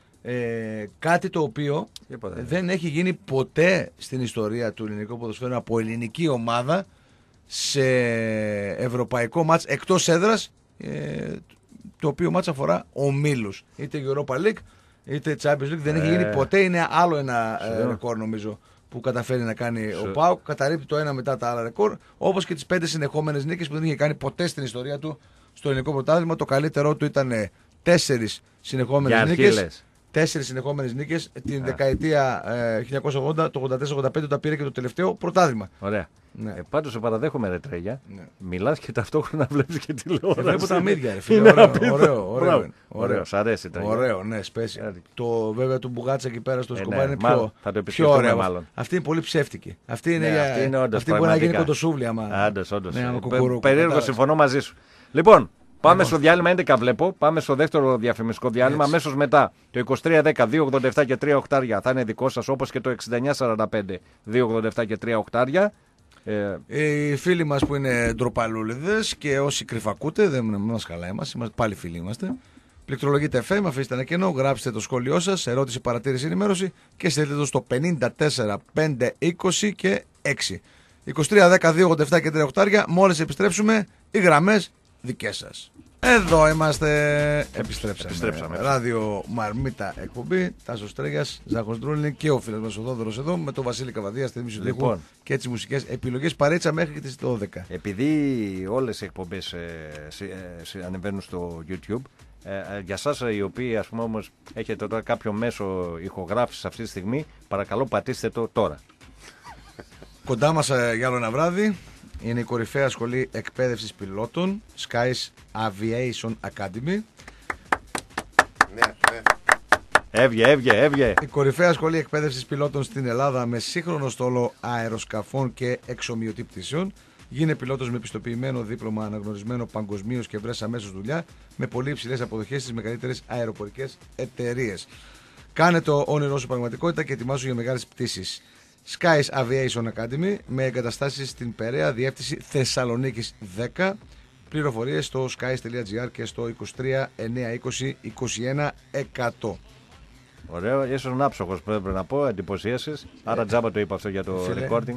Κάτι το οποίο δεν έχει γίνει ποτέ στην ιστορία του ελληνικού ποδοσφαίρου από ελληνική ομάδα σε ευρωπαϊκό μάτς εκτός έδρας, το οποίο μάτς αφορά ομίλους. Είτε Europa League είτε Champions League. Δεν έχει γίνει ποτέ. Είναι άλλο ένα ρεκόρ νομίζω που καταφέρει να κάνει ο ΠΑΟΚ. Καταρρίπτει το ένα μετά τα άλλα ρεκόρ. Όπως και τις 5 συνεχόμενες νίκες που δεν είχε κάνει ποτέ στην ιστορία του στο ελληνικό πρωτάθλημα. Το καλύτερό του ήταν 4 συνεχόμενες νίκες. 4 συνεχόμενες νίκες την δεκαετία 1980, το 84-85 όταν πήρε και το τελευταίο πρωτάθλημα. Ωραία. Ναι. Πάντως σε παραδέχομαι, ρε Τρέγια. Ναι. Μιλάς και ταυτόχρονα βλέπεις και τηλεόραση. Βλέπω τα μύδια, ρε φίλε. Ωραίο. Σ' αρέσει, Τρέγια. Ωραίο, ναι, σπέσει. Το βέβαια του Μπουγάτσα εκεί πέρα στο σκουπάρι είναι πιο ωραίο. Μάλλον. Αυτή είναι πολύ ψεύτικη. Αυτή είναι αυτή μπορεί να γίνει κοντοσούβλη. Όντως. Περίεργο, συμφωνώ μαζί σου. Λοιπόν. Πάμε στο διάλειμμα 11 βλέπω, πάμε στο δεύτερο διαφημιστικό διάλειμμα, αμέσως μετά το 2310 287 και 3 οκτάρια θα είναι δικό σας, όπως και το 6945 287 και 3 οκτάρια. Οι φίλοι μας που είναι ντροπαλούλιδες και όσοι κρυφακούτε, δεν μας χαλάει μας, πάλι φίλοι είμαστε. Πληκτρολογείτε FM, αφήστε ένα κενό, γράψτε το σχόλιο σας, ερώτηση, παρατήρηση, ενημέρωση και στείλτε το στο 54 520 και 6. 2310 287 και 3 οκτάρια, μόλις επιστρέψουμε οι γραμμές δικές σας. Εδώ είμαστε. Επιστρέψαμε. Ράδιο Μαρμίτα εκπομπή. Τάσος Στρέγιας, Ζάχος Ντρούλινγκ και ο φίλος μας ο Θόδωρος εδώ με τον Βασίλη Καβαδία στη μισή του και τις μουσικές επιλογές παρέτσα μέχρι τις 12. Επειδή όλες οι εκπομπές ανεβαίνουν στο YouTube, για εσάς οι οποίοι ας πούμε όμως έχετε τώρα κάποιο μέσο ηχογράφησης αυτή τη στιγμή, παρακαλώ πατήστε το τώρα. Κοντά μας για άλλο ένα βράδυ είναι η κορυφαία σχολή εκπαίδευσης πιλότων Skies Aviation Academy. Ναι. Έβγε. Η κορυφαία σχολή εκπαίδευσης πιλότων στην Ελλάδα με σύγχρονο στόλο αεροσκαφών και εξομοιωτή πτήσεων. Γίνε πιλότος με πιστοποιημένο δίπλωμα αναγνωρισμένο παγκοσμίως και βρες αμέσως δουλειά με πολύ υψηλές αποδοχές στις μεγαλύτερες αεροπορικές εταιρείες. Κάνε το όνειρό σου πραγματικότητα και ετοιμάσου για μεγάλες πτήσεις. Skies Aviation Academy με εγκαταστάσεις στην Περαία, διεύθυνση Θεσσαλονίκης 10. Πληροφορίες στο skies.gr και στο 23 920 21 100. Ωραίο, ήσουν άψογος πρέπει να πω, εντυπωσίασες. Άρα τζάμπα το είπα αυτό για το recording.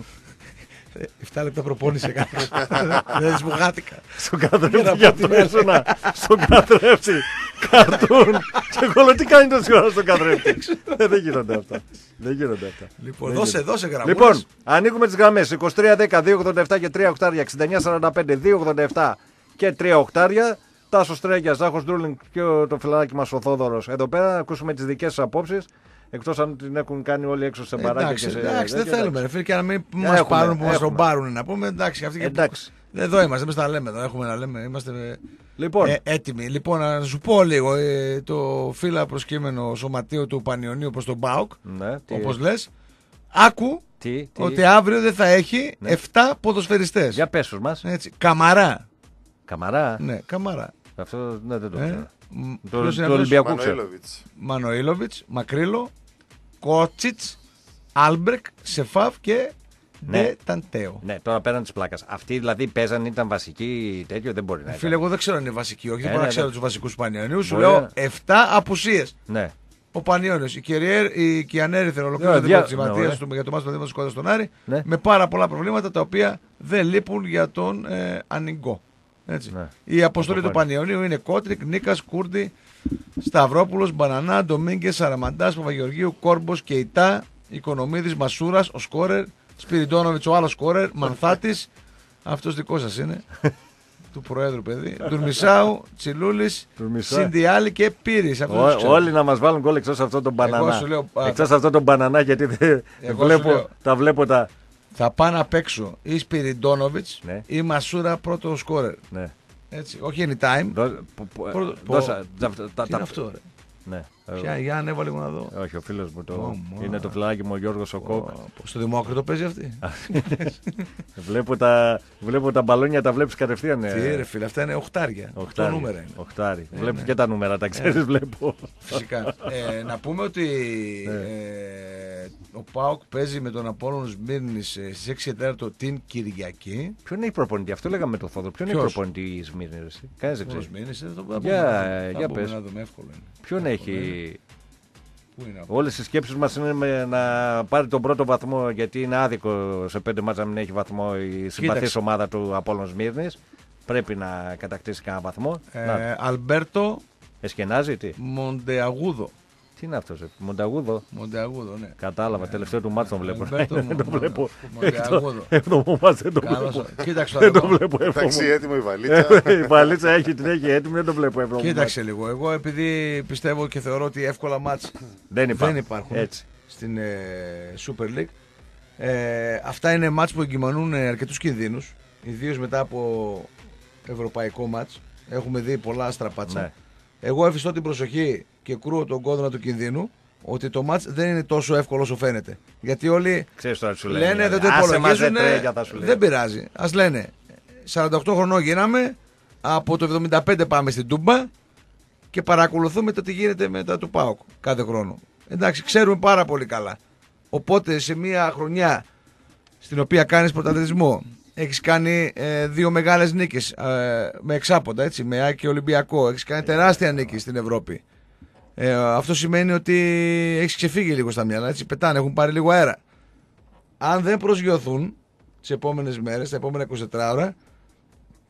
7 λεπτά προπόνηση έκανε. Δεν σμουγάτηκα. Στον καθρέφτη για αυτό ήσουνα. Στον καθρέφτη. Καρτούν. Και εγώ τι κάνει τόση ώρα στον καθρέφτη. Δεν γίνονται αυτά. Λοιπόν, δώσε γραμμές. Λοιπόν, ανοίγουμε τις γραμμές. 2310, 287 και 3 οκτάρια. 6945, 287 και 3 οκτάρια. Τάσος Στρέγιας, Ζάχος Ντρούλινγκ και το φιλαράκι μας ο Θόδωρος. Εδώ πέρα να ακούσουμε τις δικές σας απόψεις. Εκτός αν την έχουν κάνει όλοι έξω σε μπαράκια και σε. Εντάξει, δεν θέλουμε. Φίλοι, και να μην μας πάρουν που μας τον πάρουν να πούμε. Εντάξει, εδώ είμαστε, εμείς τα λέμε. Εδώ έχουμε να λέμε. Είμαστε έτοιμοι. Λοιπόν, να σου πω λίγο το φύλλα προσκύμενο σωματείο του Πανιωνίου προς τον ΠΑΟΚ. Όπως λες. Άκου ότι αύριο δεν θα έχει 7 ποδοσφαιριστές. Για πέσους μας. Καμαρά. Ναι, Καμαρά. Αυτό δεν το ξέρω. Το Ολυμπιακό ξέρω. Μανοήλοβιτς, Μακρύλο, Κότσιτς, Άλμπρεκ, Σεφάφ και Ντε Ταντέο. Ναι, τώρα πέραν της πλάκας. Αυτοί δηλαδή παίζαν, ήταν βασικοί τέτοιο, δεν μπορεί να είναι. Φίλε, εγώ δεν ξέρω αν είναι βασικοί, όχι. Δεν μπορώ να ξέρω τους βασικούς του Πανιωνίου. Σου λέω 7 απουσίες. Ναι. Ο Πανιώνιος, η Κιανέριθερ ολοκλήρωσε την προετοιμασία του για το μάτς του Δήμου κοντά στον Άρη με πάρα πολλά προβλήματα τα οποία δεν λείπουν για τον Ανιγκό. Έτσι. Ναι. Η αποστολή του Πανιωνίου είναι Κότρικ, Νίκας, Κούρντι, Σταυρόπουλος, Μπανανά, Ντομίνγκες, Σαραμαντάς, Παπαγεωργίου, Κόρμπος, Κεϊτά, Οικονομίδης, Μασούρας, ο σκόρερ, Σπιριντόνοβιτς, ο άλλος σκόρερ, Μανθάτης, αυτός δικός σας είναι, του Προέδρου παιδί, Τουρμισάου, Τσιλούλης, Σιντιάλη και Πύρης. Όλοι να μας βάλουν γκολ εκτός αυτόν τον Μπανανά. Εκτός αυτόν τον Μπανανά γιατί τα βλέπω τα. Θα πάνε απ' έξω ή Σπιριντόνοβιτς ή Μασούρα πρώτο σκόρερ. Ναι. Έτσι, όχι anytime. Τι είναι αυτό ρε. Ναι. Για ανέβα λίγο να δω. Όχι, ο φίλος μου είναι το φιλάκι μου ο Γιώργος ο Κόκ. Στο Δημόκριτο παίζει αυτή. Βλέπω τα μπαλόνια, τα βλέπεις κατευθείαν. Τι ρε φίλε, αυτά είναι οχτάρια. Οχτάρι, νούμερα είναι. Οχτάρι. Βλέπεις και τα νούμερα, τα ξέρεις, βλέπω. Φυσικά. Να πούμε ότι ο ΠΑΟΚ παίζει με τον Απόλλων Σμύρνης στις 6 την Κυριακή. Ποιον έχει προπονητή, αυτό λέγαμε με τον Θόδωρο. Ποιον έχει προπονητή η Σμύρνης. Κανείς δεν ξέρει. Για πες. Ποιον έχει. Όλες οι σκέψεις μας είναι να πάρει τον πρώτο βαθμό, γιατί είναι άδικο σε 5 μάτς να μην έχει βαθμό η συμπαθής ομάδα του Απόλλων Σμύρνης. Πρέπει να κατακτήσει κανένα βαθμό. Αλμπέρτο Εσκενάζει τι. Μοντεαγούδο. Τι είναι αυτό, Μοντεαγούδο. Μοντεαγούδο, ναι. Κατάλαβα, τελευταίο του μάτς τον βλέπω. Δεν το βλέπω. Εβδομό μάτς δεν το βλέπω. Κοίταξε δεν το βλέπω. Εντάξει, έτοιμο η βαλίτσα. Η βαλίτσα την έχει έτοιμη, δεν το βλέπω εβδομό. Κοίταξε λίγο. Εγώ επειδή πιστεύω και θεωρώ ότι εύκολα μάτς δεν υπάρχουν στην Super League. Αυτά είναι μάτς που εγκυμονούν αρκετούς κινδύνους. Ιδίως μετά από ευρωπαϊκό μάτς. Έχουμε δει πολλά στραπάτσα. Εγώ εφιστώ την προσοχή και κρούω τον κόδωνα του κινδύνου ότι το μάτς δεν είναι τόσο εύκολο όσο φαίνεται. Γιατί όλοι λένε δεν το υπολογίζουν. Δεν πειράζει. Ας λένε 48 χρονών γίναμε, από το 75 πάμε στην Τούμπα και παρακολουθούμε το τι γίνεται μετά του ΠΑΟΚ κάθε χρόνο. Εντάξει, ξέρουμε πάρα πολύ καλά. Οπότε σε μια χρονιά στην οποία κάνεις πρωταθλητισμό, έχεις κάνει 2 μεγάλες νίκες με εξάποντα, έτσι, με ΑΕΚ και Ολυμπιακό. Έχεις κάνει τεράστια νίκη στην Ευρώπη. Αυτό σημαίνει ότι έχεις ξεφύγει λίγο στα μυαλά, έτσι, πετάνε, έχουν πάρει λίγο αέρα. Αν δεν προσγειωθούν τις επόμενες μέρες, τα επόμενα 24 ώρα,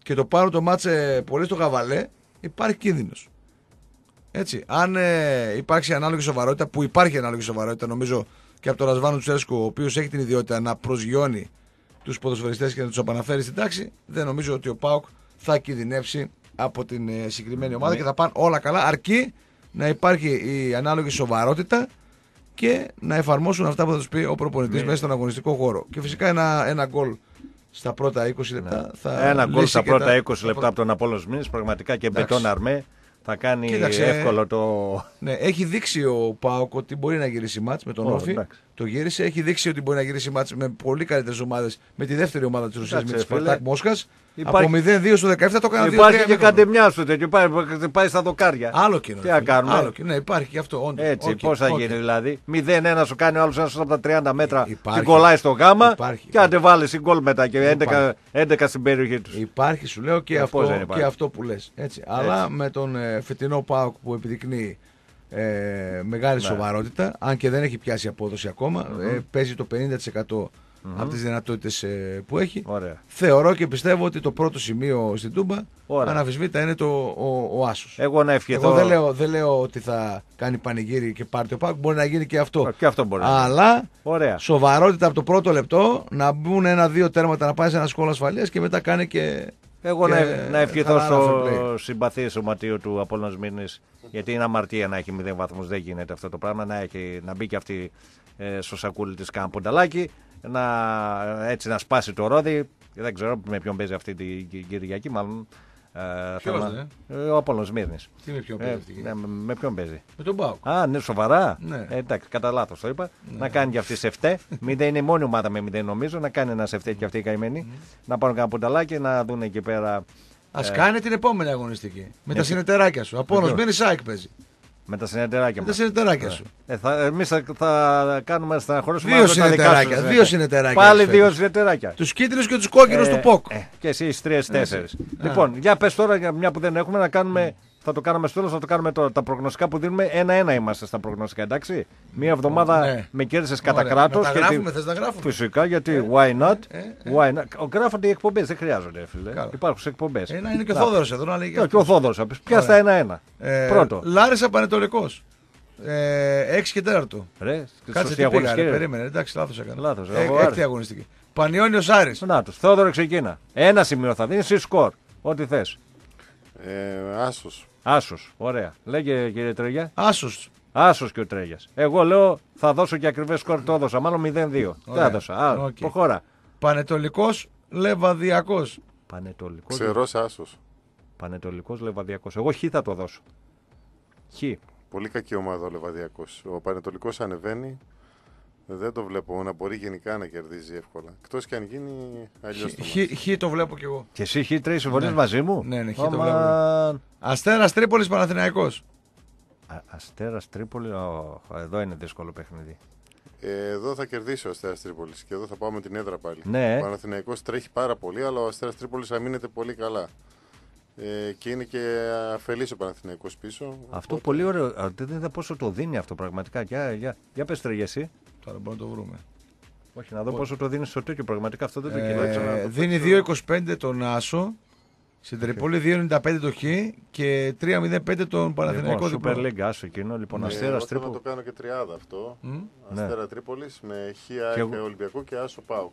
και το πάρουν το μάτσε πολύ στο χαβαλέ, υπάρχει κίνδυνος. Έτσι. Αν υπάρξει ανάλογη σοβαρότητα, που υπάρχει ανάλογη σοβαρότητα, νομίζω και από τον Ρασβάνο Τσέσκο, ο οποίος έχει την ιδιότητα να προσγειώνει τους ποδοσφαιριστές και να τους επαναφέρει στην τάξη, δεν νομίζω ότι ο ΠΑΟΚ θα κινδυνεύσει από την συγκεκριμένη ομάδα και θα πάνε όλα καλά, αρκεί να υπάρχει η ανάλογη σοβαρότητα και να εφαρμόσουν αυτά που θα τους πει ο προπονητής μέσα στον αγωνιστικό χώρο. Και φυσικά ένα γκολ στα πρώτα 20 λεπτά θα. Ένα γκολ στα πρώτα 20 λεπτά από τον Απόλλωνα Σμύρνης, πραγματικά και μπετόν αρμέ. Θα κάνει εύκολο το. Ναι, έχει δείξει ο ΠΑΟΚ ότι μπορεί να γυρίσει μάτς με τον Όφη. Το γύρισε. Έχει δείξει ότι μπορεί να γυρίσει μάτς με πολύ καλύτερες ομάδες. Με τη δεύτερη ομάδα της Ρωσίας, με τη Σπαρτάκ Μόσχας. Από 0-2 στο 17 το έκανα 2-3. Υπάρχει και καντεμιά σου τέτοιο. Πάει στα δοκάρια. Άλλο κοινό. Τι να κάνουμε. Άλλο κοινό. Ναι, υπάρχει και αυτό. Όντως. Έτσι, πώς θα γίνει δηλαδή. 0-1 σου κάνει ο άλλος ένας από τα 30 μέτρα. Την κολλάει στο γάμα. Και αν te βάλει γκολ μετά και 11 στην περιοχή του. Υπάρχει, σου λέω και αυτό που λες. Αλλά με τον φετινό ΠΑΟΚ που επιδεικνύει μεγάλη σοβαρότητα, αν και δεν έχει πιάσει απόδοση ακόμα, παίζει το 50% από τις δυνατότητες που έχει. Ωραία. Θεωρώ και πιστεύω ότι το πρώτο σημείο στην Τούμπα αναμφισβήτητα είναι ο άσος. Εγώ να ευχηθώ. Εγώ δεν λέω ότι θα κάνει πανηγύρι και πάρει το ΠΑΟΚ, μπορεί να γίνει και αυτό. Και αυτό μπορεί. Αλλά σοβαρότητα από το πρώτο λεπτό, να μπουν 1-2 τέρματα, να πάει σε ένα σκόλο ασφαλείας και μετά κάνει και. Εγώ να ευχηθώ στο συμπαθή σωματείο του Απόλλωνα Σμύρνης, γιατί είναι αμαρτία να έχει 0 βαθμούς, δεν γίνεται αυτό το πράγμα, να μπει και αυτή στο σακούλι της Καμπονταλάκη, έτσι να σπάσει το ρόδι. Δεν ξέρω με ποιον παίζει αυτή την Κυριακή, μάλλον. Ο Απόλλωνας Σμύρνης. Τι με ποιον παίζει? Με ποιον παίζει? Με τον ΠΑΟΚ. Α, ναι, σοβαρά. Ναι. Εντάξει, κατά λάθος το είπα. Να κάνει και αυτή σεφτέ. Δεν είναι η μόνη ομάδα με 0 νομίζω. Να κάνει ένα σεφτέ και αυτή η καημένη. Να πάρουν κανένα πονταλάκι, να δουν εκεί πέρα. Ας κάνει την επόμενη αγωνιστική. Με τα συνεταιράκια σου. Απόλλωνας Σμύρνης ΑΕΚ παίζει. Με τα συνεταιράκια μας. Με τα συνεταιράκια σου. Εμείς θα κάνουμε στα χωρίσουμε. Δύο συνεταιράκια. Πάλι δύο συνεταιράκια. Τους κίτρινους και τους κόκκινους του ΠΟΚ. Και εσείς 3-4. Λοιπόν, για πες τώρα, μια που δεν έχουμε, να κάνουμε. Θα το κάνουμε στο τέλος, θα το κάνουμε τώρα. Τα προγνωστικά που δίνουμε, 1-1 είμαστε στα προγνωστικά, εντάξει. Μία εβδομάδα με κέρδισες κατά κράτος. Να τα γράφουμε, θες να γράφουμε. Φυσικά, γιατί why not. Γράφονται οι εκπομπές, δεν χρειάζονται, φίλε. Υπάρχουν εκπομπές. Είναι και ο Θόδωρος εδώ να λέει. Και ο Θόδωρος, πιάστα 1-1. Πρώτο. Λάρισα Πανετολικός. 6 και 4. Κάτσε τι πήγα, περίμενε. Εντάξει, λάθος έκανα. Έκτη αγωνιστική. Πανιώνιος Άρης. Να τους. Θόδωρο ξεκίνα. Ένα σημείο θα δίνεις ή σκορ. Ό,τι θες. Άσος. Ωραία. Λέγε κύριε Τρέγια. Άσος και ο Τρέγιας. Εγώ λέω θα δώσω και ακριβές σκορ. Το έδωσα. Μάλλον 0-2. Δεν έδωσα. Προχώρα. Πανετολικός Λεβαδιακός. Ξερός Άσος. Πανετολικός Λεβαδιακός. Εγώ χ θα το δώσω. Χ. Πολύ κακή ομάδα ο Λεβαδιακός. Ο Πανετολικός ανεβαίνει. Δεν το βλέπω να μπορεί γενικά να κερδίζει εύκολα. Εκτός και αν γίνει αλλιώς. Χ το βλέπω κι εγώ. Και εσύ Χ τρεις συμφωνείς μαζί μου? Ναι, Χ το βλέπω. Αστέρας Τρίπολης Παναθηναϊκός. Αστέρας Τρίπολη, εδώ είναι δύσκολο παιχνίδι. Εδώ θα κερδίσει ο Αστέρας Τρίπολης και εδώ θα πάω με την έδρα πάλι. Ναι. Ο Παναθηναϊκός τρέχει πάρα πολύ, αλλά ο Αστέρας Τρίπολης αμήνεται πολύ καλά. Και είναι και αφελής ο Παναθηναϊκός πίσω. Αυτό οπότε... πολύ ωραίο. Δεν είδα πόσο το δίνει αυτό πραγματικά. Για πες Τρέγια εσύ. Τώρα μπορούμε να το βρούμε. Όχι, να δω πόσο το δίνει στο τέτοιο. Πραγματικά αυτό δεν το κοιτάξα. Δίνει 2,25 τον Άσο. Στην Τρίπολη 2,95 το Χ και 3,05 τον Παναθηναϊκό διπλό. Super League, Άσο εκείνο. Λοιπόν, Αστέρας Τρίπολης. Θα το κάνω και τριάδα αυτό. Αστέρα Τρίπολης με Χ Ολυμπιακό και Άσο ΠΑΟΚ.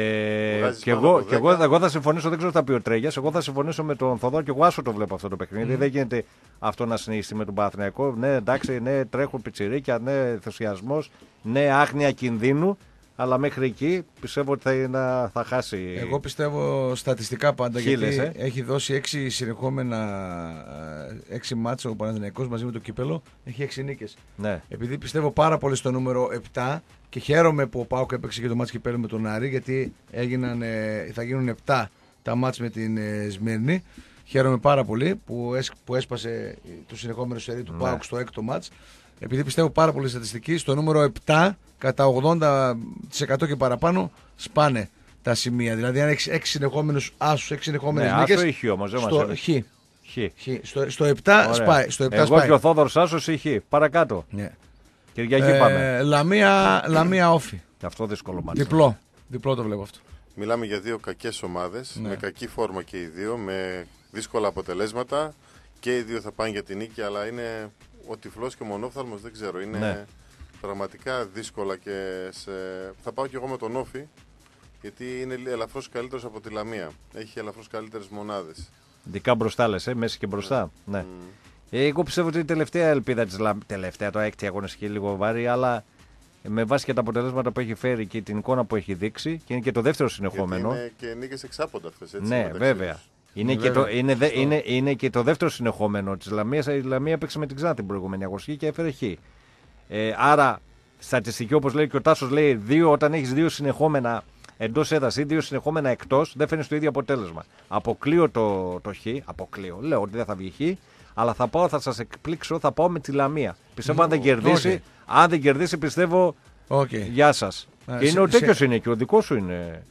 Και εγώ θα συμφωνήσω, δεν ξέρω τι θα πει ο Τρέγιας. Εγώ θα συμφωνήσω με τον Θοδό και εγώ Άσο το βλέπω αυτό το παιχνίδι. Δεν γίνεται αυτό να συνεχίσει με τον Παναθηναϊκό. Ναι, εντάξει, ναι, τρέχουν πιτσιρίκια, ναι, ενθουσιασμός, ναι, άγνοια κινδύνου. Αλλά μέχρι εκεί πιστεύω ότι θα χάσει. Εγώ πιστεύω στατιστικά πάντα γιατί έχει δώσει 6 συνεχόμενα 6 μάτς ο Παναθηναϊκός μαζί με το Κύπελλο. Έχει 6 νίκες. Ναι. Επειδή πιστεύω πάρα πολύ στο νούμερο 7 και χαίρομαι που ο ΠΑΟΚ έπαιξε και το μάτς Κυπέλλου με τον Άρη γιατί θα γίνουν 7 τα μάτς με την Σμύρνη. Χαίρομαι πάρα πολύ που έσπασε το συνεχόμενο σερί του ΠΑΟΚ στο 6ο μάτς. Επειδή πιστεύω πάρα πολύ στατιστική, στο νούμερο 7 κατά 80% και παραπάνω σπάνε τα σημεία. Δηλαδή αν έχεις 6 συνεχόμενους άσους, 6 συνεχόμενες νίκες. Άσο ή Χ όμως, δεν μας αρέσει. Στο 7 σπάει. Εγώ και ο Θόδωρος Άσος ή Χ. Παρακάτω. Ναι. Κυριακή πάμε. Λαμία Όφη. Αυτό δύσκολο μάτι. Διπλό το βλέπω αυτό. Μιλάμε για δύο κακές ομάδες, με κακή φόρμα και οι δύο, με δύσκολα αποτελέσματα. Και οι δύο θα πάνε για την νίκη, αλλά είναι ο τυφλός και ο μονόφθαλμος, δεν ξέρω. Είναι πραγματικά δύσκολα και θα πάω κι εγώ με τον Όφη, γιατί είναι ελαφρώς καλύτερος από τη Λαμία. Έχει ελαφρώς καλύτερες μονάδες. Δικά μπροστά λες, μέση και μπροστά. Ναι. Εγώ πιστεύω ότι η τελευταία ελπίδα της Λαμίας, τελευταία, το έκτη αγωνιστική λίγο βάρη, αλλά με βάση και τα αποτελέσματα που έχει φέρει και την εικόνα που έχει δείξει, και είναι και το δεύτερο συνεχόμενο. Είναι και νίκες εξάποντα αυτές, έτσι. Ναι, βέβαια. Είναι και το δεύτερο συνεχόμενο της Λαμίας. Η Λαμία έπαιξε με την Ξάνθη την προηγούμενη αγωνιστική και έφερε χ. Άρα, στατιστική, όπως λέει και ο Τάσος, λέει όταν έχεις δύο συνεχόμενα εντός έδρας ή δύο συνεχόμενα εκτός, δεν φαίνεις το ίδιο αποτέλεσμα. Αποκλείω το χ. Αποκλείω. Λέω ότι δεν θα βγει χ. Αλλά θα σας εκπλήξω, θα πάω με τη Λαμία. Πιστεύω αν δεν κερδίσει, αν δεν κερδίσει, πιστεύω. Γεια σας. Και είναι ο τέτοιος είναι και ο δικός σου είναι.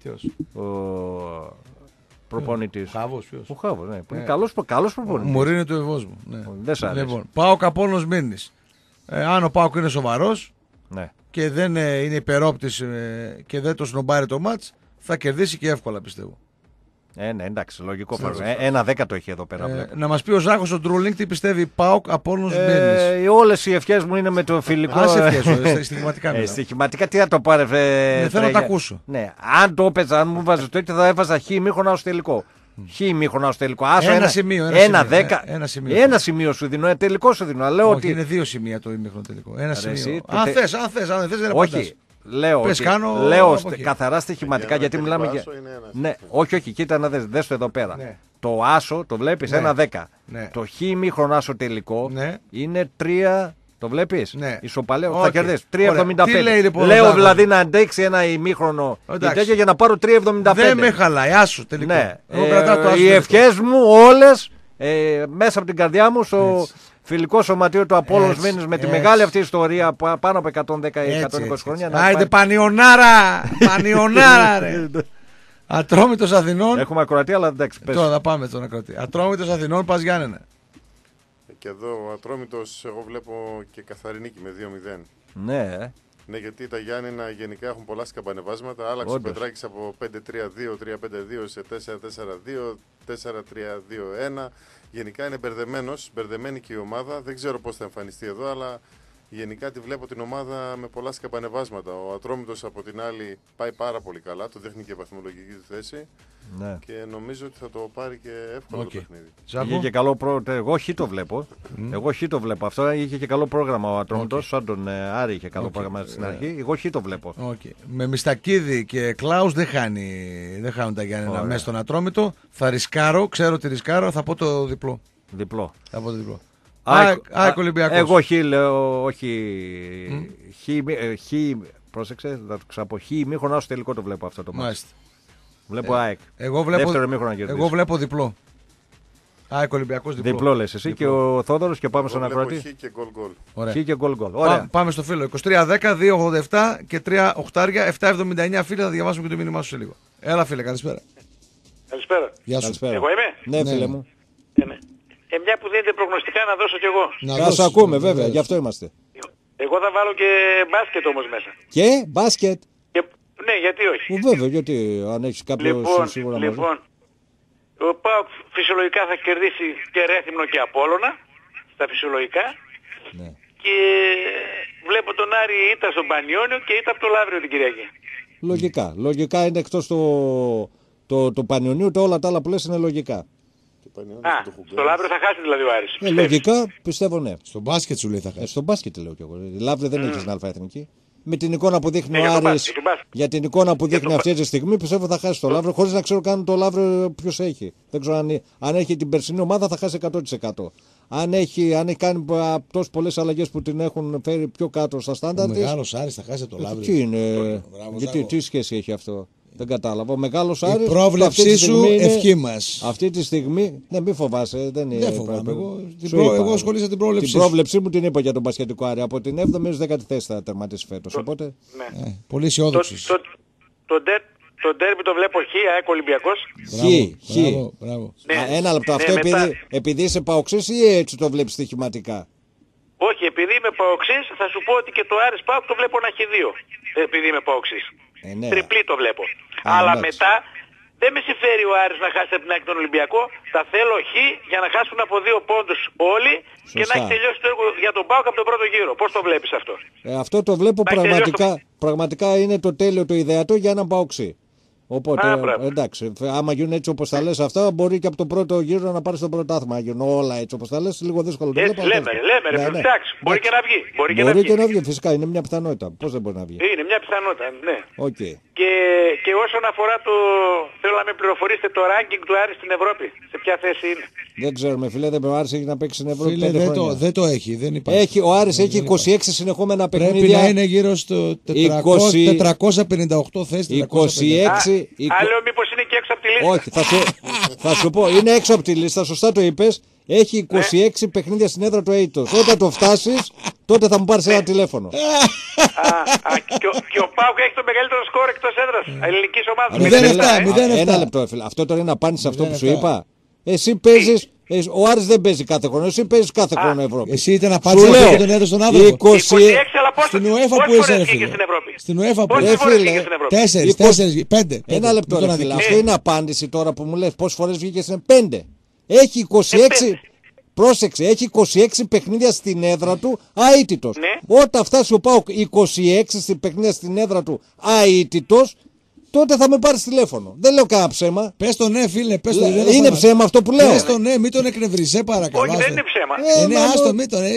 Προπονητής. Ο Χάβος, ναι. Που είναι καλός προπονητής. Μωρή είναι το ευώς μου. Ναι. Δεν σ' αρέσει. Λοιπόν, ΠΑΟΚ Απόλλωνας Μήνης. Αν ο ΠΑΟΚ είναι σοβαρός και δεν είναι υπερόπτης και δεν το σνομπάρει το μάτς, θα κερδίσει και εύκολα, πιστεύω. Ναι, εντάξει, λογικό. 1-10 το έχει εδώ πέρα. Να μας πει ο Ζάχος ο Ντρούλινγκ τι πιστεύει ΠΑΟΚ Απόλλωνας Μήνης. Όλες οι ευχές μου είναι με το φιλικό. Στοιχηματικά. Στοιχηματικά τι θα το πάρε. Θέλω να τα ακούσω. Ναι, αν το έπαιζα, αν μου βάζεις το έτσι, θα έβαζα χ ημίχρονα ως τελικό. Χ ημίχρονα ως τελικό. Ένα σημείο. Ένα σημείο σου δίνω, τελικό σου δίνω. Λέω ότι είναι 2 σημεία το ημίχρονο τελικό. Ένα σημείο. Αν θες, δεν όχι. Λέω καθαρά στοιχηματικά, γιατί μιλάμε για. Ναι, όχι, κοίτα να δες το εδώ πέρα. Ναι. Το άσο το βλέπεις 1-10. Ναι. Το χ ημίχρονο άσο τελικό είναι 3. Το βλέπεις. Ναι. Ισοπαλέο. Θα κερδίσει 3,75. Λέω δηλαδή να αντέξει ένα ημίχρονο για να πάρω 3,75. Δεν με χαλάει, άσο τελικό. Ναι. Οι ευχές μου όλες μέσα από την καρδιά μου στο φιλικό σωματείο του Απόλλωνας Μήνης με τη μεγάλη αυτή ιστορία πάνω από 110-120 χρόνια. Άιντε πανιονάρα! Πανιονάρα ρε! Ατρόμητος Αθηνών. Έχουμε ακροατή, αλλά εντάξει. Τώρα θα πάμε στον ακροατή. Ατρόμητος Αθηνών, Πας Γιάννενα. Και εδώ ο Ατρόμητος, εγώ βλέπω και καθαρή νίκη με 2-0. Ναι. Ναι, γιατί τα Γιάννενα γενικά έχουν πολλά σκαμπανεβάσματα. Άλλαξε ο Πετράκης από 5-3-2, 3-5-2 σε 4-4-2, 4-3-2-1. Γενικά είναι μπερδεμένη και η ομάδα. Δεν ξέρω πώς θα εμφανιστεί εδώ, αλλά γενικά τη βλέπω την ομάδα με πολλά σκαμπανεβάσματα. Ο Ατρόμητος από την άλλη πάει πάρα πολύ καλά, το δείχνει και η βαθμολογική του θέση. Ναι. Και νομίζω ότι θα το πάρει και εύκολα το παιχνίδι. Είχε και καλό Εγώ χ το βλέπω. Εγώ χ το βλέπω. Αυτό είχε και καλό πρόγραμμα ο Ατρόμητος. Σαν τον Άρη είχε καλό πρόγραμμα στην αρχή. Εγώ χ το βλέπω. Με Μιστακίδη και Κλάους δεν χάνουν τα Γιάννενα μέσα στον Ατρόμητο. Θα ρισκάρω, ξέρω ότι ρισκάρω, θα πω το διπλό. Θα πω το διπλό. ΑΕΚ Ολυμπιακός. Εγώ χ λέω, όχι. Χ, πρόσεξε, θα το ξαπώ. Χ ημίχρονο άσο τελικό το βλέπω αυτό το μάτι. Βλέπω ΑΕΚ. Εγώ βλέπω διπλό. ΑΕΚ Ολυμπιακός διπλό. Διπλό λες εσύ και ο Θόδωρος και πάμε στον ακροατή. Χ και γκολ. Χ και γκολ. Πάμε στο φίλο. 23-10, 2-87 και 3 οχτάρια, 7-79 φίλε. Θα διαβάσουμε και το μήνυμά σου σε λίγο. Έλα φίλε, καλησπέρα. Καλησπέρα. Γεια σου. Εγώ είμαι. Ναι, φίλε μου. Μια που δίνετε προγνωστικά να δώσω κι εγώ. Να σας ακούμε βέβαια, γι' αυτό είμαστε. Εγώ θα βάλω και μπάσκετ όμως μέσα. Και μπάσκετ. Ναι, γιατί όχι. Βέβαια, γιατί αν έχεις κάποιο σίγουρα μαζί. Λοιπόν, ο ΠΑΟΚ φυσιολογικά θα κερδίσει και Ρέθυμνο και Απόλλωνα, στα φυσιολογικά. Ναι. Και βλέπω τον Άρη ήττα στον Πανιόνιο και ήττα από το Λαύριο την Κυριακή. Λογικά είναι εκτός το Πανιονίου, όλα τα άλλα που λες είναι λογικά. Στο Λαύριο θα χάσει δηλαδή ο Άρης. Λογικά πιστεύω ναι. Στο μπάσκετ σου λέει θα χάσει. Στο μπάσκετ λέω κι εγώ. Η Λαύριο δεν έχει στην αλφα εθνική. Με την εικόνα που δείχνει ο Άρης, για την εικόνα που δείχνει αυτή τη στιγμή, πιστεύω θα χάσει το Λαύριο, χωρίς να ξέρω καν το Λαύριο ποιος έχει. Δεν ξέρω αν έχει την περσινή ομάδα θα χάσει 100%. Αν έχει κάνει τόσες πολλές αλλαγές που την έχουν φέρει πιο κάτω στα στάνταρ της. Ο μεγάλος Άρης θα χάσει το Λαύριο. Τι είναι, γιατί τι σχέση έχει αυτό. Δεν κατάλαβα. Ο μεγάλος Άρης. Η πρόβλεψή σου ευχή μας. Αυτή τη στιγμή. Ναι, μην φοβάσαι. Δεν φοβάμαι. Εγώ ασχολήθηκα την πρόβλεψή σου. Την πρόβλεψή μου την είπα για τον πασχετικό Άρη. Από την 7η έως 10η θέση θα τερματίσει φέτος. Οπότε. Πολύ αισιόδοξος. Το ντέρμπι το βλέπω χ, ΑΕΚ Ολυμπιακός. Χ. Ένα λεπτό. Αυτό επειδή είσαι παοξής ή έτσι το βλέπεις στοιχηματικά. Όχι, επειδή είμαι παοξής θα σου πω ότι και το Άρης ΠΑΟΚ το βλέπω να έχει 2. Επειδή είμαι παοξής. Ναι. Τριπλή το βλέπω. Αλλά μετά δεν με συμφέρει ο Άρης να χάσει από την άκρη τον Ολυμπιακό. Τα θέλω χ για να χάσουν από 2 πόντους όλοι. Σωστά. Και να έχει τελειώσει το έργο για τον ΠΑΟΚ από τον πρώτο γύρο. Πώς το βλέπεις αυτό? Αυτό το βλέπω πραγματικά είναι το τέλειο, το ιδεατό για έναν ΠΑΟΚΣι. Οπότε, εντάξει, άμα γίνουν έτσι όπως τα λες αυτά, μπορεί και από τον πρώτο γύρο να πάρει το πρωτάθλημα. Γίνουν όλα έτσι όπως τα λες, λίγο δύσκολο. Λέμε, εντάξει, μπορεί και να βγει. Μπορεί και να βγει, φυσικά, είναι μια πιθανότητα. Πώς δεν μπορεί να βγει? Είναι μια πιθανότητα, ναι. Okay. Και όσον αφορά θέλω να με πληροφορήσετε το ranking του Άρη στην Ευρώπη. Σε ποια θέση είναι? Δεν ξέρουμε, φίλε, δεν ο Άρης έχει να παίξει στην Ευρώπη. Φίλε, δεν το έχει, δεν υπάρχει. Ο Άρης έχει 26 συνεχόμενα παιχνίδια. Πρέπει να είναι γύρω στο 458 θέση. 26. Άλλο μήπως είναι και έξω από τη λίστα? Όχι, θα σου πω, είναι έξω από τη λίστα, σωστά το είπες. Έχει 26 παιχνίδια στην έδρα του Αίτος. Όταν το φτάσεις, τότε θα μου πάρεις ένα τηλέφωνο. Και ο ΠΑΟΚ έχει το μεγαλύτερο σκορ εκτός έδρας ελληνικής ομάδας. 0-7. Ένα λεπτό, φίλε. Αυτό τώρα είναι απάντηση σε αυτό που σου είπα. Εσύ παίζεις. Ο Άρης δεν παίζει κάθε χρόνο, εσύ παίζεις κάθε χρόνο Ευρώπη. Εσύ ήταν απάντηση που τον έδωσε στον άνθρωπο. 26, αλλά στην UEFA που είσαι, βγήκε στην Ευρώπη? Στην UEFA που είσαι. 4, 5. Ένα λεπτό, φίλε. Αυτό είναι απάντηση τώρα που μου λες πόσες φορές βγήκε στην 5. Έχει 26. Πρόσεξε, έχει 26 παιχνίδια στην έδρα του αίτητος. Όταν φτάσει ο ΠΑΟΚ 26 παιχνίδια στην έδρα του αίτητος, τότε θα με πάρεις τηλέφωνο. Δεν λέω κανένα ψέμα. Πες το ναι, φίλε. Πες το, είναι ψέμα αυτό που λέω. Πες το ναι, μην τον εκνευρίσεις, παρακαλώ. Όχι, δεν είναι ψέμα. Ναι, άστο, μην τον.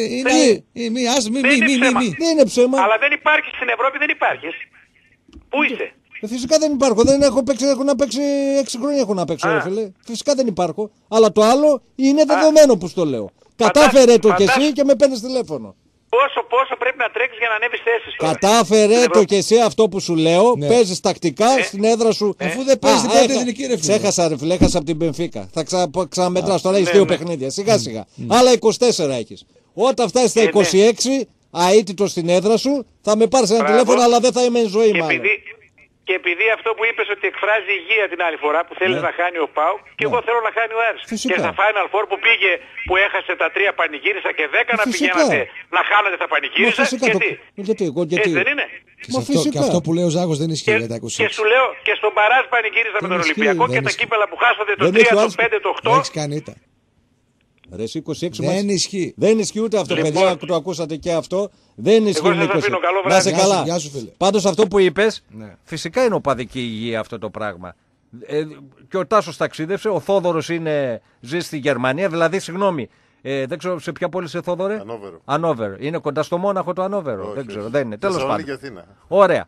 Δεν είναι ψέμα. Αλλά δεν υπάρχει στην Ευρώπη, δεν υπάρχεις. Πού είσαι? Φυσικά δεν υπάρχω. Δεν έχω παίξει, έχω να παίξει 6 χρόνια έχω να παίξω, φίλε. Φυσικά δεν υπάρχω. Αλλά το άλλο είναι δεδομένο που στο λέω. Κατάφερε το κι εσύ και με παίρνεις τηλέφωνο. Πόσο πρέπει να τρέξεις για να ανέβεις θέσεις τώρα? Κατάφερε το και εσύ αυτό που σου λέω. Παίζεις τακτικά στην έδρα σου. Αφού δεν παίζεις την πρώτη εθνική, ρε φίλε. Ξέχασα, ρε φίλε, έχασα από την Μπενφίκα. Θα ξαναμετράς, τώρα έχεις 2 παιχνίδια. Σιγά σιγά. Άλλα 24 έχεις. Όταν φτάσεις στα 26, αίτητο στην έδρα σου, θα με πάρεις ένα τηλέφωνο, αλλά δεν θα είμαι εν ζωή μάλλον. Και επειδή αυτό που είπες ότι εκφράζει υγεία την άλλη φορά που θέλει να χάνει ο ΠΑΟΚ, και εγώ θέλω να χάνει ο Άρης. Και στα Final Four που πήγε, που έχασε τα 3 πανηγύρισα και 10 να πηγαίνατε να χάνατε τα πανηγύρισα. Γιατί δεν είναι? Και αυτό που λέει ο Ζάγος δεν ισχύει για τα 26. Και σου λέω και στον Παράζ πανηγύρισα με τον Ολυμπιακό και τα κύπελα που χάσατε το 3, το 5, το 8. Έχεις κάνει ήττα. Ρε, 26 δεν ισχύει. Δεν ισχύει ούτε αυτό, παιδιά, που το ακούσατε και αυτό. Δεν ισχύει. Να σε καλά. Πάντως αυτό που είπες, φυσικά είναι οπαδική υγεία αυτό το πράγμα. Και ο Τάσος ταξίδευσε, ο Θόδωρος ζει στη Γερμανία, δηλαδή, συγγνώμη, δεν ξέρω σε ποια πόλη είσαι, Θόδωρε. Ανόβερο. Είναι κοντά στο Μόναχο το Ανόβερο. Δεν ξέρω, δεν είναι. Τέλος πάντων. Ωραία.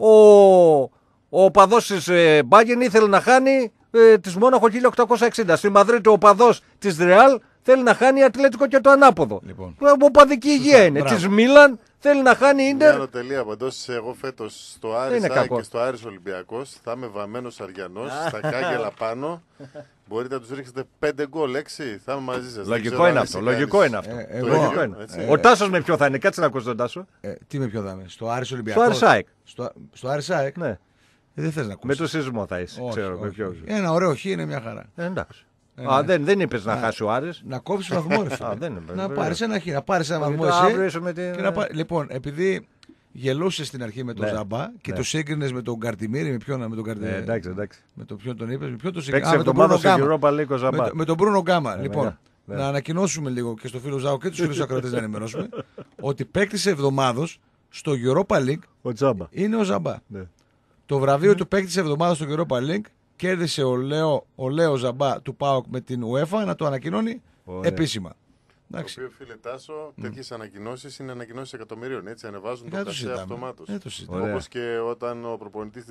Ο οπαδός της Μπάγεν ήθελε να χάνει της Μόναχο 1860. Στη Μαδρίτη ο οπαδός της Ρεάλ θέλει να χάνει Ατλέτικο και το ανάποδο. Λοιπόν. Οπαδική υγεία είναι. Της Μίλαν θέλει να χάνει Ίντερ. Μια τελεία παντός, εγώ φέτος στο Άρης και στο Άρης Ολυμπιακός θα είμαι βαμμένος αριανός, στα κάγελα πάνω. Μπορείτε να τους ρίξετε 5 γκολ, 6, θα είμαι μαζί σας. Λογικό είναι αυτό. Ο Τάσος με ποιο θα είναι, κάτσε να ακούσει τον Τάσο. Τι με ποιο θα είναι, στο Άρης Ολυμπιακός? Στο Άρης ΑΕΚ. Στο Άρης ΑΕΚ. Ναι. Δεν θες να ακούσεις. Με το σεισμό θα είσαι. Ένα ωραίο χ είναι μια χαρά. Εντάξει. Δεν είπες να χάσει ο Άρης. Να κόψεις βαθμό, ρε φίλε. Να πάρεις ένα χ, να πάρεις ένα βαθμό εσύ. Λοιπόν, επειδή γελούσες στην αρχή με τον Ζαμπά και το σύγκρινες με τον Καρτιμίρη, με ποιον με τον Καρτιμίρη. Εντάξει. Με τον ποιον τον είπες, με ποιον τον σύγκρινες. Με τον Μπρούνο Γκάμα. Με τον Μπρούνο Γκάμα. Λοιπόν, να ανακοινώσουμε λίγο και στο φίλο Ζάο και τους φίλους ακροατές να ενημερώσουμε ότι παίκτης εβδομάδος στο Europa League είναι ο Ζαμπά. Το βραβείο του παίκτης εβδομάδος στο Europa League κέρδισε ο Λέο Ζαμπά του ΠΑΟΚ με την UEFA να το ανακοινώνει επίσημα. Το οποίο, φίλε Τάσο, τέτοιες ανακοινώσεις είναι ανακοινώσεις εκατομμυρίων. Έτσι ανεβάζουν το κασέ αυτομάτως. Όπως και όταν ο προπονητής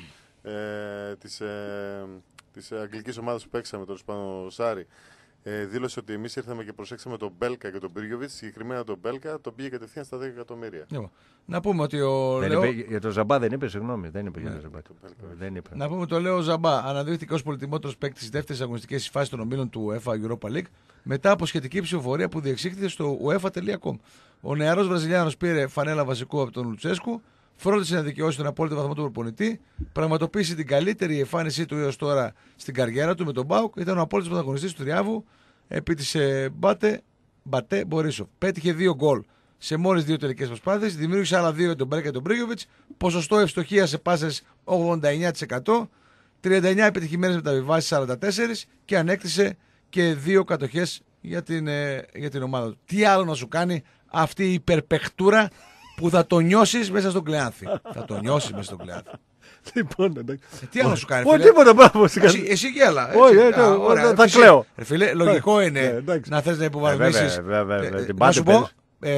της αγγλικής ομάδας που παίξαμε, τον Σπάνο Σάρι, δήλωσε ότι εμείς ήρθαμε και προσέξαμε τον Μπέλκα και τον Μπίργκοβιτς. Συγκεκριμένα τον Μπέλκα τον πήγε κατευθείαν στα 10 εκατομμύρια. Να πούμε ότι ο για τον Ζαμπά δεν είπε, συγγνώμη. Δεν είπε για τον Ζαμπά. Να πούμε ότι ο Λέο Ζαμπά αναδείχθηκε ως πολυτιμότερος παίκτης της δεύτερης αγωνιστικής φάσης των ομίλων του UEFA Europa League μετά από σχετική ψηφοφορία που διεξήχθηκε στο UEFA.com. Ο νεαρός Βραζιλιάνος πήρε φανέλα βασικού από τον Λουτσέσκου, φρόντισε να δικαιώσει τον απόλυτο βαθμό του προπονητή, πραγματοποίησε την καλύτερη εμφάνισή του έως τώρα στην καριέρα του με τον ΠΑΟΚ, ήταν ο απόλυτος πρωταγωνιστής του Τριάβου επί της Μπατέ Μπορίσοφ. Πέτυχε 2 γκολ σε μόλις 2 τελικές προσπάθειες, δημιούργησε άλλα 2 για τον Μπέρκα και τον Μπρίγκοβιτς, ποσοστό ευστοχίας σε πάσες 89%, 39 επιτυχημένες μεταβιβάσεις, 44 και ανέκτησε και 2 κατοχές για την ομάδα του. Τι άλλο να σου κάνει αυτή η υπερπαιχτούρα που θα το νιώσεις μέσα στον Κλεάνθη. Θα το νιώσεις μέσα στον Κλεάνθη. Λοιπόν, εντάξει. Τι άλλο σου κάνει, φίλε. Τίποτα, μπράβο. Εσύ γέλα. Θα κλαίω. Φίλε, λογικό είναι να θες να υποβαθμίσεις. Να σου πω,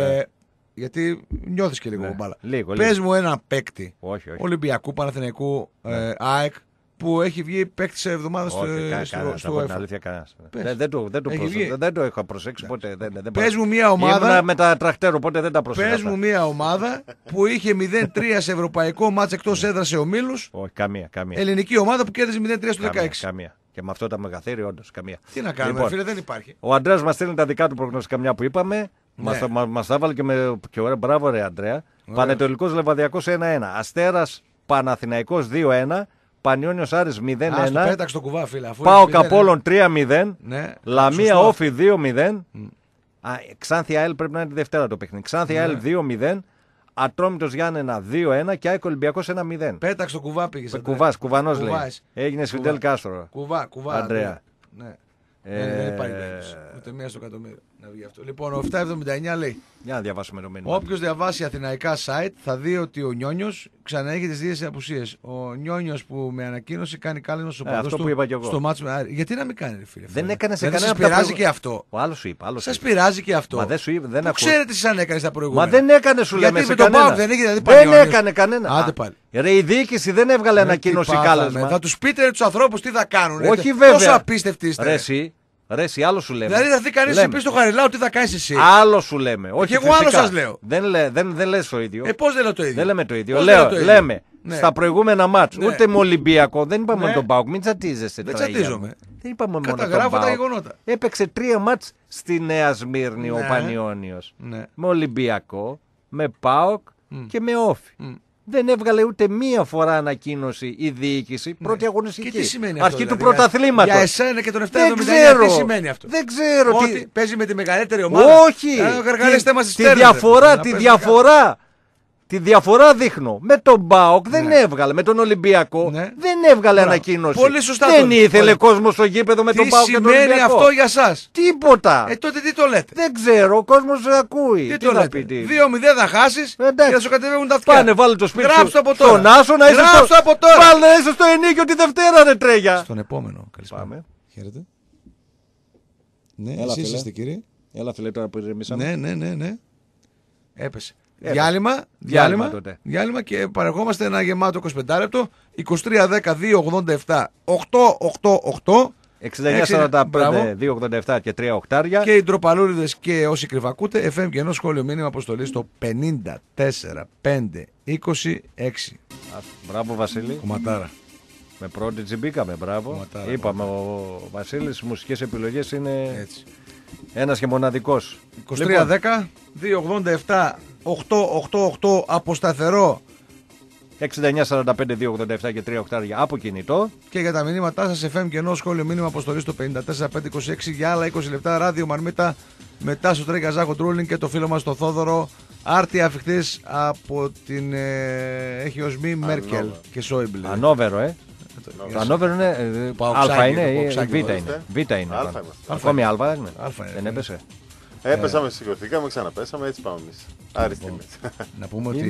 γιατί νιώθεις και λίγο μπάλα. Πες μου ένα παίκτη Ολυμπιακού, Παναθηναϊκού, ΑΕΚ, που έχει βγει παίκτη σε εβδομάδα στο αλήθεια κανένας. Δεν το έχω προσέξει ποτέ. Πες μου μια ομάδα. Με τα τρακτέρ, οπότε δεν τα προσέξα. Πες μου μια ομάδα που είχε 0-3 σε ευρωπαϊκό μάτς εκτός έδρας σε ομίλους. Όχι, καμία. Ελληνική ομάδα που κέρδισε 0-3 στο 16. Καμία. Και με αυτό τα μεγαθύρια, όντως καμία. Τι να κάνουμε, φίλε, δεν υπάρχει. Ο Αντρέας μας στέλνει τα δικά του προγνωστικά, μια που είπαμε. Μας τα βάλε και ωραία. Μπράβο, ρε Αντρέα. Πανετολικός Λεβαδιακός 1-1. Αστέρας Παναθηναϊκός 2-1. Πανιόνιος Άρης 0-1. Πέταξε το κουβά, φίλε. ΠΑΟΚ Απόλλων 3-0. Λαμία Όφη 2-0. Ξάνθη ΑΕΛ πρέπει να είναι τη Δευτέρα το παιχνίδι. Ξάνθη ΑΕΛ 2-0. Ατρόμητος Γιάννενα 2-1 και ΑΕΚ Ολυμπιακός 1-0. Πέταξε το κουβά, πήγε. Κουβανός λέει. Έγινε Φιντέλ Κάστρο. Κουβά. Αντρέα. Ναι. Δεν υπάρχει περίπτωση. Ούτε μία στο εκατομμύριο να βγει αυτό. Λοιπόν, ο 779 λέει. Για να διαβάσουμε το μήνυμα. Όποιος διαβάσει αθηναϊκά site θα δει ότι ο Νιόνιος ξαναέχει τις ίδιες απουσίες. Ο Νιόνιος που με ανακοίνωση κάνει κάλεσμα στους οπαδούς του στο μάτσο. Γιατί να μην κάνει, ρε φίλε. Δεν έκανε σε κανένα. Σας πειράζει και αυτό. Ο άλλος σου είπε. Σας πειράζει και αυτό. Μα δεν σου είπε. Δεν ξέρετε τι σαν έκανε τα προηγούμενα. Μα δεν έκανε, σου λέμε. Γιατί με τον ΠΑΟΚ δεν είχε. Δεν έκανε κανένα. Άντε πάλι. Ρε, η διοίκηση δεν έβγαλε ανακοίνωση κάλεσμα. Θα τους πείτε τους ανθρώπους τι θα κάνουν. Όχι βέβαια. Πόσο απίστευτοι είστε. Ρε, εσύ, άλλο σου λέμε. Δηλαδή θα δει κανείς να πει στο Χαριλάου τι θα κάνεις εσύ. Άλλο σου λέμε. Όχι, και εγώ άλλο σας λέω. Δεν λες το ίδιο. Πώς δεν λέω το ίδιο. Δεν λέμε το ίδιο. Λέμε στα προηγούμενα μάτς. Ούτε με Ολυμπιακό. Δεν είπαμε μόνο τον ΠΑΟΚ. Μην τσατίζεσαι. Δεν τσατίζομαι. Δεν είπαμε μόνο τον Καταγράφω τα γεγονότα. Έπαιξε 3 μάτς στη Νέα Σμύρνη ο Πανιόνιος. Με Ολυμπιακό, με ΠΑΟΚ και με Όφη. Δεν έβγαλε ούτε μία φορά ανακοίνωση η διοίκηση. Πρώτη αγωνιστική. Και τι σημαίνει αρχή αυτό, του πρωταθλήματος. Για εσένα και τον 779 τι σημαίνει αυτό. Δεν ξέρω. Ότι παίζει με τη μεγαλύτερη ομάδα. Όχι. Τη διαφορά δείχνω. Με τον ΠΑΟΚ δεν έβγαλε. Με τον Ολυμπιακό δεν έβγαλε ανακοίνωση. Πολύ σωστά. Δεν ήθελε κόσμο στο γήπεδο με τον ΠΑΟΚ και τον Ολυμπιακό. Τι σημαίνει αυτό για σας. Τίποτα. Τότε τι το λέτε. Δεν ξέρω. Ο κόσμος ακούει. Τι το λέτε. 2-0 θα χάσεις και θα σου κατεβαίνουν τα αυτιά. Πάνε, βάλε το σπίτι σου. Γράψτε από τώρα. Στον Άσο να είσαι από τώρα. Βάλε να είσαι στο ενίκιο τη Δευτέρα, ρε Τρέγια. Στον επόμενο. Καλησπέρα. Χαίρετε. Ναι, εσείς είστε κύριε. Έλα φίλε τώρα που ηρεμήσαμε. Ναι. Έπεσε. Διάλειμμα και παρεχόμαστε ένα γεμάτο 25 λεπτό. 23-10-2-87 8-8-8 69-45, 2-87 και 3 οκτάρια. Και οι ντροπαλούριδες και όσοι κρυβακούτε, FM και ενό σχόλιο μήνυμα αποστολή στο 54-5-26. Μπράβο Βασίλη. Κομματάρα. Με Prodigy μπήκαμε, μπράβο. Κομματάρα, είπαμε, ο Βασίλης στις μουσικές επιλογές είναι έτσι. Ένας και μοναδικός. 23-10, 2-87, 8-8-8 από σταθερό. 69-45, 2-87 και 3 οκτάρια από κινητό. Και για τα μηνύματά σας FM και ενό σχόλιο μήνυμα αποστολή στο 54-5-26 για άλλα 20 λεπτά ράδιο Μαρμίτα μετά στο Τρέγκα Ζάκο Τρούλινγκ και το φίλο μας το Θόδωρο. Άρτη αφιχτής από την έχει οσμή Μέρκελ και Σόιμπλε. Ανόβερο, Το Ανόβερο είναι Α είναι ή Β είναι. Β είναι. Ακόμη Α είναι. Δεν έπεσε. Έπεσαμε, σηκωθήκαμε, ξαναπέσαμε, έτσι πάμε εμείς. Άριστη. Να πούμε ότι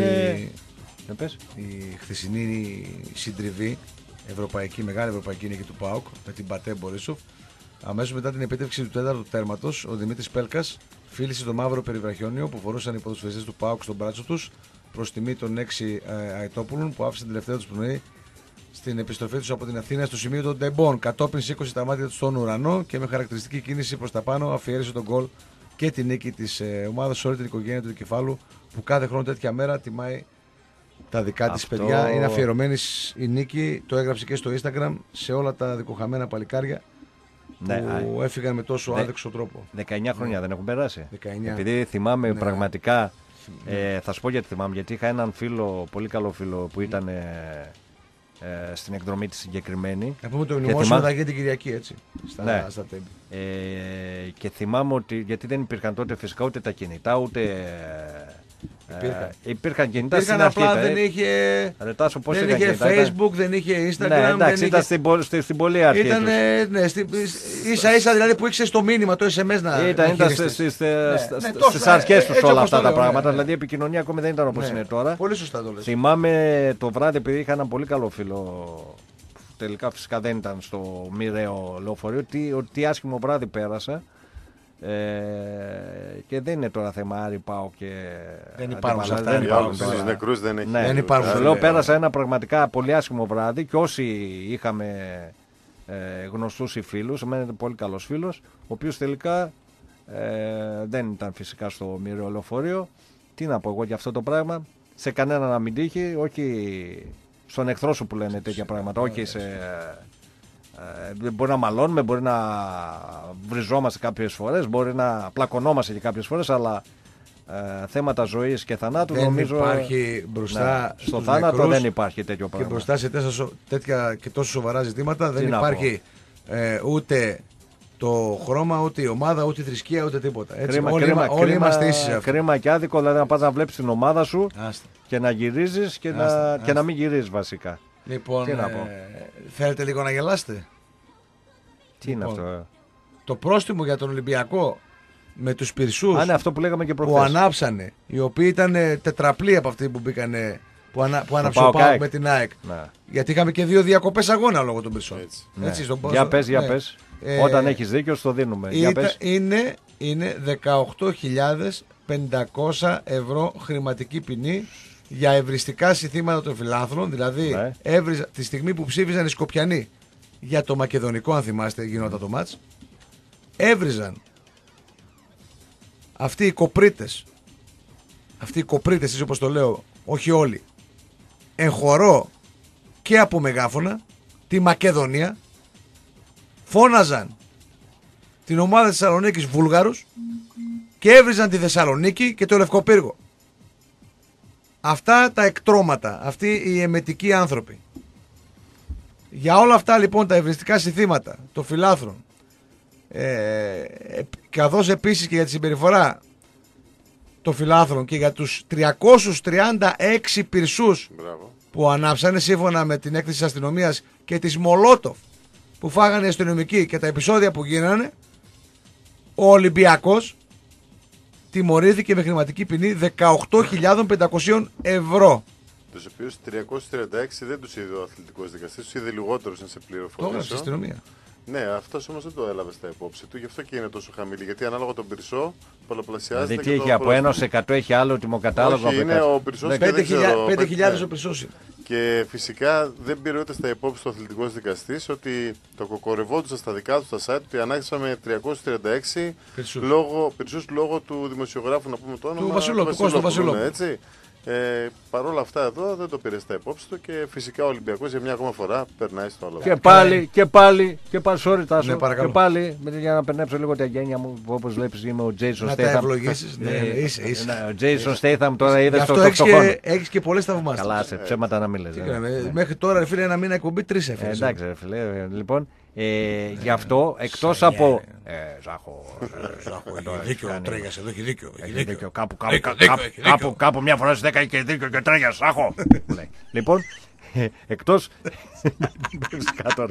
η χθεσινή συντριβή μεγάλη ευρωπαϊκή νίκη του ΠΑΟΚ με την Πατέ Μπορίσοφ, αμέσως μετά την επίτευξη του 4ου τέρματος, ο Δημήτρης Πέλκας φίλησε το μαύρο περιβραχιόνιο που φορούσαν οι ποδοσφαιριστές του ΠΑΟΚ στον μπράτσο τους προς τιμή των 6 Αετόπουλων που άφησαν τελευταία τους πνοή στην επιστροφή τους από την Αθήνα στο σημείο των Ντεμπών. Κατόπιν σήκωσε τα μάτια του στον ουρανό και με χαρακτηριστική κίνηση προς τα πάνω αφιέρωσε τον γκολ και τη νίκη της ομάδας σε όλη την οικογένεια του Κεφάλου που κάθε χρόνο τέτοια μέρα τιμάει τα δικά της παιδιά. Είναι αφιερωμένη η νίκη, το έγραψε και στο Instagram σε όλα τα δικοχαμένα παλικάρια που έφυγαν με τόσο άδεξο τρόπο. 19 χρόνια δεν έχουν περάσει. 19. Επειδή θυμάμαι πραγματικά, θα σου πω γιατί θυμάμαι, γιατί είχα έναν φίλο, πολύ καλό φίλο που ήταν στην εκδρομή τη συγκεκριμένη. Να πούμε το μνημόσυνο θα γίνει την Κυριακή, έτσι. Στα τέμπη. Και θυμάμαι ότι, γιατί δεν υπήρχαν τότε φυσικά ούτε τα κινητά, ούτε Υπήρχαν κινητά στην αρχή. Απλά δεν είχε, Facebook, δεν είχε Instagram. Ναι, εντάξει, ήταν στην πολύ αρχή. Ήταν ίσα-ίσα δηλαδή που ήξερε το μήνυμα, το SMS να. Ήταν στις αρχές τους όλα αυτά τα πράγματα. Δηλαδή η επικοινωνία ακόμη δεν ήταν όπως είναι τώρα. Πολύ σωστά το λες. Θυμάμαι το βράδυ, επειδή είχα ένα πολύ καλό φίλο. Τελικά φυσικά δεν ήταν στο μοιραίο λεωφορείο. Τι άσχημο βράδυ πέρασα. Και δεν είναι τώρα θέμα Άρη Πάο και. Δεν υπάρχουν αυτά. Στους νεκρούς δεν έχει. Δεν υπάρχουν. Λέω, πέρασα ένα πραγματικά πολύ άσχημο βράδυ και όσοι είχαμε γνωστούς ή φίλους, εμένα ήταν πολύ καλός φίλος, ο οποίος τελικά δεν ήταν φυσικά στο μοιραίο λεωφορείο. Τι να πω εγώ για αυτό το πράγμα. Σε κανένα να μην τύχει, όχι στον εχθρό σου που λένε τέτοια πράγματα, όχι σε. Μπορεί να μαλώνουμε, μπορεί να βριζόμαστε κάποιες φορές, μπορεί να πλακωνόμαστε και κάποιες φορές, αλλά θέματα ζωής και θανάτου δεν νομίζω υπάρχει μπροστά στο θάνατο δεν υπάρχει τέτοιο πράγμα. Και μπροστά σε τέτοια και τόσο σοβαρά ζητήματα δεν υπάρχει ούτε το χρώμα, ούτε η ομάδα, ούτε η θρησκεία, ούτε τίποτα. Έτσι, όλοι είμαστε ίσοι. Κρίμα και άδικο, δηλαδή να πας να βλέπεις την ομάδα σου και να γυρίζεις και να μην γυρίζεις βασικά. Λοιπόν, θέλετε λίγο να γελάσετε. Τι είναι αυτό? Το πρόστιμο για τον Ολυμπιακό με τους πυρσούς αυτό που λέγαμε και προχθές, που ανάψανε, οι οποίοι ήταν τετραπλοί από αυτοί που μπήκανε, που άναψε ο ΠΑΟΚ με την ΑΕΚ. Γιατί είχαμε και 2 διακοπές αγώνα λόγω των πυρσών. Έτσι, για πες. Όταν έχεις δίκιο, στο δίνουμε. Είναι 18.500 ευρώ χρηματική ποινή για ευριστικά συνθήματα των φιλάθλων. Δηλαδή, τη στιγμή που ψήφιζαν οι Σκοπιανοί για το μακεδονικό, αν θυμάστε, γινόταν το μάτς, έβριζαν αυτοί οι κοπρίτες, έτσι όπως το λέω, όχι όλοι, εγχωρώ και από μεγάφωνα τη Μακεδονία, φώναζαν την ομάδα της Θεσσαλονίκης Βούλγαρους και έβριζαν τη Θεσσαλονίκη και το Λευκοπύργο. Αυτά τα εκτρώματα, αυτοί οι εμετικοί άνθρωποι. Για όλα αυτά λοιπόν τα ευριστικά συνθήματα των φιλάθλων, καθώς επίσης και για τη συμπεριφορά των φιλάθλων και για τους 336 πυρσούς που ανάψανε σύμφωνα με την έκθεση της αστυνομίας και της Μολότοφ που φάγανε οι αστυνομικοί και τα επεισόδια που γίνανε, ο Ολυμπιακός τιμωρήθηκε με χρηματική ποινή 18.500 ευρώ. Τους οποίους 336 δεν τους είδε ο αθλητικός δικαστής, τους είδε λιγότερους σε πληροφορίες. Τώρα στην αστυνομία. Ναι, αυτός όμως δεν το έλαβε στα υπόψη του, γι' αυτό και είναι τόσο χαμηλή. Γιατί ανάλογα τον πυρσό πολλαπλασιάζεται. Δηλαδή, τι έχει από 1% έχει άλλο τιμοκατάλογο. Όχι, είναι ο πυρσός 5.000 ο πυρσός είναι. Και φυσικά δεν πήρε ούτε στα υπόψη του αθλητικός δικαστής ότι το κοκορευόντουσαν στα δικά του τα site ότι ανάγκησαμε 336 πυρσούς λόγω του δημοσιογράφου, να πούμε το όνομα, του Βασιλόπουλου. Έτσι. Παρ' όλα αυτά εδώ δεν το πήρε στα υπόψη του και φυσικά ο Ολυμπιακός για μια ακόμα φορά περνάει στο άλλο. Και πάλι, sorry Τάσο, ναι, και πάλι, για να περνέψω λίγο τα γένια μου, όπως βλέπεις είμαι ο Jason Statham. Να τα ευλογήσεις, είσαι. Ο Jason Statham τώρα είδε στο έχεις και πολλές θαυμάσεις. Καλά, σε ψέματα να μην λες. Μέχρι τώρα φίλε ένα μήνα εκπομπή 3 έφερες. Εντάξει φίλε, λοιπόν, γι' αυτό εκτός από... Ζάχο, έχει δίκιο, Τρέγιας εδώ έχει δίκιο. Κάπου μια φορά στις 10 έχει δίκιο και Τρέγιας, Ζάχο. Λοιπόν, εκτός... Μην πέφτεις κάτω,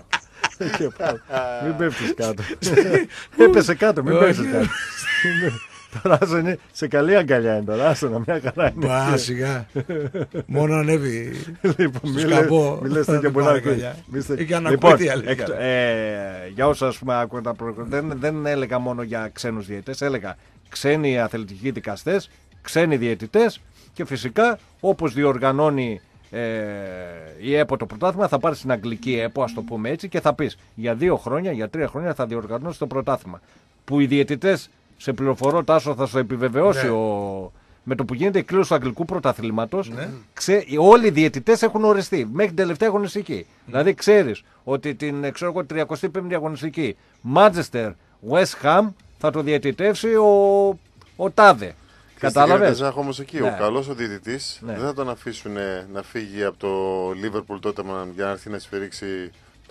μην πέφτεις κάτω. Έπεσε κάτω, μην πέφτεις κάτω. Τώρα είναι σε καλή αγκαλιά είναι τώρα, άστονα, μια χαρά είναι. Μπα, σιγά. Μόνο ανέβει στο σκαμπό. Μιλές τέτοια πολλά αγκαλιά. Λοιπόν, για όσους ας πούμε ακούω τα προηγούμενα, δεν έλεγα μόνο για ξένους διαιτητές, έλεγα ξένοι αθλητικοί δικαστές, ξένοι διαιτητές και φυσικά όπως διοργανώνει η ΕΠΟ το πρωτάθλημα θα πάρει στην αγγλική ΕΠΟ, ας το πούμε έτσι, και θα πεις για 2 χρόνια, για 3 χρόνια θα διοργανώσει το πρωτάθλημα. Που οι διαιτητές, σε πληροφορώ Τάσο, θα σου επιβεβαιώσει με το που γίνεται η κλήρωση του αγγλικού πρωταθλήματος, όλοι οι διαιτητές έχουν οριστεί μέχρι την τελευταία αγωνιστική. Δηλαδή ξέρεις ότι την 35η αγωνιστική Manchester West Ham θα το διαιτητεύσει ο Τάδε. Κατάλαβες. Όμως εκεί ο καλός ο διαιτητής δεν θα τον αφήσουν να φύγει από το Liverpool τότε για να έρθει να σφυρίξει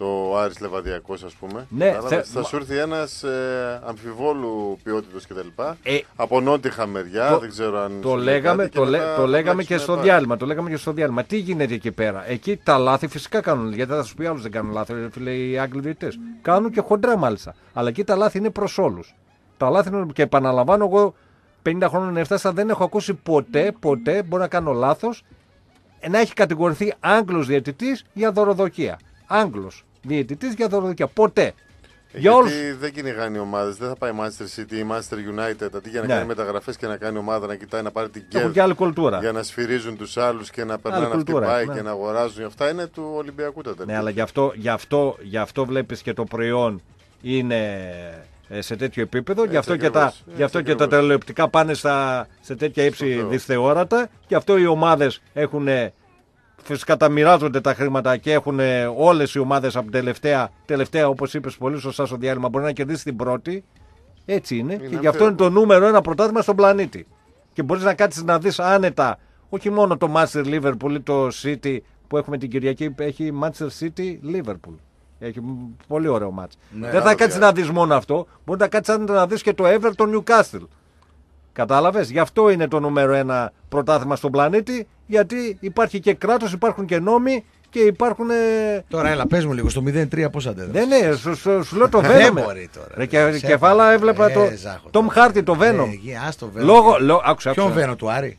το Άρης Λεβαδιακός, ας πούμε. Ναι, θα σου έρθει ένας αμφιβόλου ποιότητος κτλ. Από νότια μεριά, δεν ξέρω αν. Το λέγαμε και στο διάλειμμα. Τι γίνεται εκεί πέρα? Εκεί τα λάθη φυσικά κάνουν. Γιατί θα σου πει άλλους δεν κάνουν λάθη, φίλε, οι Άγγλοι διαιτητές. Κάνουν και χοντρά μάλιστα. Αλλά εκεί τα λάθη είναι προς όλους. Τα λάθη είναι, και επαναλαμβάνω, εγώ 50 χρόνων έφτασα, δεν έχω ακούσει ποτέ, μπορεί να κάνω λάθος, να έχει κατηγορηθεί Άγγλος διαιτητής για δωροδοκία. Άγγλος διαιτητής για δωροδοκία. Ποτέ. Γιατί δεν κυνηγάνε οι ομάδες. Δεν θα πάει Manchester City ή Manchester United αντί για να κάνει μεταγραφές και να κάνει ομάδα να κοιτάει να πάρει την κέρδη. Για να σφυρίζουν τους άλλους και να περνάνε να χτυπάει και να αγοράζουν. Αυτά είναι του Ολυμπιακού τα τέτοια. Ναι, αλλά γι' αυτό βλέπεις και το προϊόν είναι σε τέτοιο επίπεδο. Γι' αυτό και τα τηλεοπτικά πάνε σε τέτοια ύψη δυσθεώρατα. Γι' αυτό οι ομάδες έχουν. Φυσικά τα μοιράζονται τα χρήματα και έχουν όλες οι ομάδες από τελευταία, όπως είπες πολύ σωστά στο διάλειμμα, μπορεί να κερδίσει την πρώτη. Έτσι είναι. Και γι' αυτό είναι το νούμερο 1 πρωτάθλημα στον πλανήτη. Και μπορείς να κάτσεις να δεις άνετα, όχι μόνο το Manchester Liverpool ή το City που έχουμε την Κυριακή, έχει Manchester City Liverpool. Έχει πολύ ωραίο μάτς. Ναι, δεν θα κάτσεις να δεις μόνο αυτό, μπορεί να κάτσεις να δεις και το Everton Newcastle. Κατάλαβες, γι' αυτό είναι το νούμερο 1 πρωτάθλημα στον πλανήτη, γιατί υπάρχει και κράτος, υπάρχουν και νόμοι και υπάρχουν. Τώρα έλα, πες μου λίγο, στο 0-3 πώς αντέδρασε? Ναι, σου λέω το Venom. Δεν μπορεί τώρα. Κεφάλα έβλεπα το Tom Hardy, το Venom. Ποιον Venom του Άρη?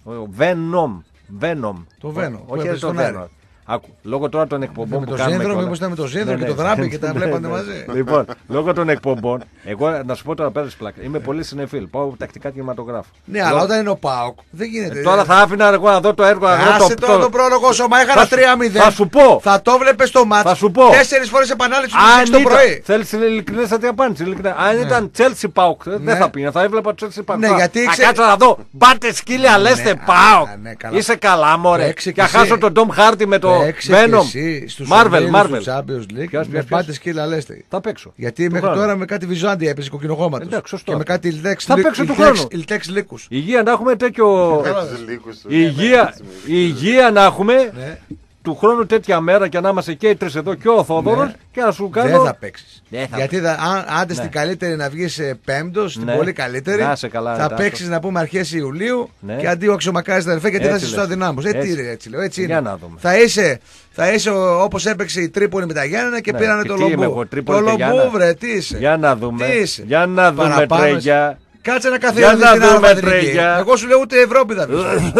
Venom. Το Venom. Όχι το Venom. Λόγω τώρα των εκπομπών που κάνουμε. Μήπως ήταν με το Σύνδρο και το Δράμπη και τα βλέπατε μαζί. Λοιπόν, λόγω των εκπομπών, εγώ να σου πω τώρα πέρα πλάκα. Είμαι πολύ συνεφίλ. Πάω τακτικά κινηματογράφο. Ναι, αλλά όταν είναι ο ΠΑΟΚ δεν γίνεται. Τώρα θα άφηνα εγώ να δω το έργο. Άσε τώρα τον πρόλογο σώμα, έχανα 3-0. Θα σου πω. Θα το βλέπεις το μάτς. Θα σου πω. 4 φορές επανάληψη το πρωί. Θέλεις ειλικρινέστατη απάντηση. Αν ήταν Chelsea ΠΑΟΚ, δεν θα πήγα. Θα έβλεπα Chelsea ΠΑΟΚ. Ναι, γιατί θα κάτσω να δω. Μπάτε σκύλια, λέστε ΠΑΟΚ. Είσαι καλά, μωρέ. Και χάσω τον Tom Hardy με το Venom. Marvel. Champions League. Με πάτε σκύλα, λέστε. Θα παίξω. Γιατί μέχρι τώρα με κάτι Βυζάντια έπαιζε κοκκινογόματος. Και με κάτι Iltex λύκους. Υγεία να έχουμε τέτοιο. Υγεία να έχουμε. Του χρόνου τέτοια μέρα και να είμαστε και οι τρεις εδώ και ο Θόδωρος και να σου κάνω. Δεν θα παίξεις. Γιατί άντε στην καλύτερη να βγεις πέμπτος, στην πολύ καλύτερη. Θα παίξεις να πούμε αρχές Ιουλίου και αντί ο Αξιομακάρης αδερφέ γιατί θα είσαι στο αδυνάμος. Έτσι λέω. Έτσι είναι. Θα είσαι όπως έπαιξε η Τρίπολη με τα Γιάννενα και πήρανε το Λομπού. Το Λομπού, βρε, τι είσαι. Για να δούμε Τρέγια. Κάτσε να καθιερωθείς την άλλη Μαδρική. Εγώ σου λέω ούτε Ευρώπη θα δεις.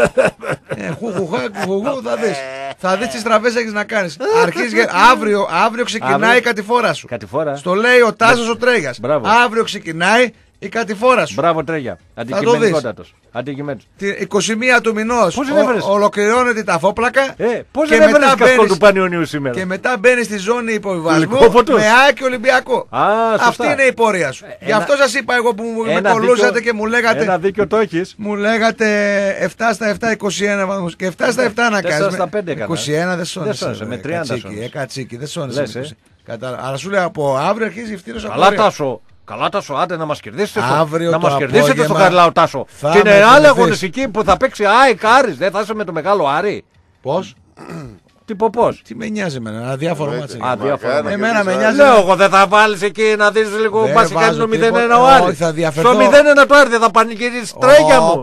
Θα δεις. Θα δεις τις τραβές έχεις να κάνεις. Αύριο ξεκινάει η κατηφόρα σου. Στο λέει ο Τάσος ο Τρέγιας. Αύριο ξεκινάει η κατηφόρα σου. Μπράβο Τρέγια. Αντικειμενικότατος. 21 του μηνός ολοκληρώνεται η ταφόπλακα. Πώς δεν έβρες καυτό του Πανιωνίου σήμερα? Και μετά μπαίνεις στη ζώνη υποβιβασμού με ΑΕΚ και Ολυμπιακό. Αυτή είναι η πορεία σου. Γι' αυτό σας είπα εγώ που με κολούσατε και μου λέγατε. Ένα δίκιο το έχεις. Μου λέγατε 7 στα 7, 21 βαθμούς. Και 7 στα 7 να κάνεις. 21 δεν σώνεσαι. Με 30 Κατσίκι, δεν σώνεσαι. Αλλά σου λέω από αύριο αρχίζει η φτύρωση. Καλά Τάσο, άντε να μας κερδίσετε στο Χαριλάου Τάσο. Και είναι άλλη αγωνιστική που θα παίξει ΑΕΚ Άρης. Δεν θα είσαι με το μεγάλο Άρη. Πώς? Πώς? Τι με νοιάζει εμένα, αδιάφορο μάτσε. Εμένα με νοιάζει. Λέω εγώ δεν θα βάλεις εκεί να δεις λίγο μπασικά στο 0-1 ο Άρης. Στο 0-1 το Άρη δεν θα πανηγυρίσεις Τρέγια μου.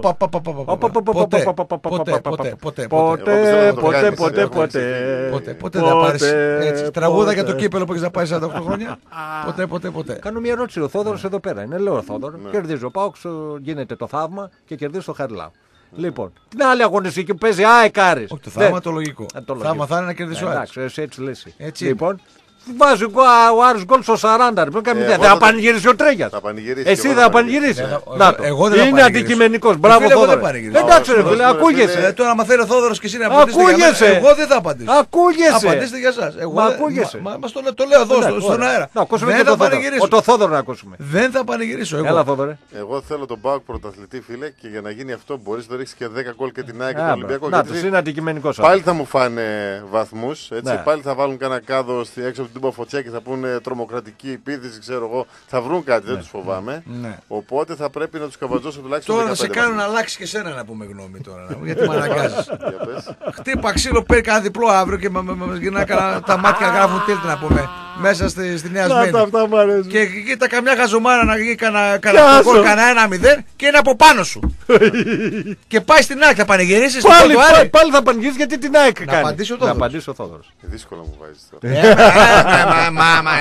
Ποτέ θα πάρεις τραγούδα για το κύπελο που έχεις να πάρεις 48 χρόνια. Ποτέ. Κάνω μια ερώτηση, ο Θόδωρος εδώ πέρα είναι. Λέω ο Θόδωρο, κερδίζω. Πάω, γίνεται το θαύμα και κερδίζω το Χαριλάου. Λοιπόν, την άλλη αγωνιστική που παίζει ΑΕΚ Άρης. Όχι, το θαύμα το λογικό. Θαύμα θα είναι να κερδίσει ο Άρης. Εντάξει, έτσι λες. Λοιπόν, βάζει ο Άρης γκολ στο 40. Δεν θα πανηγυρίσει ο Τρέγιας. Εσύ θα πανηγυρίσεις. Είναι αντικειμενικός. Μπράβο Θόδωρο. Εντάξει ρε φίλε, ακούγεσαι. Τώρα άμα θέλει ο Θόδωρος και εσύ να απαντήσετε. Εγώ δεν θα απαντήσω. Ακούγεσαι. Απαντήστε για εσάς. Μας το λέω εδώ στον αέρα. Δεν θα πανηγυρίσω. Το Θόδωρο να ακούσουμε. Δεν θα πανηγυρίσω. Έλα Θόδωρε. Εγώ θέλω τον ΠΑΟΚ πρωταθλητή φίλε και για να γίνει αυτό μπορείς να ρίξεις και 10 γκολ και την ΑΕΚ και τον Ολυμπιακό. Είναι αντικειμενικός. Πάλι θα μου φάνε βαθμούς. Πάλι θα βάλουν κανένα κάδο έξω από την τούμπα φωτιά και θα πούνε τρομοκρατική επίθεση, ξέρω εγώ. Θα βρουν κάτι, δεν τους φοβάμαι. Οπότε θα πρέπει να τους καβατζώσω τουλάχιστον. Τώρα σε κάνουν να αλλάξει και σένα να πούμε γνώμη τώρα. Γιατί με αναγκάζεις. Χτύπα ξύλο, παίρνει κανένα διπλό αύριο και μας γυρνά τα μάτια να γράφουν τίλτ να πούμε. μέσα στη Νέα Σμύρνη. Και κοίτα καμιά χαζομάρα να γίνει κανένα 1-0 και είναι από πάνω σου. Και πάει στην ΑΕΚ, θα πανηγυρίσεις. Πάλι θα πανηγυρίσεις γιατί την ΑΕΚ κάνει. Να απαντήσει ο Θόδωρος. Δύσκολο μου βάζεις τώρα.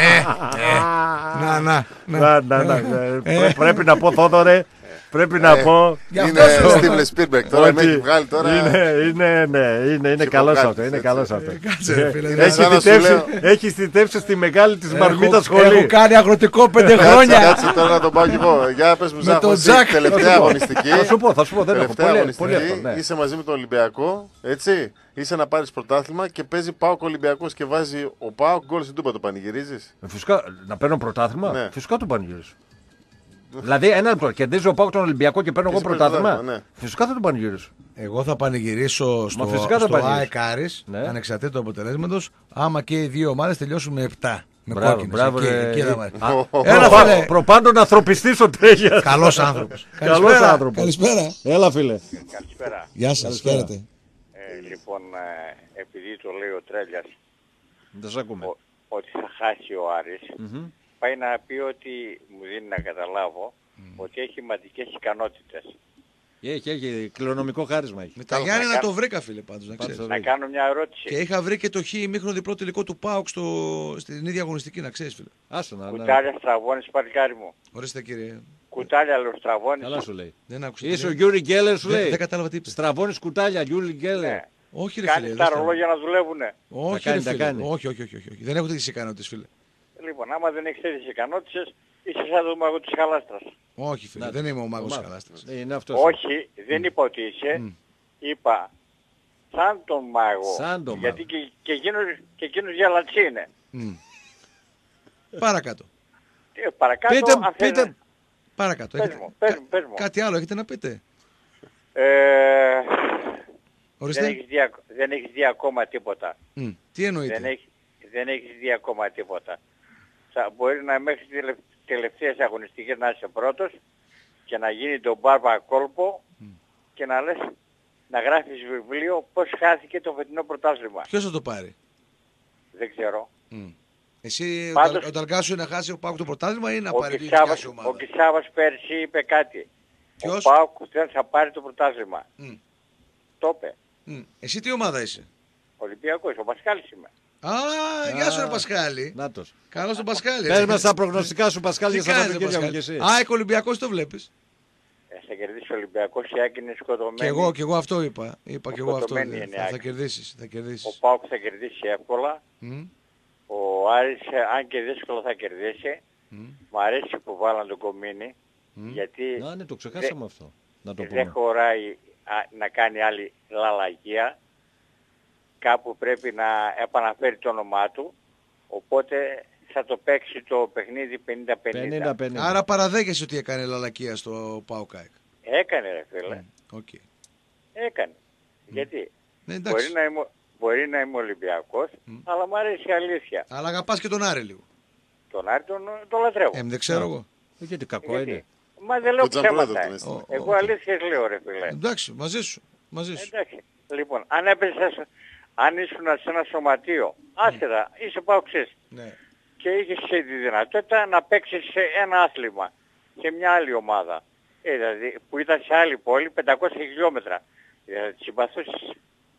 Πρέπει να πω, Θόδωρε. Πρέπει να πω. Είναι Στίβεν Σπίλμπεργκ τώρα. Με έχει βγάλει τώρα. Είναι καλός αυτό. Έχει θητεύσει στη μεγάλη της Μαρμίτας σχολή. Έχω κάνει αγροτικό 5 χρόνια. Κάτσε τώρα να τον πάω κι εγώ. Για πες μου, Ζάχο, τελευταία αγωνιστική. Θα σου πω, δεν έχω πολύ. Είσαι μαζί με τον Ολυμπιακό, έτσι. Είσαι να πάρεις πρωτάθλημα και παίζει ΠΑΟΚ Ολυμπιακός και βάζει ο ΠΑΟΚ γκολ στην Τούμπα. Το πανηγυρίζεις? Φυσικά, να παίρνω πρωτάθλημα. Φυσικά το πανηγυρίζω. Δηλαδή, ένα λεπτό. Κερδίζει ο ΠΑΟΚ τον Ολυμπιακό και παίρνω εγώ πρωτάθλημα. Ναι. Φυσικά θα τον πανηγυρίσω. Εγώ θα πανηγυρίσω στο ΑΕΚ Άρης, ανεξαρτήτως του αποτελέσματος, άμα και οι δύο ομάδες τελειώσουν με 7. Μπράβο. Προπάντων ανθρωπιστής ο Τρέχιας. Καλός άνθρωπος. Καλησπέρα. Έλα, φίλε. Καλησπέρα. Γεια σας, χαίρετε. Λοιπόν, επειδή το λέει ο Τρέλιας ότι θα χάσει ο Άρης, πάει να πει ότι μου δίνει να καταλάβω ότι έχει ματικές ικανότητες. Έχει κληρονομικό χάρισμα. Με τα Γιάννη να το βρήκα, φίλε, πάντως. Να κάνω μια ερώτηση. Και είχα βρει και το χ ημίχρονο διπλό τελικό του ΠΑΟΚ στην ίδια αγωνιστική, να ξέρεις, φίλε. Κουτάλια στραβώνεις, παλικάρι μου. Ορίστε, κύριε. Κουτάλια λέω στραβώνεις. Καλά σου λέει. Δεν άκουσα. Είσαι ο Γιούρι Γκέλερ, σου λέει. Δεν κατάλαβα τι είπε. Στραβώνεις κουτάλια, Γιούρι Γκέλερ. Όχι, ρε φίλε. Κάνεις τα ρολόγια να δουλεύουνε. Όχι, ρε φίλε. Όχι. Δεν έχω τέτοιες ικανότητες, φίλε. Λοιπόν, άμα δεν έχεις τέτοιες ικανότητες, είσαι σαν το μάγο της Χαλάστρας. Όχι, φίλε, δεν είμαι ο μάγος της Χαλάστρας. Όχι, δεν είπα ότι είσαι. Είπα σαν τον μάγο. Γιατί και εκείνος για λατσί είναι. Παρακάτω. Πείτε. Παρακάτω. Πες μου. Κάτι άλλο έχετε να πείτε? Δεν έχεις δει ακόμα τίποτα. Τι εννοείτε? Δεν έχεις δει ακόμα τίποτα. Μπορεί να μέχρι τις τελευταίες αγωνιστικές να είσαι πρώτος και να γίνει τον μπάρμπα κόλπο και να λες, να γράφεις βιβλίο πώς χάθηκε το φετινό πρωτάθλημα. Ποιος θα το πάρει? Δεν ξέρω. Εσύ ο Ταλγκάς σου είναι να χάσει ο ΠΑΟΚ το πρωτάθλημα ή να πάρει την ομάδα? Ο Κισάβας πέρσι είπε κάτι. Ποιος? Ο ΠΑΟΚ θα πάρει το πρωτάθλημα. Το είπε. Εσύ τι ομάδα είσαι? Ολυμπιακός, ο Πασχάλης είμαι. Γεια σου ρε Πασχάλη. Νάτος. Καλώς τον Πασχάλη. Πες μας τα προγνωστικά σου, Πασχάλη, για Σαββατοκύριακο και εσύ. Ολυμπιακός το βλέπεις? Θα κερδίσει ο Ολυμπιακός, η Άκη είναι σκοτωμένη. Και εγώ αυτό είπα. Είπα και εγώ αυτό. Θα κερδίσεις. Ο ΠΑΟΚ θα κερδίσει εύκολα. Ο Άρης, αν και δύσκολο, θα κερδίσει. Μ' αρέσει που βάλαν τον Κομίνη. Γιατί ναι, το ξεχάσαμε αυτό. Δεν χωράει να κάνει άλλη λαλαγία. Κάπου πρέπει να επαναφέρει το όνομά του. Οπότε θα το παίξει το παιχνίδι 50-50. Άρα παραδέχεσαι ότι έκανε λαλακία στο ΠΑΟΚ? Έκανε ρε φίλε. Έκανε. Γιατί μπορεί να είμαι Ολυμπιακός, αλλά μου αρέσει η αλήθεια. Αλλά αγαπάς και τον Άρη λίγο. Τον Άρη τον λατρεύω. Δεν ξέρω εγώ. Γιατί κακό είναι. Μα δεν λέω ψέματα. Εγώ αλήθειες λέω ρε φίλε. Εντάξει, μαζί σου. Εντάξει. Λοιπόν, αν ήσουν σε ένα σωματείο, άσχετα, είσαι παοξής. Ναι. Και είχες τη δυνατότητα να παίξεις σε ένα άθλημα, σε μια άλλη ομάδα. Δηλαδή, που ήταν σε άλλη πόλη, 500 χιλιόμετρα. Θα τις συμπαθούσεις?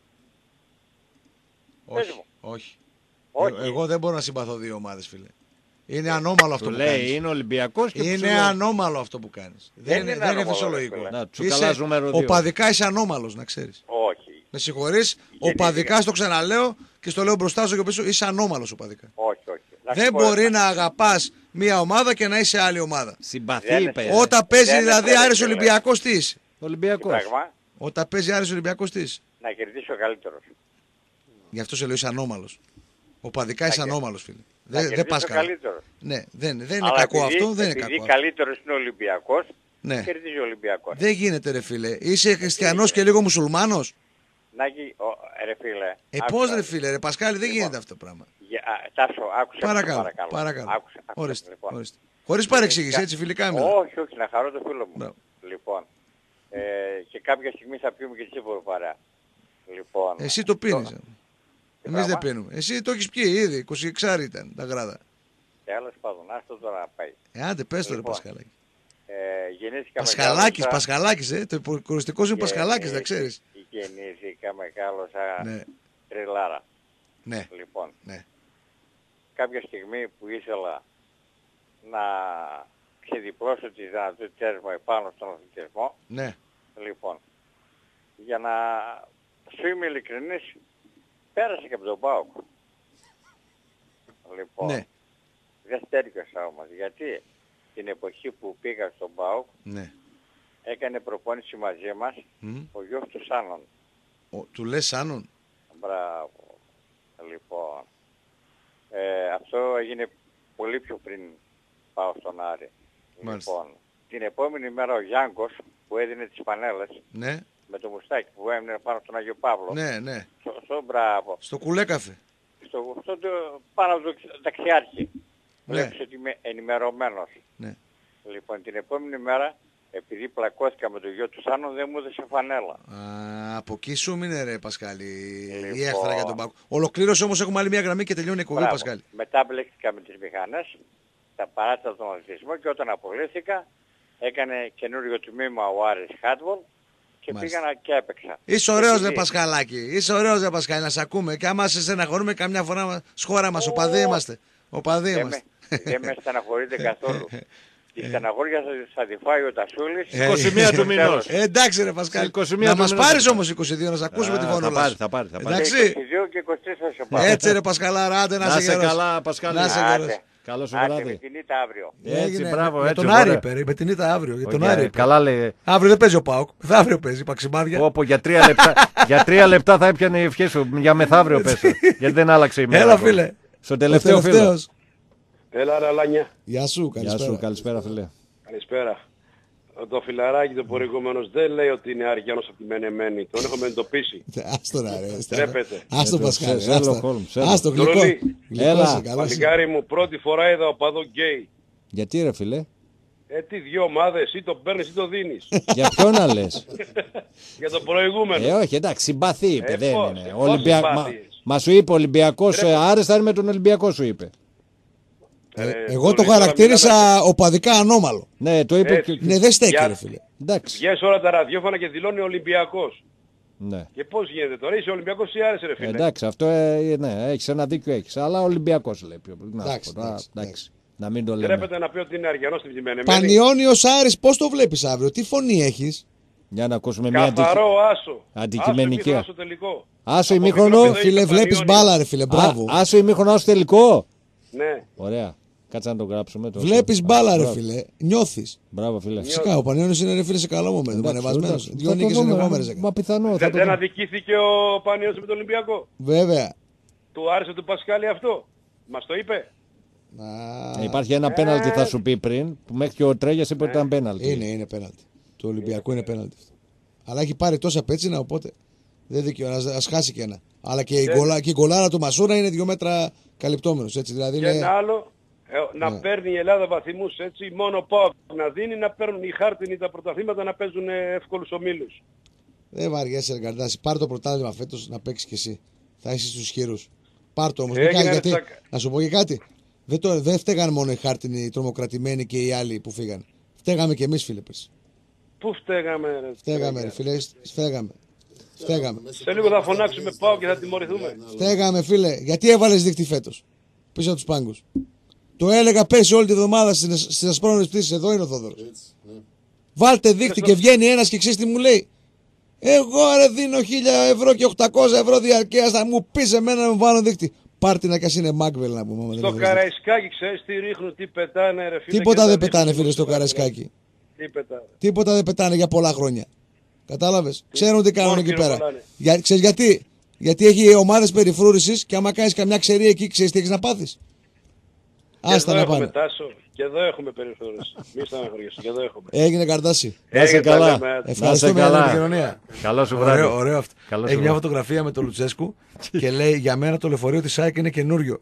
Όχι. Εγώ δεν μπορώ να συμπαθώ δύο ομάδες, φίλε. Είναι ανώμαλο αυτό που κάνεις. Είναι Ολυμπιακός και είναι ανώμαλο αυτό που κάνεις. Δεν είναι φυσιολογικό. Οπαδικά είσαι ανώμαλος, να ξέρεις. Όχι. Με συγχωρείς, οπαδικά στο ξαναλέω και στο λέω μπροστά σου και πίσω, είσαι ανώμαλος οπαδικά. Όχι. Δεν μπορεί να αγαπάς μία ομάδα και να είσαι άλλη ομάδα. Συμπαθεί, όταν παίζει δηλαδή Άρης Ολυμπιακός, τι είσαι? Ολυμπιακός. Όταν παίζει Άρης Ολυμπιακός, τι είσαι? Να κερδίσει ο καλύτερος. Γι' αυτό σε λέω είσαι ανώμαλος. Οπαδικά είσαι ανώμαλος, φίλε. Δεν πας καλά. Ναι, δεν είναι κακό αυτό. Επειδή καλύτερος είναι ο Ολυμπιακός, κερδίζει ο Ολυμπιακός. Δεν γίνεται ρε φίλε. Είσαι χριστιανός και λίγο μουσουλμάνος. Ρε φίλε. Πώς ρε φίλε, ρε Πασκάλη, δεν γίνεται αυτό το πράγμα. Τάσο, άκουσε. Παρακαλώ. Ορίστε. Χωρίς παρεξήγηση, έτσι φιλικά μιλάω. Όχι, να χαρώ το φίλο μου. Λοιπόν, και κάποια στιγμή θα πιούμε και τη σύμφωνο παρά. Λοιπόν, εσύ το πίνεις. Εμείς δεν πίνουμε. Εσύ το έχεις πιει ήδη, 26 ήταν τα γράδα. Τέλος πάντων, άστο τώρα να πάει. Άντε πες το ρε Πασχαλάκη. Γεννήθηκα Πασχαλάκης, το υποκουριστικό σου είναι Πασχαλάκης, δεν ξέρεις. Γεννήθηκα, μεγάλωσα τριλάρα. Ναι. Λοιπόν, ναι. κάποια στιγμή που ήθελα να ξεδιπλώσω τις δυνατότητες μου επάνω στον αθλητισμό, ναι. Λοιπόν, για να σου είμαι ειλικρινής, πέρασε και από τον ΠΑΟΚ. Λοιπόν, ναι. Δεν στέριξα όμως, γιατί την εποχή που πήγα στον ΠΑΟΚ, ναι. Έκανε προπόνηση μαζί μας ο γιος του Σάνων. Του λες Σάνων? Μπράβο. Λοιπόν, αυτό έγινε πολύ πιο πριν πάω στον Άρη. Μάλιστα. Λοιπόν, την επόμενη μέρα ο Γιάνγκος που έδινε τις πανέλες, ναι. Με το μουστάκι που έμεινε πάνω στον Άγιο Παύλο. Ναι, ναι. Μπράβο. Στο κουλέκαφε. Πάνω από το δεξιάρχη. Ναι. Βλέπεις ότι είμαι ενημερωμένος. Ναι. Λοιπόν, την επόμενη μέρα, επειδή πλακώθηκα με το γιο του Σάνο, δεν μου έδωσε φανέλα. Από εκεί σου μείνε ρε Πασχάλη, η έχθρα για τον Πάκο. Ολοκλήρωσε όμως, έχουμε άλλη μια γραμμή και τελειώνει η εκπομπή, Πασχάλη. Μετά μπλέκτηκα με τις μηχανές, τα παράτησα τον αθλητισμό και όταν απολύθηκα, έκανε καινούριο τμήμα ο Άρης Χάτβολ και πήγα και έπαιξα. Είσαι ωραίος ρε Πασχαλάκη, είσαι ωραίος ρε Πασχάλη, να σε ακούμε. Και άμα σε στεναχωρούμε καμιά φορά σχώρα μας, οπαδοί είμαστε. Δεν με στεναχωρείτε καθόλου. Τη στεναχώρια θα τη φάει ο Τασούλης. 21 του μηνός. Εντάξει ρε Πασχάλη. Να μας πάρεις όμως 22 να σε ακούσουμε τη φωνούλα σου. Θα πάρει. Εντάξει. 22 και 23 θα σε πάρει. Έτσι ρε Πασχαλάρα, άντε να σε γερός. Καλά Πασχάλη. Να σε γερός. Καλό σου βράδυ. Με την ήττα αύριο. Έτσι, μπράβο, έτσι. Με τον Άρη είπε, με την ήττα αύριο. Για τον Άρη. Καλά λέει. Αύριο δεν παίζει ο ΠΑΟΚ. Αύριο παίζει, παξιμάδια. Όπου για 3 λεπτά θα έπιανε η ευχή σου. Για μεθαύριο πες. Γιατί δεν άλλαξε η μέρα. Έλα φίλε. Στο τελευταίο φίλο. Έλα Ραλάνια. Γεια σου, καλησπέρα φίλε. Καλησπέρα. Το φιλαράκι το προηγούμενος δεν λέει ότι είναι Αριανός από τη Μενεμένη. Τον έχουμε εντοπίσει. Άστο να ρε. Τρέπεται. Άστο Πασχάλη. Άστο γλυκό. Έλα. Παλικάρι μου, πρώτη φορά είδα οπαδό γκέι. Γιατί ρε φίλε? Τι δύο ομάδες, ή το παίρνεις ή το δίνεις. Για ποιον να λες? Για το προηγούμενο. Όχι εντάξει, συμπαθή είπε, δεν είναι. Μα σου είπε Ολυμπιακός Άρης θα είναι με τον Ολυμπιακό σου είπε. Εγώ το χαρακτήρισα οπαδικά ανώμαλο. Ναι, το είπε και... Ναι, δεν στέκει ρε φίλε. Βγες όλα τα ραδιόφωνα και δηλώνει Ολυμπιακός. Ναι. Και πώς γίνεται τώρα, είσαι Ολυμπιακός ή Άρης ρε φίλε. Εντάξει, αυτό ναι, έχεις ένα δίκιο έχεις. Αλλά Ολυμπιακός λέει πιο πριν. Εντάξει. Να μην το λέμε. Τρέπεται να πει ότι είναι Αριανός στην Μενεμένη. Πανιώνιος Άρης, πώς το βλέπεις αύριο, τι φωνή έχεις? Για να ακούσουμε μια αντικειμενική. Άσο ημίχρονο. Φίλε, βλέπεις μπάλα ρε φίλε, μπράβο. Άσο ημίχρονο, άσο τελικό. Ναι. Ωραία. Κάτσε να το γράψουμε. Βλέπεις μπάλα ρε φίλε, νιώθεις. Μπράβο φίλε. Φυσικά, ο Πανιώνιος είναι ρε φίλε σε καλό μομέντο, πανεβασμένος. Δυο νίκες συνεχόμενες. Μα πιθανό. Δεν αδικήθηκε ο Πανιώνιος με τον Ολυμπιακό? Βέβαια. Του άρεσε του Πασχάλη αυτό? Μας το είπε? Υπάρχει ένα πέναλτι θα σου πει πριν, που μέχρι και ο Τρέγιας είπε ότι ήταν πέναλτι. Είναι πέναλτι. Του Ολυμπιακού είναι πέναλτι αυτό. Αλλά έχει πάρει τόσα πέτσινα, οπότε δεν δικαιώνει, ας χάσει και ένα. Αλλά και η γκολάρα του Μασούρα είναι 2 μέτρα καλυπτόμενος. Δηλαδή και ένα άλλο, να παίρνει η Ελλάδα βαθμούς έτσι, μόνο πάω να δίνει, να παίρνουν οι χάρτινοι τα πρωταθλήματα να παίζουν εύκολους ομίλους. Δεν βαριέσαι Καρδάση, πάρ' το πρωτάθλημα φέτος να παίξεις κι εσύ. Θα είσαι στους ισχυρούς. Πάρ' το όμως, γιατί, να σου πω και κάτι. Δεν φταίγανε μόνο οι χάρτινοι, οι τρομοκρατημένοι και οι άλλοι που φύγανε. Φταίγαμε κι εμείς φίλε πες. Πού φταίγαμε ρε? Φταίγαμε ρε φίλε, φταίγαμε. Σε λίγο θα φωνάξουμε πάω και θα τιμωρηθούμε. Φταίγαμε φίλε, γιατί έβαλες δίκτυ φέτος πίσω από τους πάγκους? Το έλεγα πέρσι όλη τη βδομάδα στις ασπρόνες πτήσεις, εδώ είναι ο Θόδωρος. Βάλτε δίκτυ και βγαίνει ένας και ξέρεις τι μου λέει? Εγώ ρε δίνω 1.000 ευρώ και 800 ευρώ διαρκείας, θα μου πεις εμένα να μου βάλω δίκτυ. Πάρτι να κας είναι Μάκβελ να πούμε. Στο Καραϊσκάκι ξέρεις τι ρίχνουν, τι πετάνε ρε φίλε? Τίποτα δεν πετάνε φίλε στο Καραϊσκάκι. Τίποτα δεν πετάνε για πολλά χρόνια. Κατάλαβες? Ξέρουν τι κάνουν εκεί πέρα. Ξέρεις γιατί? Γιατί έχει ομάδες περιφρούρησης και άμα κάνεις καμιά ξερή εκεί, ξέρεις τι έχεις να πάθεις? Άστα να πάνε. Και εδώ έχουμε περιφρούρηση. Μη στεναχωριέσαι, και εδώ έχουμε. Έγινε Καρδάση. Να είσαι καλά. Ευχαριστούμε για την επικοινωνία. Καλό σου βράδυ. Ωραίο αυτό. Έχει μια φωτογραφία με τον Λουτσέσκου και λέει για μένα το λεωφορείο της ΑΕΚ είναι καινούριο.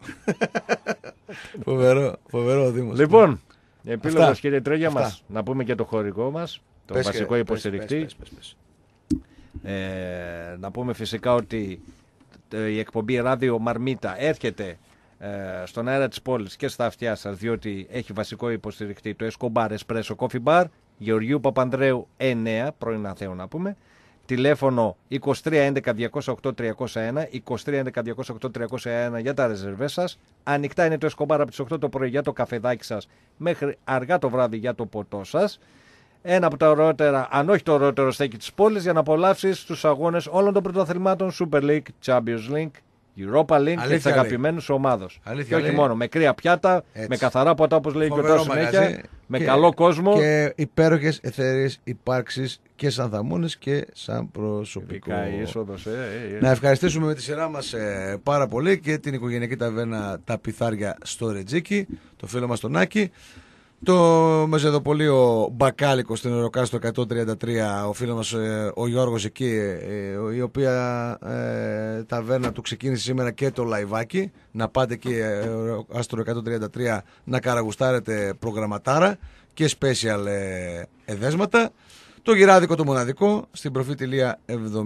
Φοβερό ο Δήμος. Λοιπόν, επίλογος κύριε Τρέγια μας, να πούμε και το χωρικό μας, τον βασικό υποστηρικτή. Να πούμε φυσικά ότι η εκπομπή Ράδιο Μαρμίτα έρχεται στον αέρα της πόλης και στα αυτιά σας, διότι έχει βασικό υποστηρικτή το Escobar Espresso Coffee Bar, Γεωργίου Παπανδρέου 9, πρώην Αθέου να πούμε, τηλέφωνο 23 11 208 301, 23 11 208 301 για τα ρεζερβές σας. Ανοιχτά είναι το Escobar από τις 8 το πρωί για το καφεδάκι σας μέχρι αργά το βράδυ για το ποτό σας. Ένα από τα ωραιότερα, αν όχι το ωραιότερο στέκι της πόλης, για να απολαύσεις τους αγώνες όλων των πρωταθλημάτων, Super League, Champions League, Europa League και της αγαπημένους ομάδος. Και όχι μόνο, με κρύα πιάτα, με καθαρά ποτά όπως λέει και ο Τάσος συνέχεια, με καλό κόσμο. Και υπέροχες εθερίες υπάρξεις και σαν θαμώνες και σαν προσωπικό. Είσοδος, Να ευχαριστήσουμε με τη σειρά μας πάρα πολύ και την οικογενειακή ταβέρνα Τα Πιθάρια στο Ρετζίκι, το φίλο μας τον Άκη. Το μεζεδοπολείο Μπακάλικο στην Οροκάστρο 133, ο φίλος μας ο Γιώργος εκεί, η οποία ταβέρνα του ξεκίνησε σήμερα και το λαϊβάκι. Να πάτε εκεί Άστρο 133 να καραγουστάρετε προγραμματάρα και special εδέσματα. Το γυράδικο το μοναδικό στην Προφήτη Λία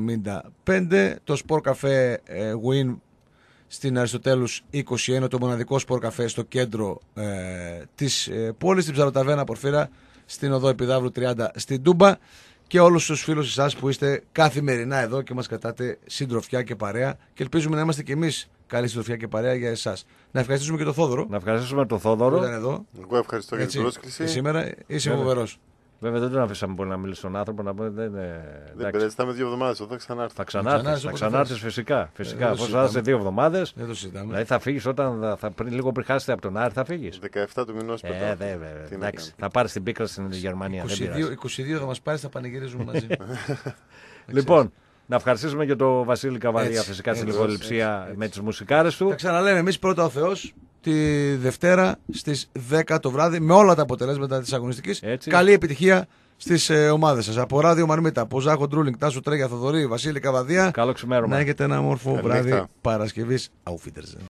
75, το σπορ καφέ Win στην Αριστοτέλους 21, το μοναδικό σπορ καφέ στο κέντρο της πόλης, στην Ψαροταβέρνα Πορφύρα, στην οδό Επιδαύρου 30 στην Τούμπα, και όλους τους φίλους εσάς που είστε καθημερινά εδώ και μας κρατάτε συντροφιά και παρέα, και ελπίζουμε να είμαστε κι εμείς καλή συντροφιά και παρέα για εσάς. Να ευχαριστήσουμε και τον Θόδωρο. Να ευχαριστήσουμε τον Θόδωρο. Που ήταν εδώ. Εγώ ευχαριστώ για την πρόσκληση. Σήμερα είσαι φοβερός. Βέβαια δεν τον αφήσαμε πολύ να μιλήσει στον άνθρωπο, να πούμε δεν πειράζει, θα είμαι 2 εβδομάδες, θα ξανάρθω. Θα ξανάρθεις φυσικά. Αφού θα είσαι 2 εβδομάδες, δεν το συζητάμε. Δηλαδή θα φύγεις λίγο πριν χάσετε από τον Άρη, θα φύγεις. 17 του μηνός πετάω. Εντάξει, θα πάρεις την πίκρα στην Γερμανία. 22 θα μας πάρεις, θα πανηγυρίζουμε μαζί. Λοιπόν, να ευχαριστήσουμε και τον Βασίλη Καβαδία φυσικά στην ηχοληψία με τις μουσικάρες του. Θα ξαναλέμε εμείς πρώτα ο Θεός τη Δευτέρα στις 10 το βράδυ με όλα τα αποτελέσματα της αγωνιστικής. Έτσι. Καλή επιτυχία στις ομάδες σας. Από Ράδιο Μαρμίτα, από Ζάχο Ντρούλινγκ, Τάσο Τρέγια, Θοδωρή, Βασίλη Καβαδία. Καλό ξημέρωμα. Να έχετε ένα όμορφο βράδυ Παρασκευής. Auf Wiedersehen.